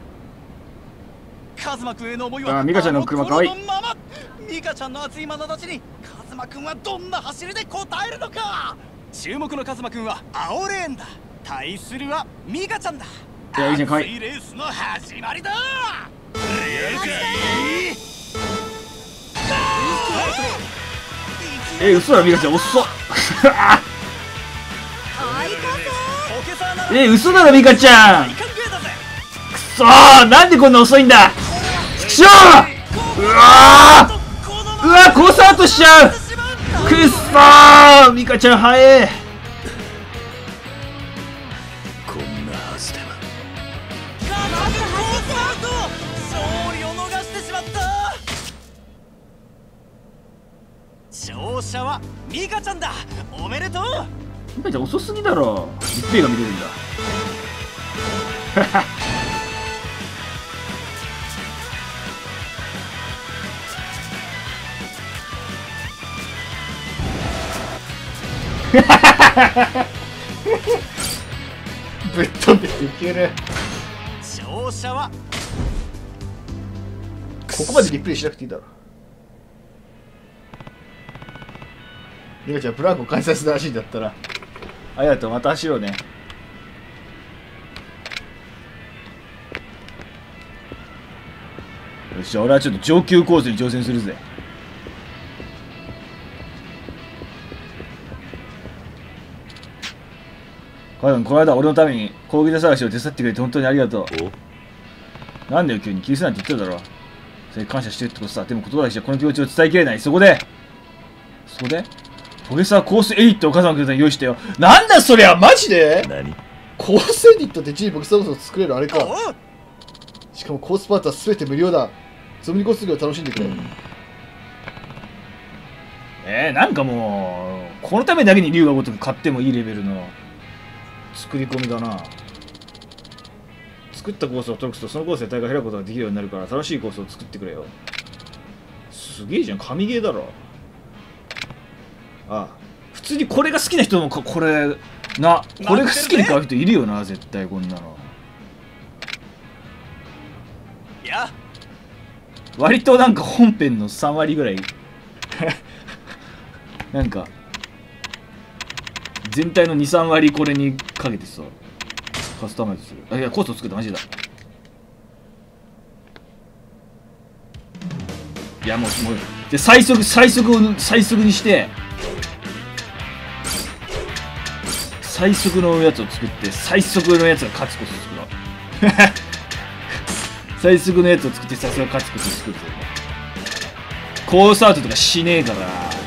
カズマくんへの思いはミカちゃんの車かわいい。 ミカちゃんの熱い眼差しにカズマくんはどんな走りで応えるのか。注目のカズマくんは青レーンだ。対するはミカちゃんだ。 いや、いいじゃん、かわいい。 熱いレースの始まりだ。やるかい。嘘だ、ミカちゃん遅っ。嘘だろミカちゃん。くそー、なんでこんな遅いんだ。くしょー。うわー、うわー、コースアウトしちゃう。くっそー、ミカちゃん早え。 こんなはずでは。 勝利を逃してしまった。勝者はミカちゃんだ。おめでとう。 ミカちゃん遅すぎだろ。リプレイが見れるんだ。 ぶっ飛んでいける。 勝者はここまでリプレイしなくていいだろ。リカちゃんブランコ解散するらしいんだったらありがとう、また走ろうね。よし、俺はちょっと上級コースに挑戦するぜ。カイドン、この間俺のために講義で探しを手伝ってくれて本当にありがとう。なんだよ急に気にするなんて言ってただろ。それ感謝してるってことさ。でも言葉だけじゃこの気持ちを伝えきれない。そこでトゲサーコースエディットをお母さんがくれたの用意してよ。なんだそりゃ、マジで何コースエディットって地にボキサーコースを作れるあれか。しかもコースパーツは全て無料だ。ゾムニコースを楽しんでくれ。なんかもうこのためだけに竜が如く買ってもいいレベルの作り込みだな。作ったコースを登録するとそのコースで大会を開くことができるようになるから新しいコースを作ってくれよ。すげえじゃん、神ゲーだろ。ああ、普通にこれが好きな人もこれが好きで買う人いるよな、絶対こんなの。 いや割となんか本編の3割ぐらいなんか全体の 2,3 割これにかけてさカスタマイズする。あ、いやコースを作ったマジだ。いやもうで最速にして最速のやつを作って最速のやつが勝つコースを作ろう最速のやつを作って最速が勝つコースを作るぞ。コースアウトとかしねえから。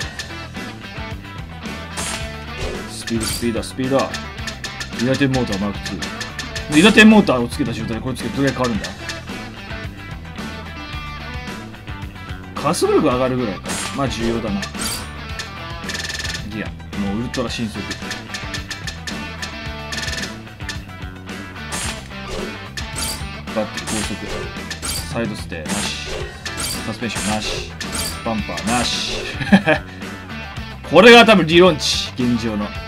スピードリダテンモーターマーク2。リダテンモーターをつけた状態でこれつけてどれぐらい変わるんだ。加速力上がるぐらいか。まあ重要だな。ギアもうウルトラ新速。バッテリー高速サイドステーなし、サスペンションなし、バンパーなしこれが多分理論値現状の。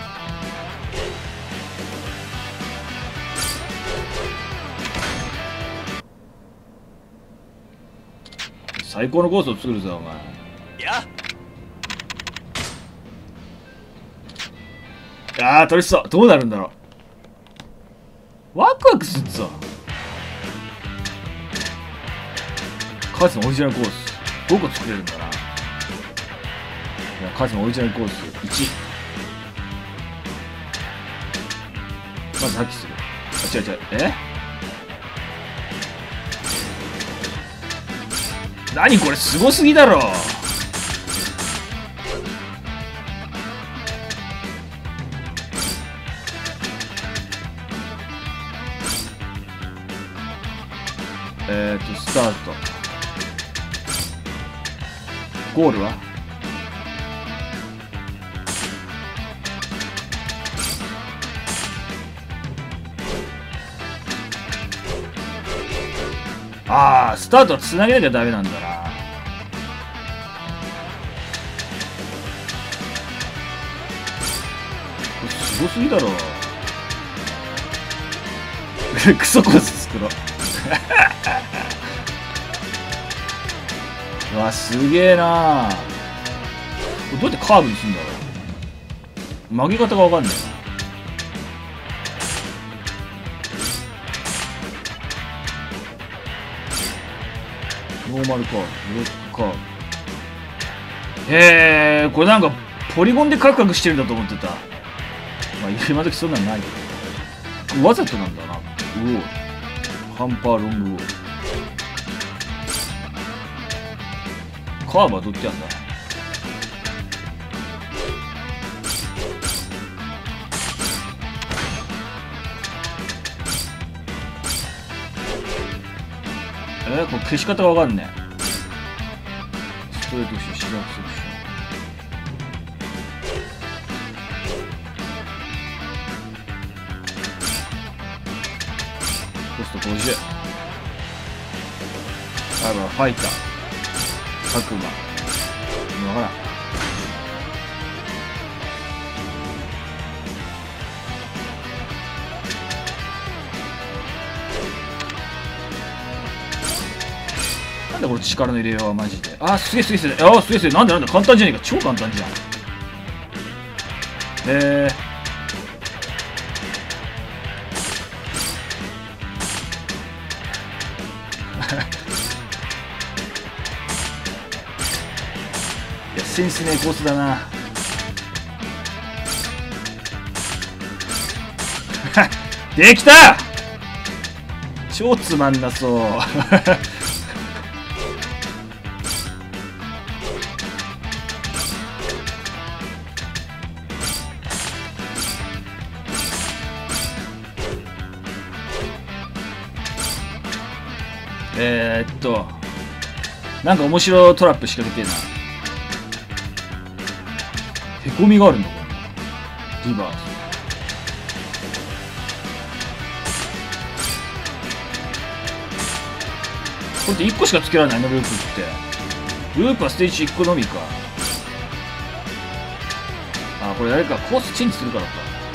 最高のコースを作るぞお前。楽しそう。どうなるんだろう。ワクワクするぞ。カーツのオリジナルコース5個作れるんだな。いやカーツのオリジナルコース1。まず破棄する。違う何これすごすぎだろ。スタートゴールはスタートはつなげなきゃダメなんだな。すごすぎだろクソコース作ろううわすげえな。どうやってカーブにするんだろう。曲げ方が分かんないな。ノーマルカーブ、ブロックカーブ。へえ、これなんかポリゴンでカクカクしてるんだと思ってた。まあ今時そんなんないけどわざとなんだな。ハンパーロングウォー。カーブはどっちやんだ。これ消し方がわかんねえ。ストレートしてシラクセクション。コスト50。ファイター角馬分からん。 これ力の入れようはマジで。あーすげえすげえすげえ。あーすげえすげえ。なんだ簡単じゃねえか。超簡単じゃん。いやセンスねえコースだな。できた。超つまんなそうなんか面白いトラップ仕掛けてえな。へこみがあるんだこれ。リバース。これって1個しかつけられないのループって。ループはステージ1個のみか。あ、これあれか、コースチェンジするからか。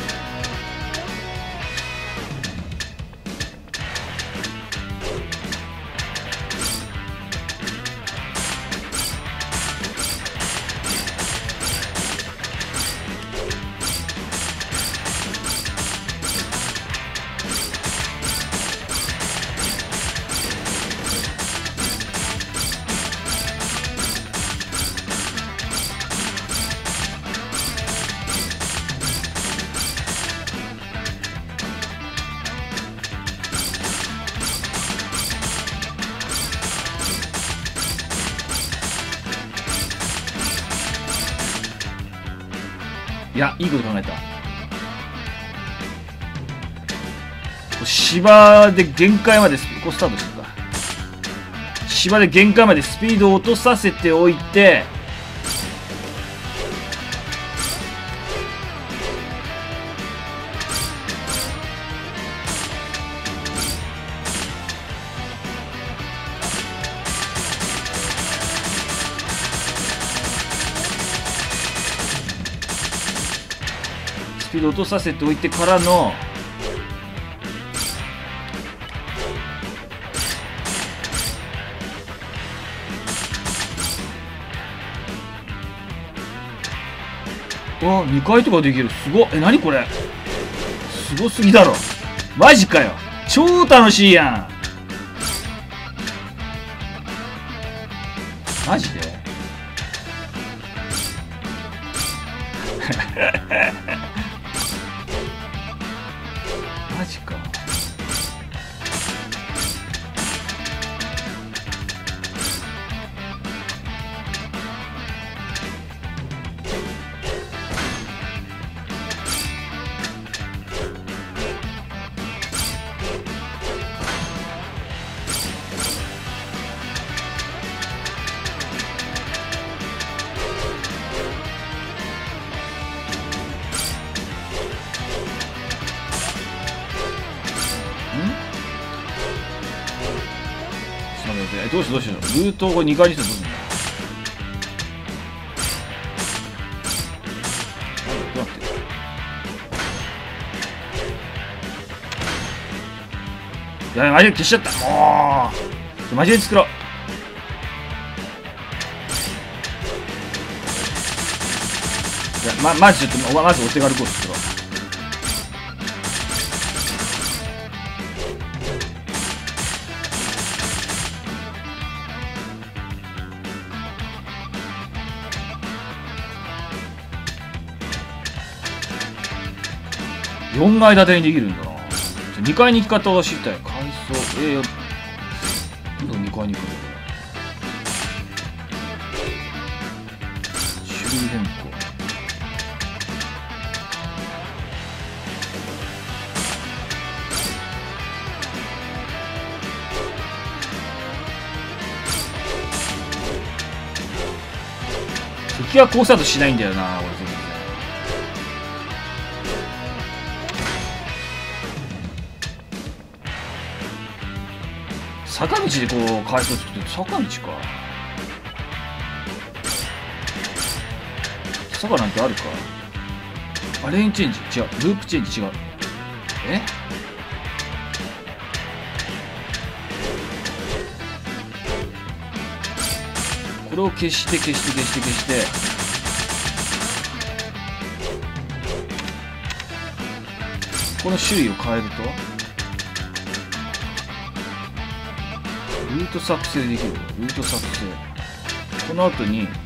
いや、いいこと考えた。芝で限界までこうスタートするか。芝で限界までスピードを落とさせておいて、スピードを落とさせておいてからの2回とかできる。すごっ。何これ、すごすぎだろ。マジかよ。超楽しいやん。マジでマジか。どうしようルートを2回にしてどうするんだ。どうなってる。やべ、マジで消しちゃった。もうマジで作ろう。いや、まずちょっとまずお手軽コース作ろう。4階建てにできるんだな。2階に行き方を知りたい。階層2階に行くんだこれ。種類変更。敵はコースアウトしないんだよな俺。坂道でこう階層作って坂道か。坂なんてあるか。あ、レーンチェンジ違う。ループチェンジ違う。 これを消して消して消して消して、この種類を変えるとルート作成できる。ルート作成、この後に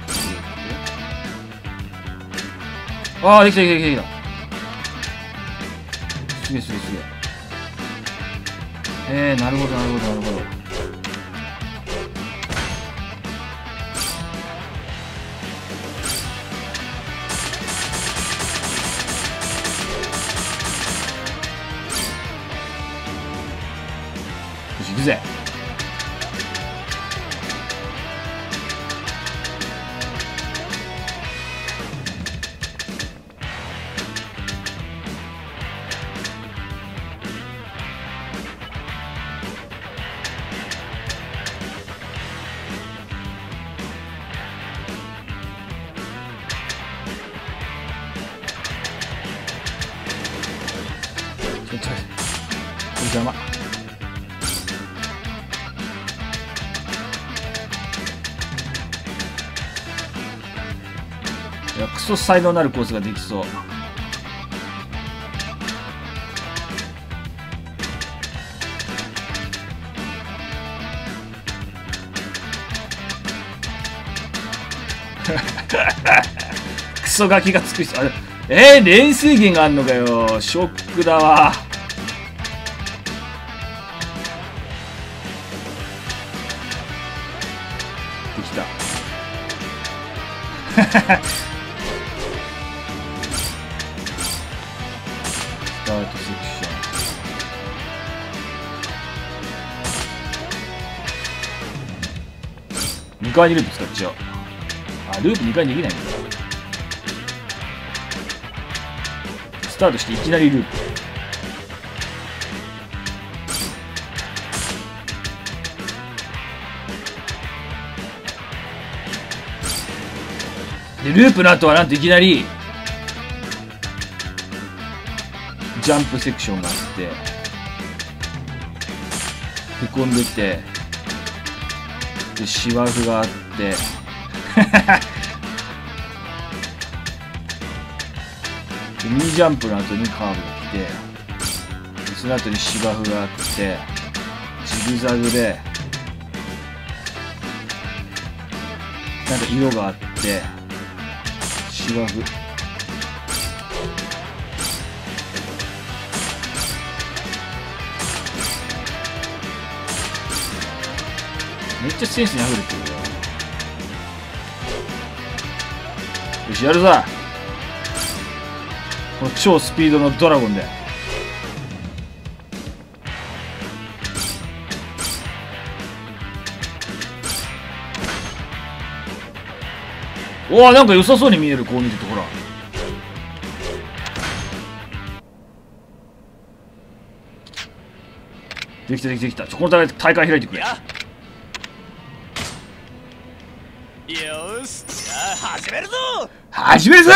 ああ、できたできたできた。すげえすげえすげえ。なるほどなるほどなるほど。よし、行くぜ。邪魔。いや、クソ才能なるコースができそう。クソガキがつく人。連水源があんのかよ。ショックだわ。できた。スタートセクション。2回にループ使っちゃおう。あ、ループ2回できないんだ。スタートしていきなりループ。でループの後はなんといきなりジャンプセクションがあってへこんでて、で芝生があってでミニジャンプの後にカーブが来て、でその後に芝生があってジグザグでなんか色があって芝生めっちゃセンスにあふれてるよ。よし、やるぞ。この超スピードのドラゴンで。おお、なんか良さそうに見える。こう見るとほら。できたできたできた。この大会開いてくれ。 よし、じゃあ始めるぞ。 始めるぞ。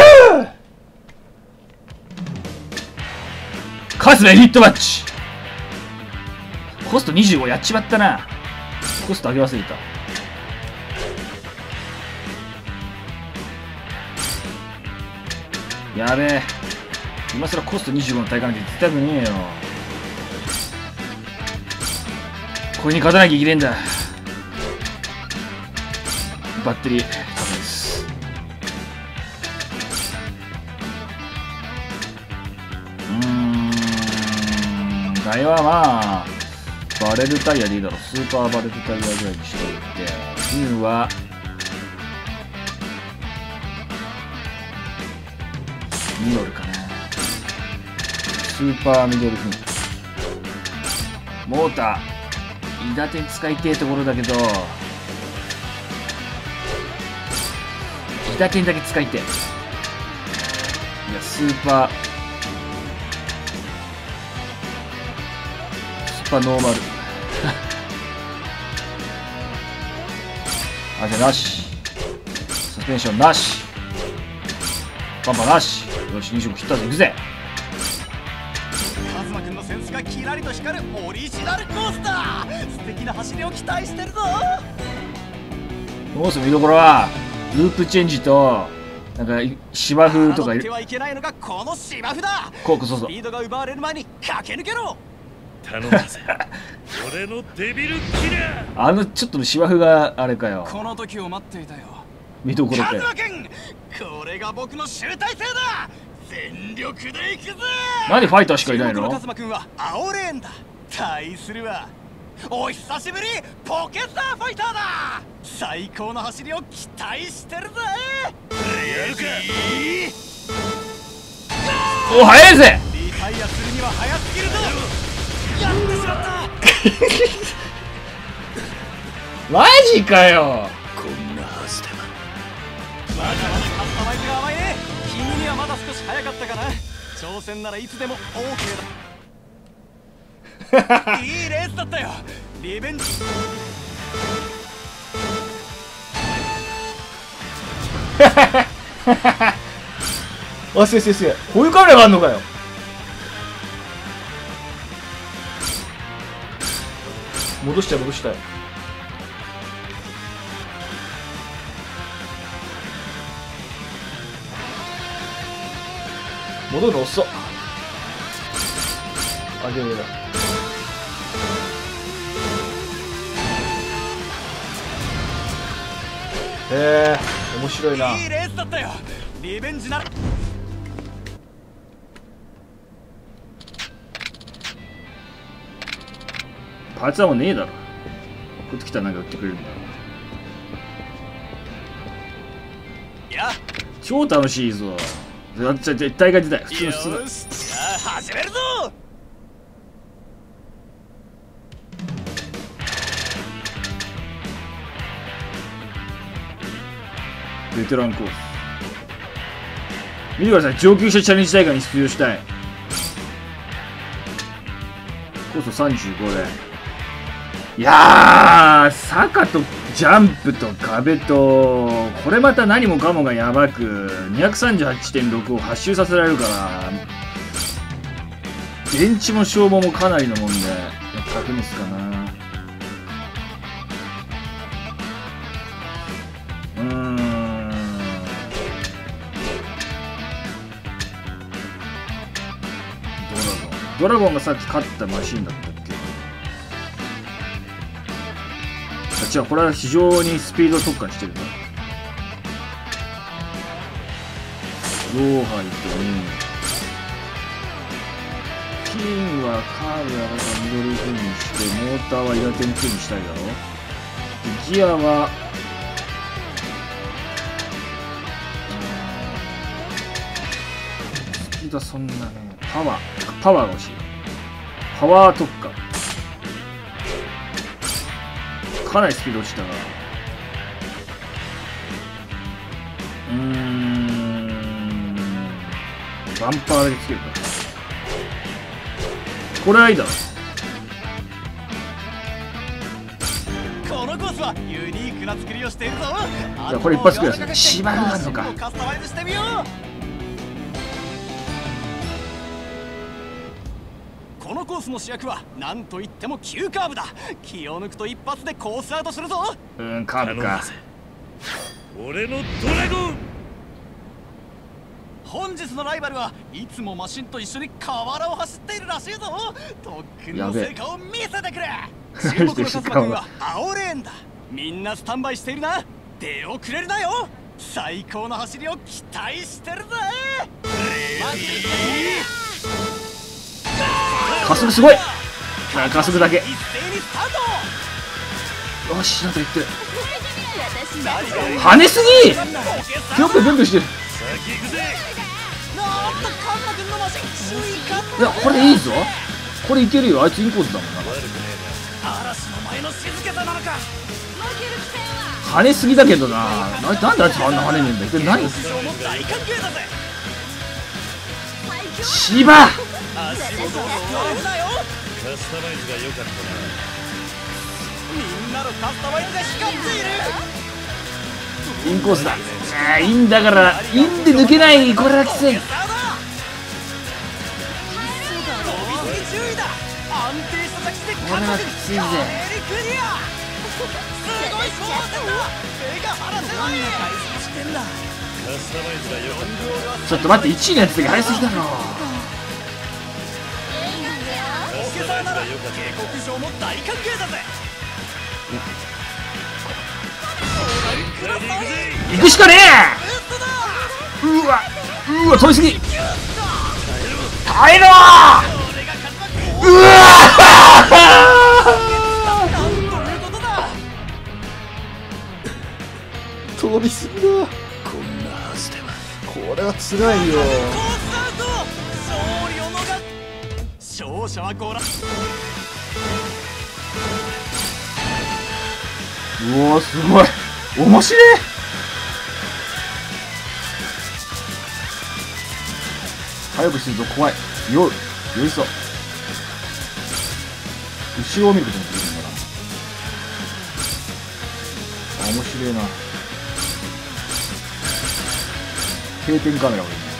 カスのエリットマッチ。コスト25やっちまったな。コスト上げ忘れた。やべえ、今更コスト25の大会なんて絶対無理ねえよ。これに勝たなきゃいけねえんだ。バッテリー高いです。台はまあバレルタイヤでいいだろう。スーパーバレルタイヤぐらいにしといて、フィンはミドルかな。スーパーミドルフィン。モーター韋駄天使いてえところだけど韋駄天だけ使いてえ。いやスーパーノーマルあ、じゃあなし。サスペンションなし。バンパなし。よし、25切ったぜ。いくぜ。 カズマくんのセンスがキラリと光るオリジナルコースだ。素敵な走りを期待してるぞ。 どうする見どころはループチェンジとなんか芝生とか手はいけないのがこの芝生だ。 こうそうそうスピードが奪われる前に駆け抜けろ。 頼むぜ俺のデビルキラー。 ちょっと芝生があれかよ。 この時を待っていたよ。 見どころかよ。 カズマ君、これが僕の集大成だ。全力で行くぜ。 なんでファイターしかいないの？ カズマ君は青レーンだ。対するはお久しぶりポケスターファイターだ。最高の走りを期待してるぜ。やるか。 お、速いぜ。 リタイアするには早すぎるぞ。やってしまったマジかよ。 こんなはずではまだまだカスタマイズが甘いね。君にはまだ少し早かったかな。挑戦ならいつでも OK だ。いいレースだったよ。リベンジ。 あ、せせせ、こういうカメラがあんのかよ。戻したい戻したい。戻るの遅っ。あ、いやいやいや。へえ、面白いな。 いいレースだったよ。リベンジなら。 パーツはもうねえだろ。こっち来たらなんか売ってくれるんだろ。 いや、 超楽しいぞ。絶対が出たい。普通のよし、じゃあ始めるぞ。 ベテランコース。見てください。上級者チャレンジ大会に出場したい。コース35で。いやー、坂とジャンプと壁と、これまた何もかもがやばく、238.6 を8周させられるから、電池も消耗もかなりのもんで、タクミスかな。ドラゴンがさっき勝ったマシンだったっけ？あ、違う、これは非常にスピード特化してるな。ローハイとキンはカーブやらかミドル風にして、モーターは岩手に風にしたいだろ。ギアはスピードはそんなね、パワーが欲しい。パワー特化。かなりスピード落ちたが。バンパーだけつけるか。これはいいだろ。 このコースはユニークな作りをしているぞ。 じゃあこれ一発くらいですね。芝生があるのか。 カスタマイズしてみよう。このコースの主役は何といっても急カーブだ。気を抜くと一発でコースアウトするぞ。 カーブか。 俺のドラゴン。 本日のライバルはいつもマシンと一緒に河原を走っているらしいぞ。特訓の成果を見せてくれ。注目のカズマ君は青レーンだ。みんなスタンバイしているな。出遅れるなよ。最高の走りを期待してるぜ。 加速すごい。加速だけ。よし、なんか言ってる。跳ねすぎ。ぴょんぴょんぴょんぴょんしてる。いや、これいいぞ。これいけるよ。あいつインコースだもんな。跳ねすぎだけどな。なんであいつあんな跳ねねえんだよ。これ何？芝。 カスタマイズが良かったな。 みんなのカスタマイズが光っている。 インコースだ。いいんだから、いいんで抜けない。これはきつい。これはきついぜ。 してんだ。 ちょっと待って、1位のやつだけ早すぎだろ。 オケサーなら下克上も大歓迎だぜ。 行くしかねえ。うわ飛びすぎ。耐えろー。うわ飛びすぎだ。こんなはずでは。これはつらいよ。 勝利を逃す。勝者はご覧。 うおー、すごい面白い。早くすると怖い。寄りそう。後ろを見ることもできるんだな。あ、面白いな。定点カメラを入れる。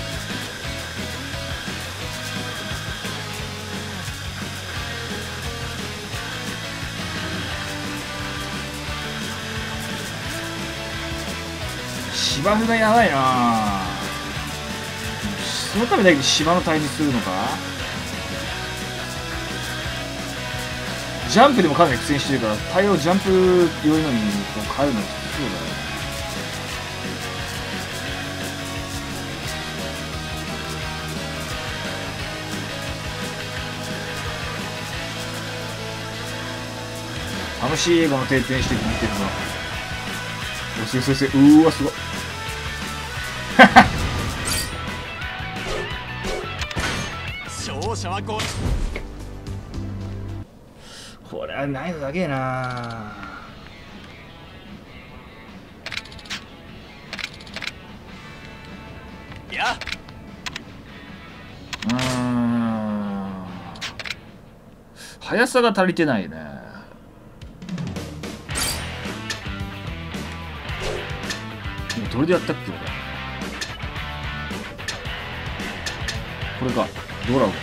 芝生がやばいな。そのためだけに芝の対峙するのか。ジャンプでもかなり苦戦してるから、対応ジャンプ用のにこう変えるのきつそうだね。楽しい映画の定点して見てるの。おせせせ、うわすごい。 勝者はこれはないのだけやな。 いや速さが足りてないね。どれでやったっけ俺。これか、ドラゴン。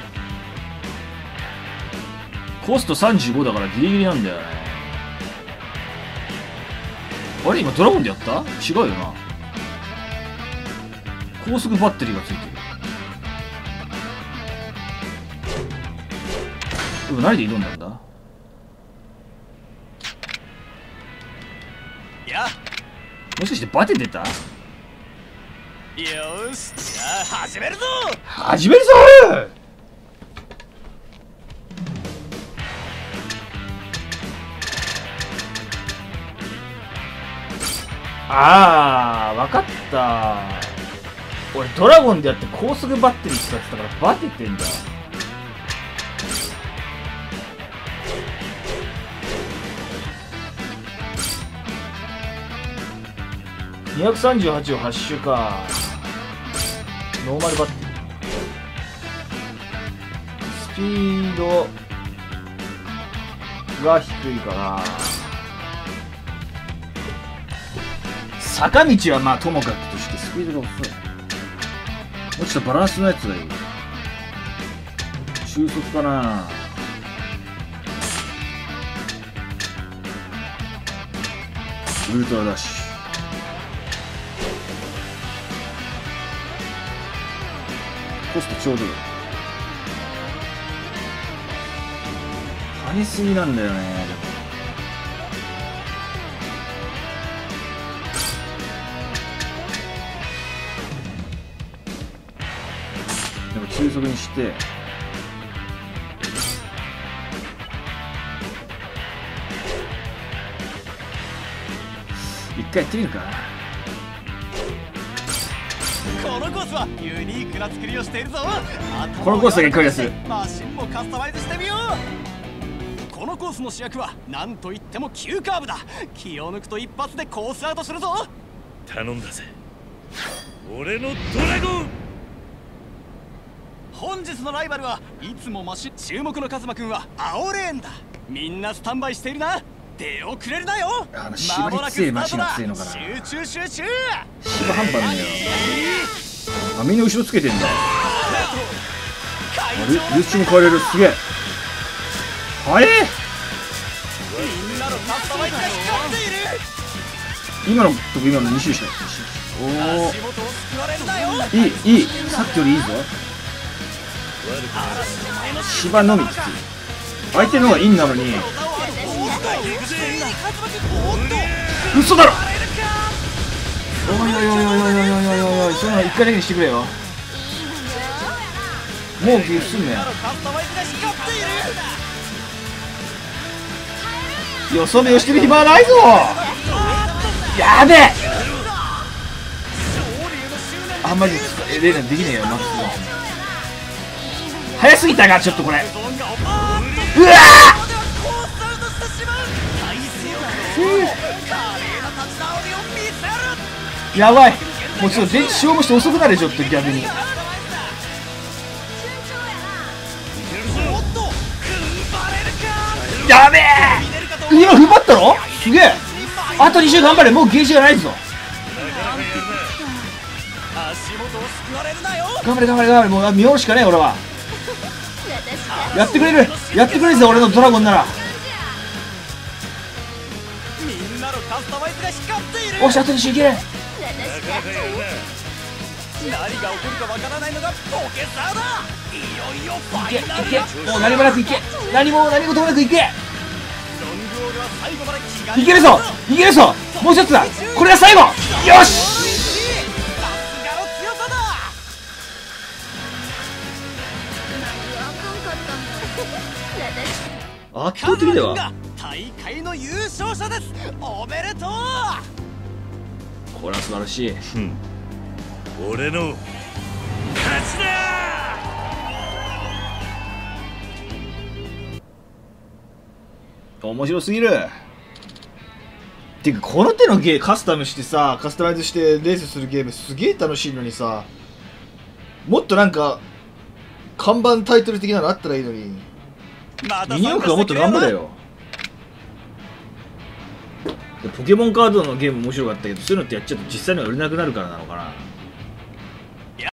コスト35だからギリギリなんだよね。あれ今ドラゴンでやった？違うよな。高速バッテリーがついてる。何で挑んだんだ？ いやもしかしてバテてた？ よし、じゃあ始めるぞ。 始めるぞー。あー、わかった。俺ドラゴンでやって高速バッテリー使ってたからバテてんだ。238を8周か。ノーマルバッテリー。スピードが低いから。坂道はまあともかくとしてスピードが遅い。もうちょっとバランスのやつがいい。中速かな。ウルトラダッシュ。コストちょうどいい。跳ねすぎなんだよね。でも中速にして一回やってみるか。 このコースはユニークな作りをしているぞ。 このコースだけクリアする。 マシンもカスタマイズしてみよう。このコースの主役は何といっても急カーブだ。気を抜くと一発でコースアウトするぞ。 頼んだぜ、俺のドラゴン。 本日のライバルはいつもマシン。注目のカズマくんは青レーンだ。みんなスタンバイしているな。出遅れるなよ。 縛り強いマシンが強いのかな。 集中集中。 芝半端ないよ。あ、みんな後ろつけてんだ。ルシュも変えれる。すげえ。はえ。 みんなのカスタマイズが光っている。 今のとこ今の2周した。おお、いい、さっきよりいいぞ。芝のみっていう相手の方がインなのに嘘だろ。おいおいおいおいおいおいおいおい、そんなの1回だけにしてくれよ。もうギフすんね。よそ見をしてる暇はないぞ。やべえ、あんまりレイナできねえよ。マックス早すぎたがちょっとこれ。うわー、やばい、もうちょっと電池消耗して遅くなる。ちょっと逆にやべえ、今踏ん張ったのすげえ。あと2周頑張れ、もうゲージがないぞ。頑張れ頑張れ頑張れ、もう見下ろしかねえ俺は。やってくれる、やってくれるぜ俺のドラゴンなら。おし、あと2周いける。 何が起こるかわからないのがポケサーだ。いよいよファイナルだ。 もう何もなくいけ、何事もなくいけ。いけるぞいけるぞ、もう一つだ、これが最後。よし、圧倒的だわ。 大会の優勝者です。おめでとう。 これは素晴らしい。 俺の勝ちだ。 面白すぎる。てかこの手のカスタムしてさ、カスタマイズしてレースするゲームすげえ楽しいのにさ、もっとなんか看板タイトル的なのあったらいいのに。ミニ四駆はもっと頑張れよ。ポケモンカードのゲーム面白かったけど、そういうのってやっちゃうと実際には売れなくなるからなのかな。